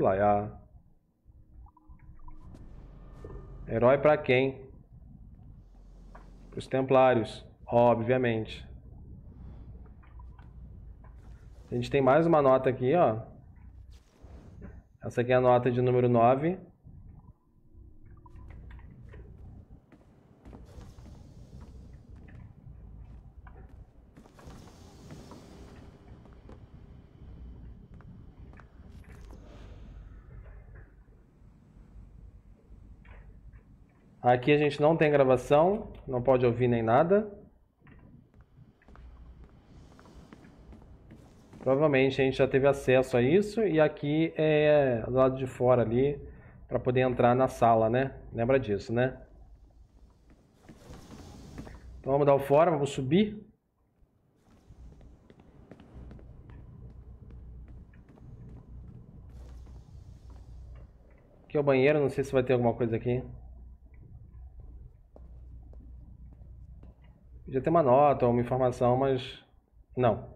Herói para quem? Para os Templários, obviamente. A gente tem mais uma nota aqui, ó. Essa aqui é a nota de número 9. Aqui a gente não tem gravação, não pode ouvir nem nada. Provavelmente a gente já teve acesso a isso e aqui é do lado de fora ali para poder entrar na sala, né? Lembra disso, né? Então vamos dar o fora, vamos subir. Aqui é o banheiro, não sei se vai ter alguma coisa aqui. Podia ter uma nota ou uma informação, mas não.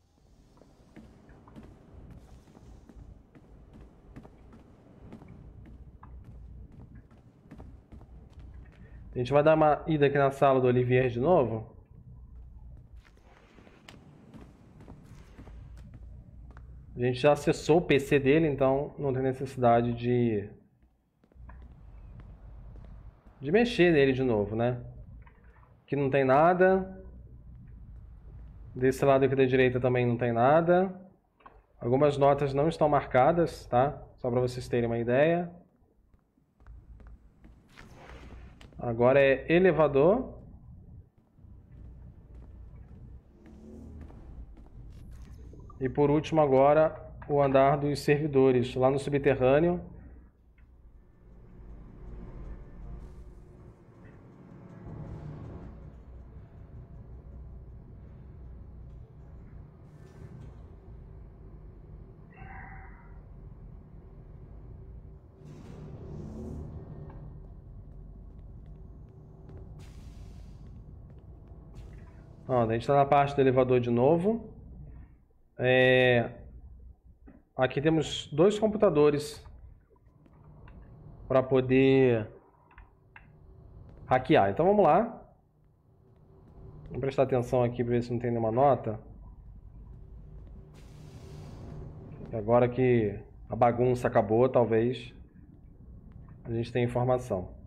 A gente vai dar uma ida aqui na sala do Olivier de novo. A gente já acessou o PC dele, então não tem necessidade de mexer nele de novo, né? Aqui não tem nada. Desse lado aqui da direita também não tem nada. Algumas notas não estão marcadas, tá? Só para vocês terem uma ideia. Agora é elevador. E por último agora o andar dos servidores, lá no subterrâneo. Ó, a gente está na parte do elevador de novo. Aqui temos 2 computadores para poder hackear. Então vamos lá. Vamos prestar atenção aqui para ver se não tem nenhuma nota. Agora que a bagunça acabou, talvez a gente tenha informação.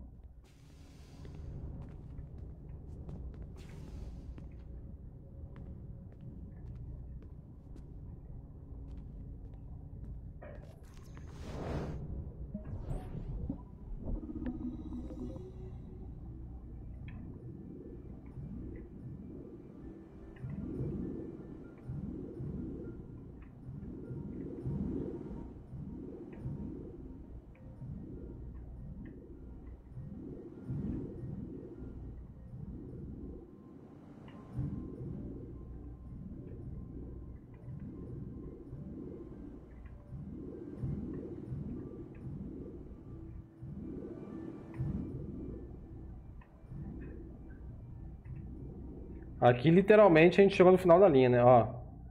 Aqui, literalmente, a gente chegou no final da linha, né? Ó.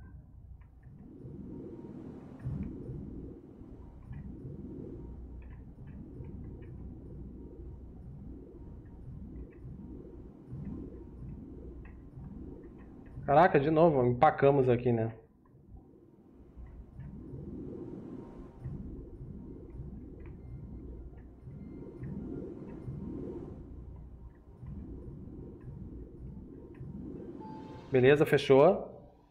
Caraca, de novo, empacamos aqui, né? Beleza, fechou.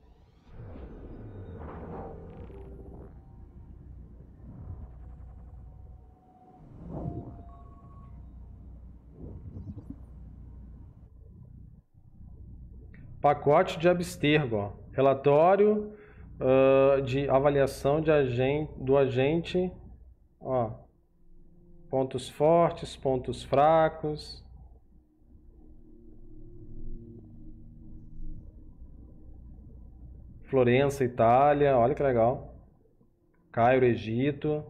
Pacote de abstergo, ó. Relatório de avaliação do agente, ó. Pontos fortes, pontos fracos. Florença, Itália, olha que legal. Cairo, Egito.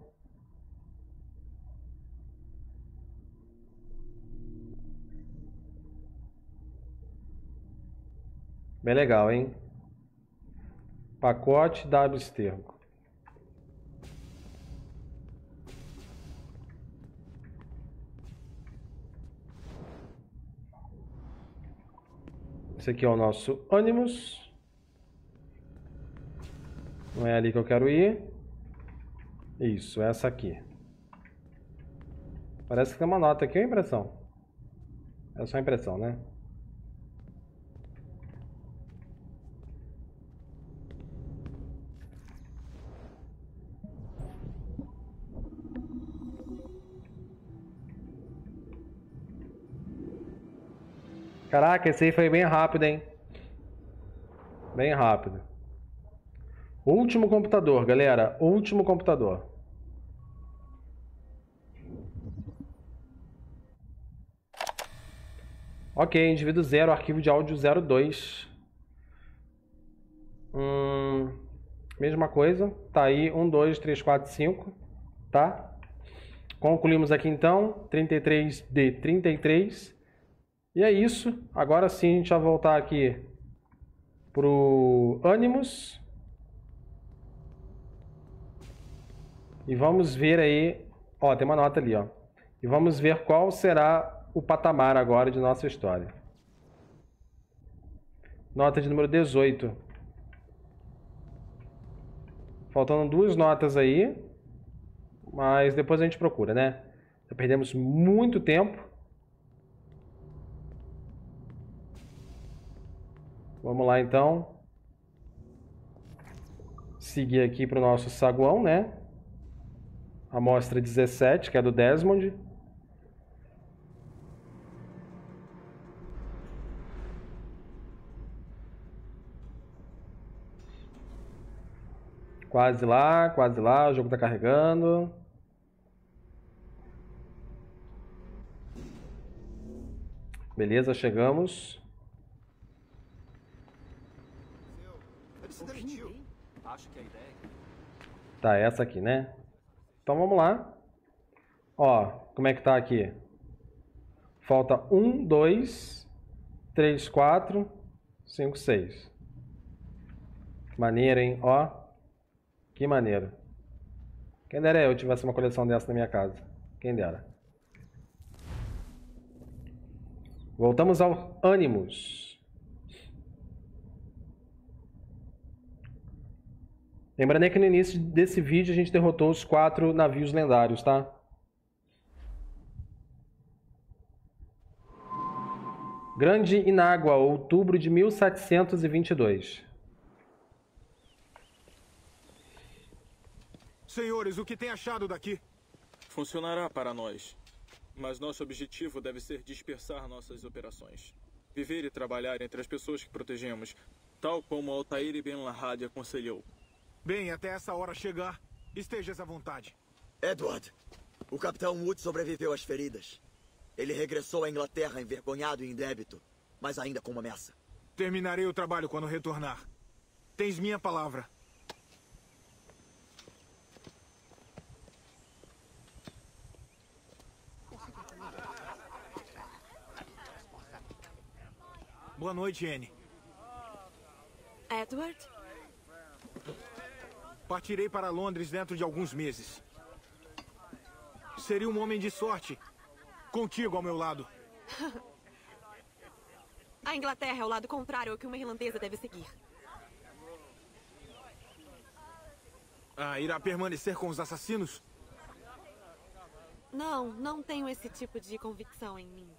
Bem legal, hein? Pacote da abstergo. Esse aqui é o nosso Animus. Não é ali que eu quero ir. Isso, essa aqui. Parece que tem uma nota aqui, ou impressão? É só impressão, né? Caraca, esse aí foi bem rápido, hein? Bem rápido. Último computador, galera. Último computador. Ok, indivíduo 0, arquivo de áudio 02. Mesma coisa. Tá aí, 1, 2, 3, 4, 5. Tá? Concluímos aqui então. 33D 33. E é isso. Agora sim a gente vai voltar aqui pro Animus. E vamos ver aí, ó, tem uma nota ali, ó. E vamos ver qual será o patamar agora de nossa história. Nota de número 18. Faltando 2 notas aí, mas depois a gente procura, né? Já perdemos muito tempo. Vamos lá então. Seguir aqui para o nosso saguão, né? Amostra 17, que é do Desmond. Quase lá, o jogo está carregando. Beleza, chegamos. Tá, essa aqui, né? Então vamos lá. Ó, como é que tá aqui? Falta 1, 2, 3, 4, 5, 6. Maneiro, hein? Ó, que maneiro. Quem dera eu tivesse uma coleção dessa na minha casa. Quem dera. Voltamos ao Animus. Lembrando que no início desse vídeo a gente derrotou os 4 navios lendários, tá? Grande Inágua, outubro de 1722. Senhores, o que tem achado daqui? Funcionará para nós. Mas nosso objetivo deve ser dispersar nossas operações. Viver e trabalhar entre as pessoas que protegemos, tal como Altair Ben Lahad aconselhou. Bem, até essa hora chegar, estejas à vontade. Edward, o Capitão Wood sobreviveu às feridas. Ele regressou à Inglaterra envergonhado e em débito, mas ainda com uma ameaça. Terminarei o trabalho quando retornar. Tens minha palavra. Boa noite, Anne. Edward? Partirei para Londres dentro de alguns meses. Seria um homem de sorte, contigo ao meu lado. A Inglaterra é o lado contrário ao que uma irlandesa deve seguir. Irá permanecer com os assassinos? Não tenho esse tipo de convicção em mim.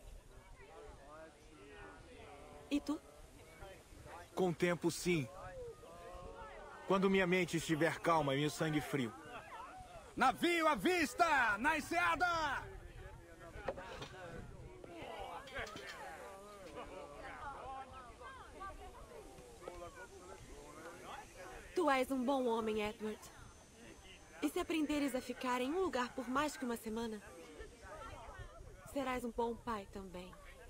E tu? Com o tempo, sim. Quando minha mente estiver calma e meu sangue frio. Navio à vista! Na enseada! Tu és um bom homem, Edward. E se aprenderes a ficar em um lugar por mais que uma semana, serás um bom pai também.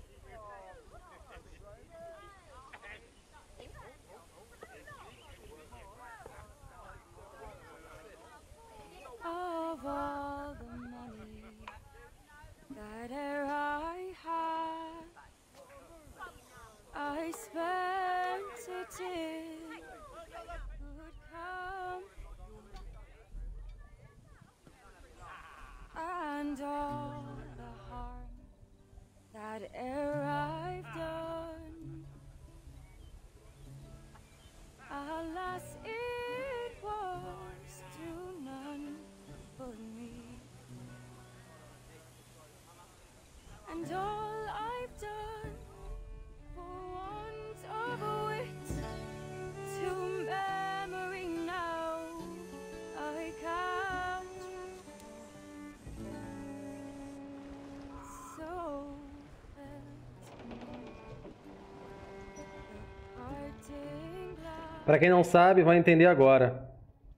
Of all the money that I had, I spent it in good company, and all the harm that I've done, alas, it was to none but me. And all I've done for want of wit to memory now I count. So Para quem não sabe, vai entender agora.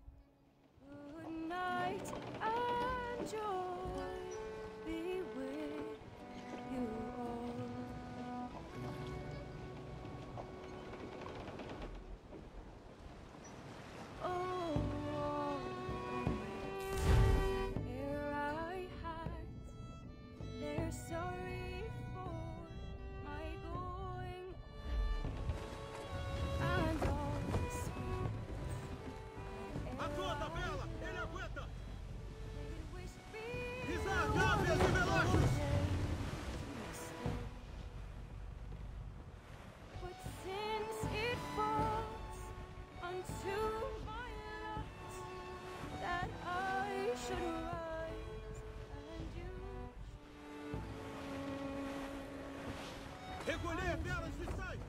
Recolher velas fiscais!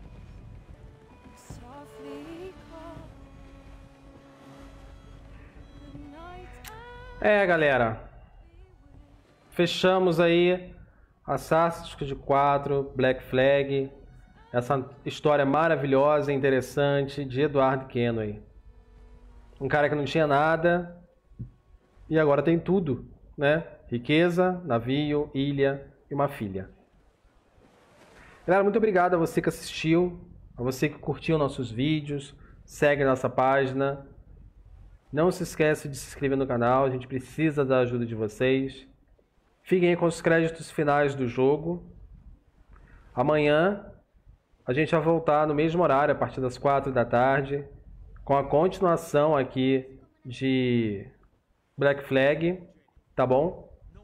Galera. Fechamos aí Assassin's Creed 4, Black Flag. Essa história maravilhosa e interessante de Edward Kenway. Um cara que não tinha nada e agora tem tudo, né? Riqueza, navio, ilha e uma filha. Galera, muito obrigado a você que assistiu, a você que curtiu nossos vídeos, segue nossa página. Não se esqueça de se inscrever no canal, a gente precisa da ajuda de vocês. Fiquem aí com os créditos finais do jogo. Amanhã a gente vai voltar no mesmo horário, a partir das 4 da tarde, com a continuação aqui de Black Flag, tá bom?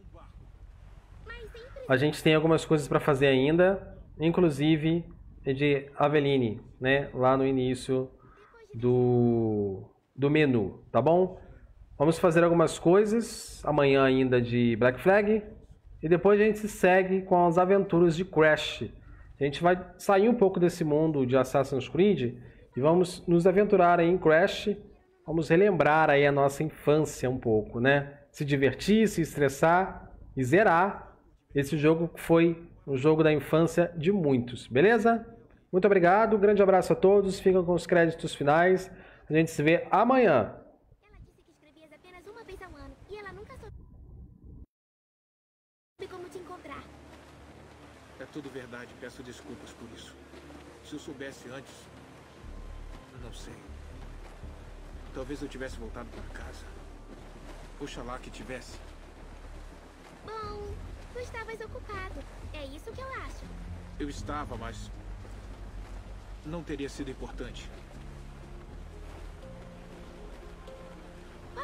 A gente tem algumas coisas para fazer ainda, inclusive de Aveline, né? Lá no início do menu, tá bom? Vamos fazer algumas coisas amanhã ainda de Black Flag e depois a gente se segue com as aventuras de Crash. A gente vai sair um pouco desse mundo de Assassin's Creed e vamos nos aventurar aí em Crash. Vamos relembrar aí a nossa infância um pouco, né? Se divertir, se estressar e zerar. Esse jogo foi um jogo da infância de muitos, beleza? Muito obrigado, grande abraço a todos, ficam com os créditos finais. A gente se vê amanhã. Ela disse que escrevias apenas uma vez ao ano e ela nunca soube como te encontrar. É tudo verdade, peço desculpas por isso. Se eu soubesse antes, não sei. Talvez eu tivesse voltado para casa. Oxalá que tivesse. Bom, tu estavas ocupado. É isso que eu acho. Eu estava, mas não teria sido importante.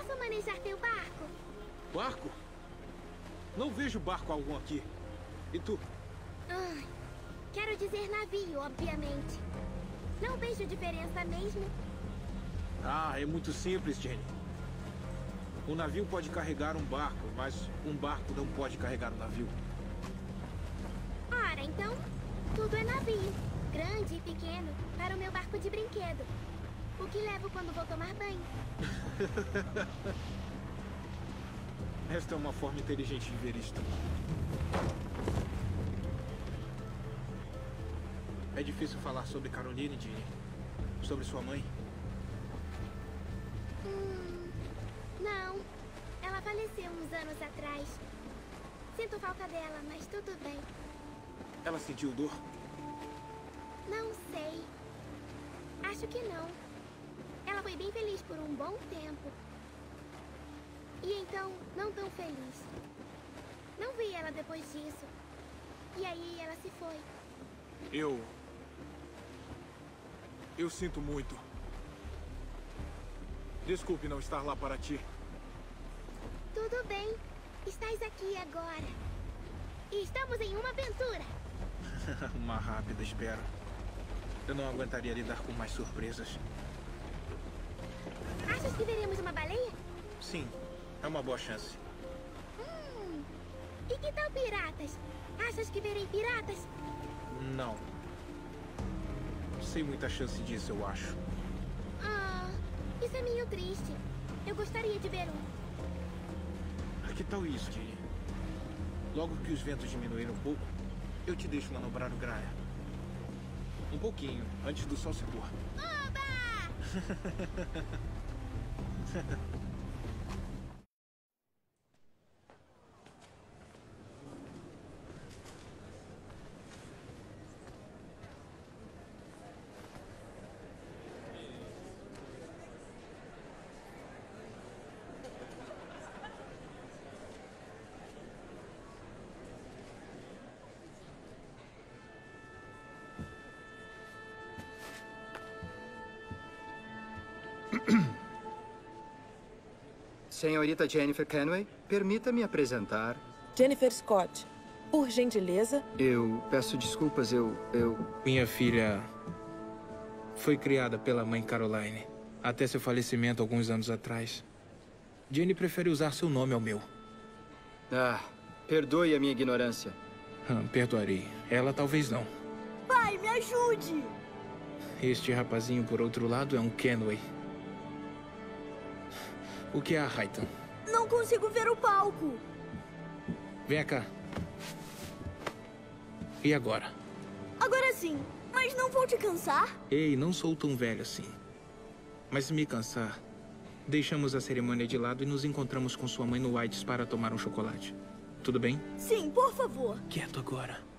Posso manejar teu barco? Barco? Não vejo barco algum aqui. E tu? Quero dizer navio, obviamente. Não vejo diferença mesmo. Ah, é muito simples, Jenny. Um navio pode carregar um barco, mas um barco não pode carregar um navio. Ora, então, tudo é navio. Grande e pequeno, para o meu barco de brinquedo. O que levo quando vou tomar banho. Esta é uma forma inteligente de ver isto. É difícil falar sobre Caroline, Jenny. Sobre sua mãe. Não. Ela faleceu uns anos atrás. Sinto falta dela, mas tudo bem. Ela sentiu dor? Não sei. Acho que não. Ela foi bem feliz por um bom tempo. E então, não tão feliz. Não vi ela depois disso. E aí ela se foi. Eu sinto muito. Desculpe não estar lá para ti. Tudo bem. Estás aqui agora. E estamos em uma aventura. Uma rápida espera. Eu não aguentaria lidar com mais surpresas. Achas que veremos uma baleia? Sim, é uma boa chance. E que tal piratas? Achas que verei piratas? Não. Sem muita chance disso, eu acho. Isso é meio triste. Eu gostaria de ver um. Que tal isso, Jenny? Logo que os ventos diminuírem um pouco, eu te deixo manobrar o Graia. Um pouquinho, antes do sol se pôr. Oba! Senhorita Jennifer Kenway, permita-me apresentar... Jennifer Scott, por gentileza. Eu peço desculpas, Minha filha foi criada pela mãe Caroline, até seu falecimento alguns anos atrás. Jenny prefere usar seu nome ao meu. Perdoe a minha ignorância. Perdoarei. Ela talvez não. Pai, me ajude! Este rapazinho, por outro lado, é um Kenway. O que é a Raitan? Não consigo ver o palco. Vem cá. E agora? Agora sim. Mas não vou te cansar? Ei, não sou tão velho assim. Mas se me cansar, deixamos a cerimônia de lado e nos encontramos com sua mãe no White's para tomar um chocolate. Tudo bem? Sim, por favor. Quieto agora.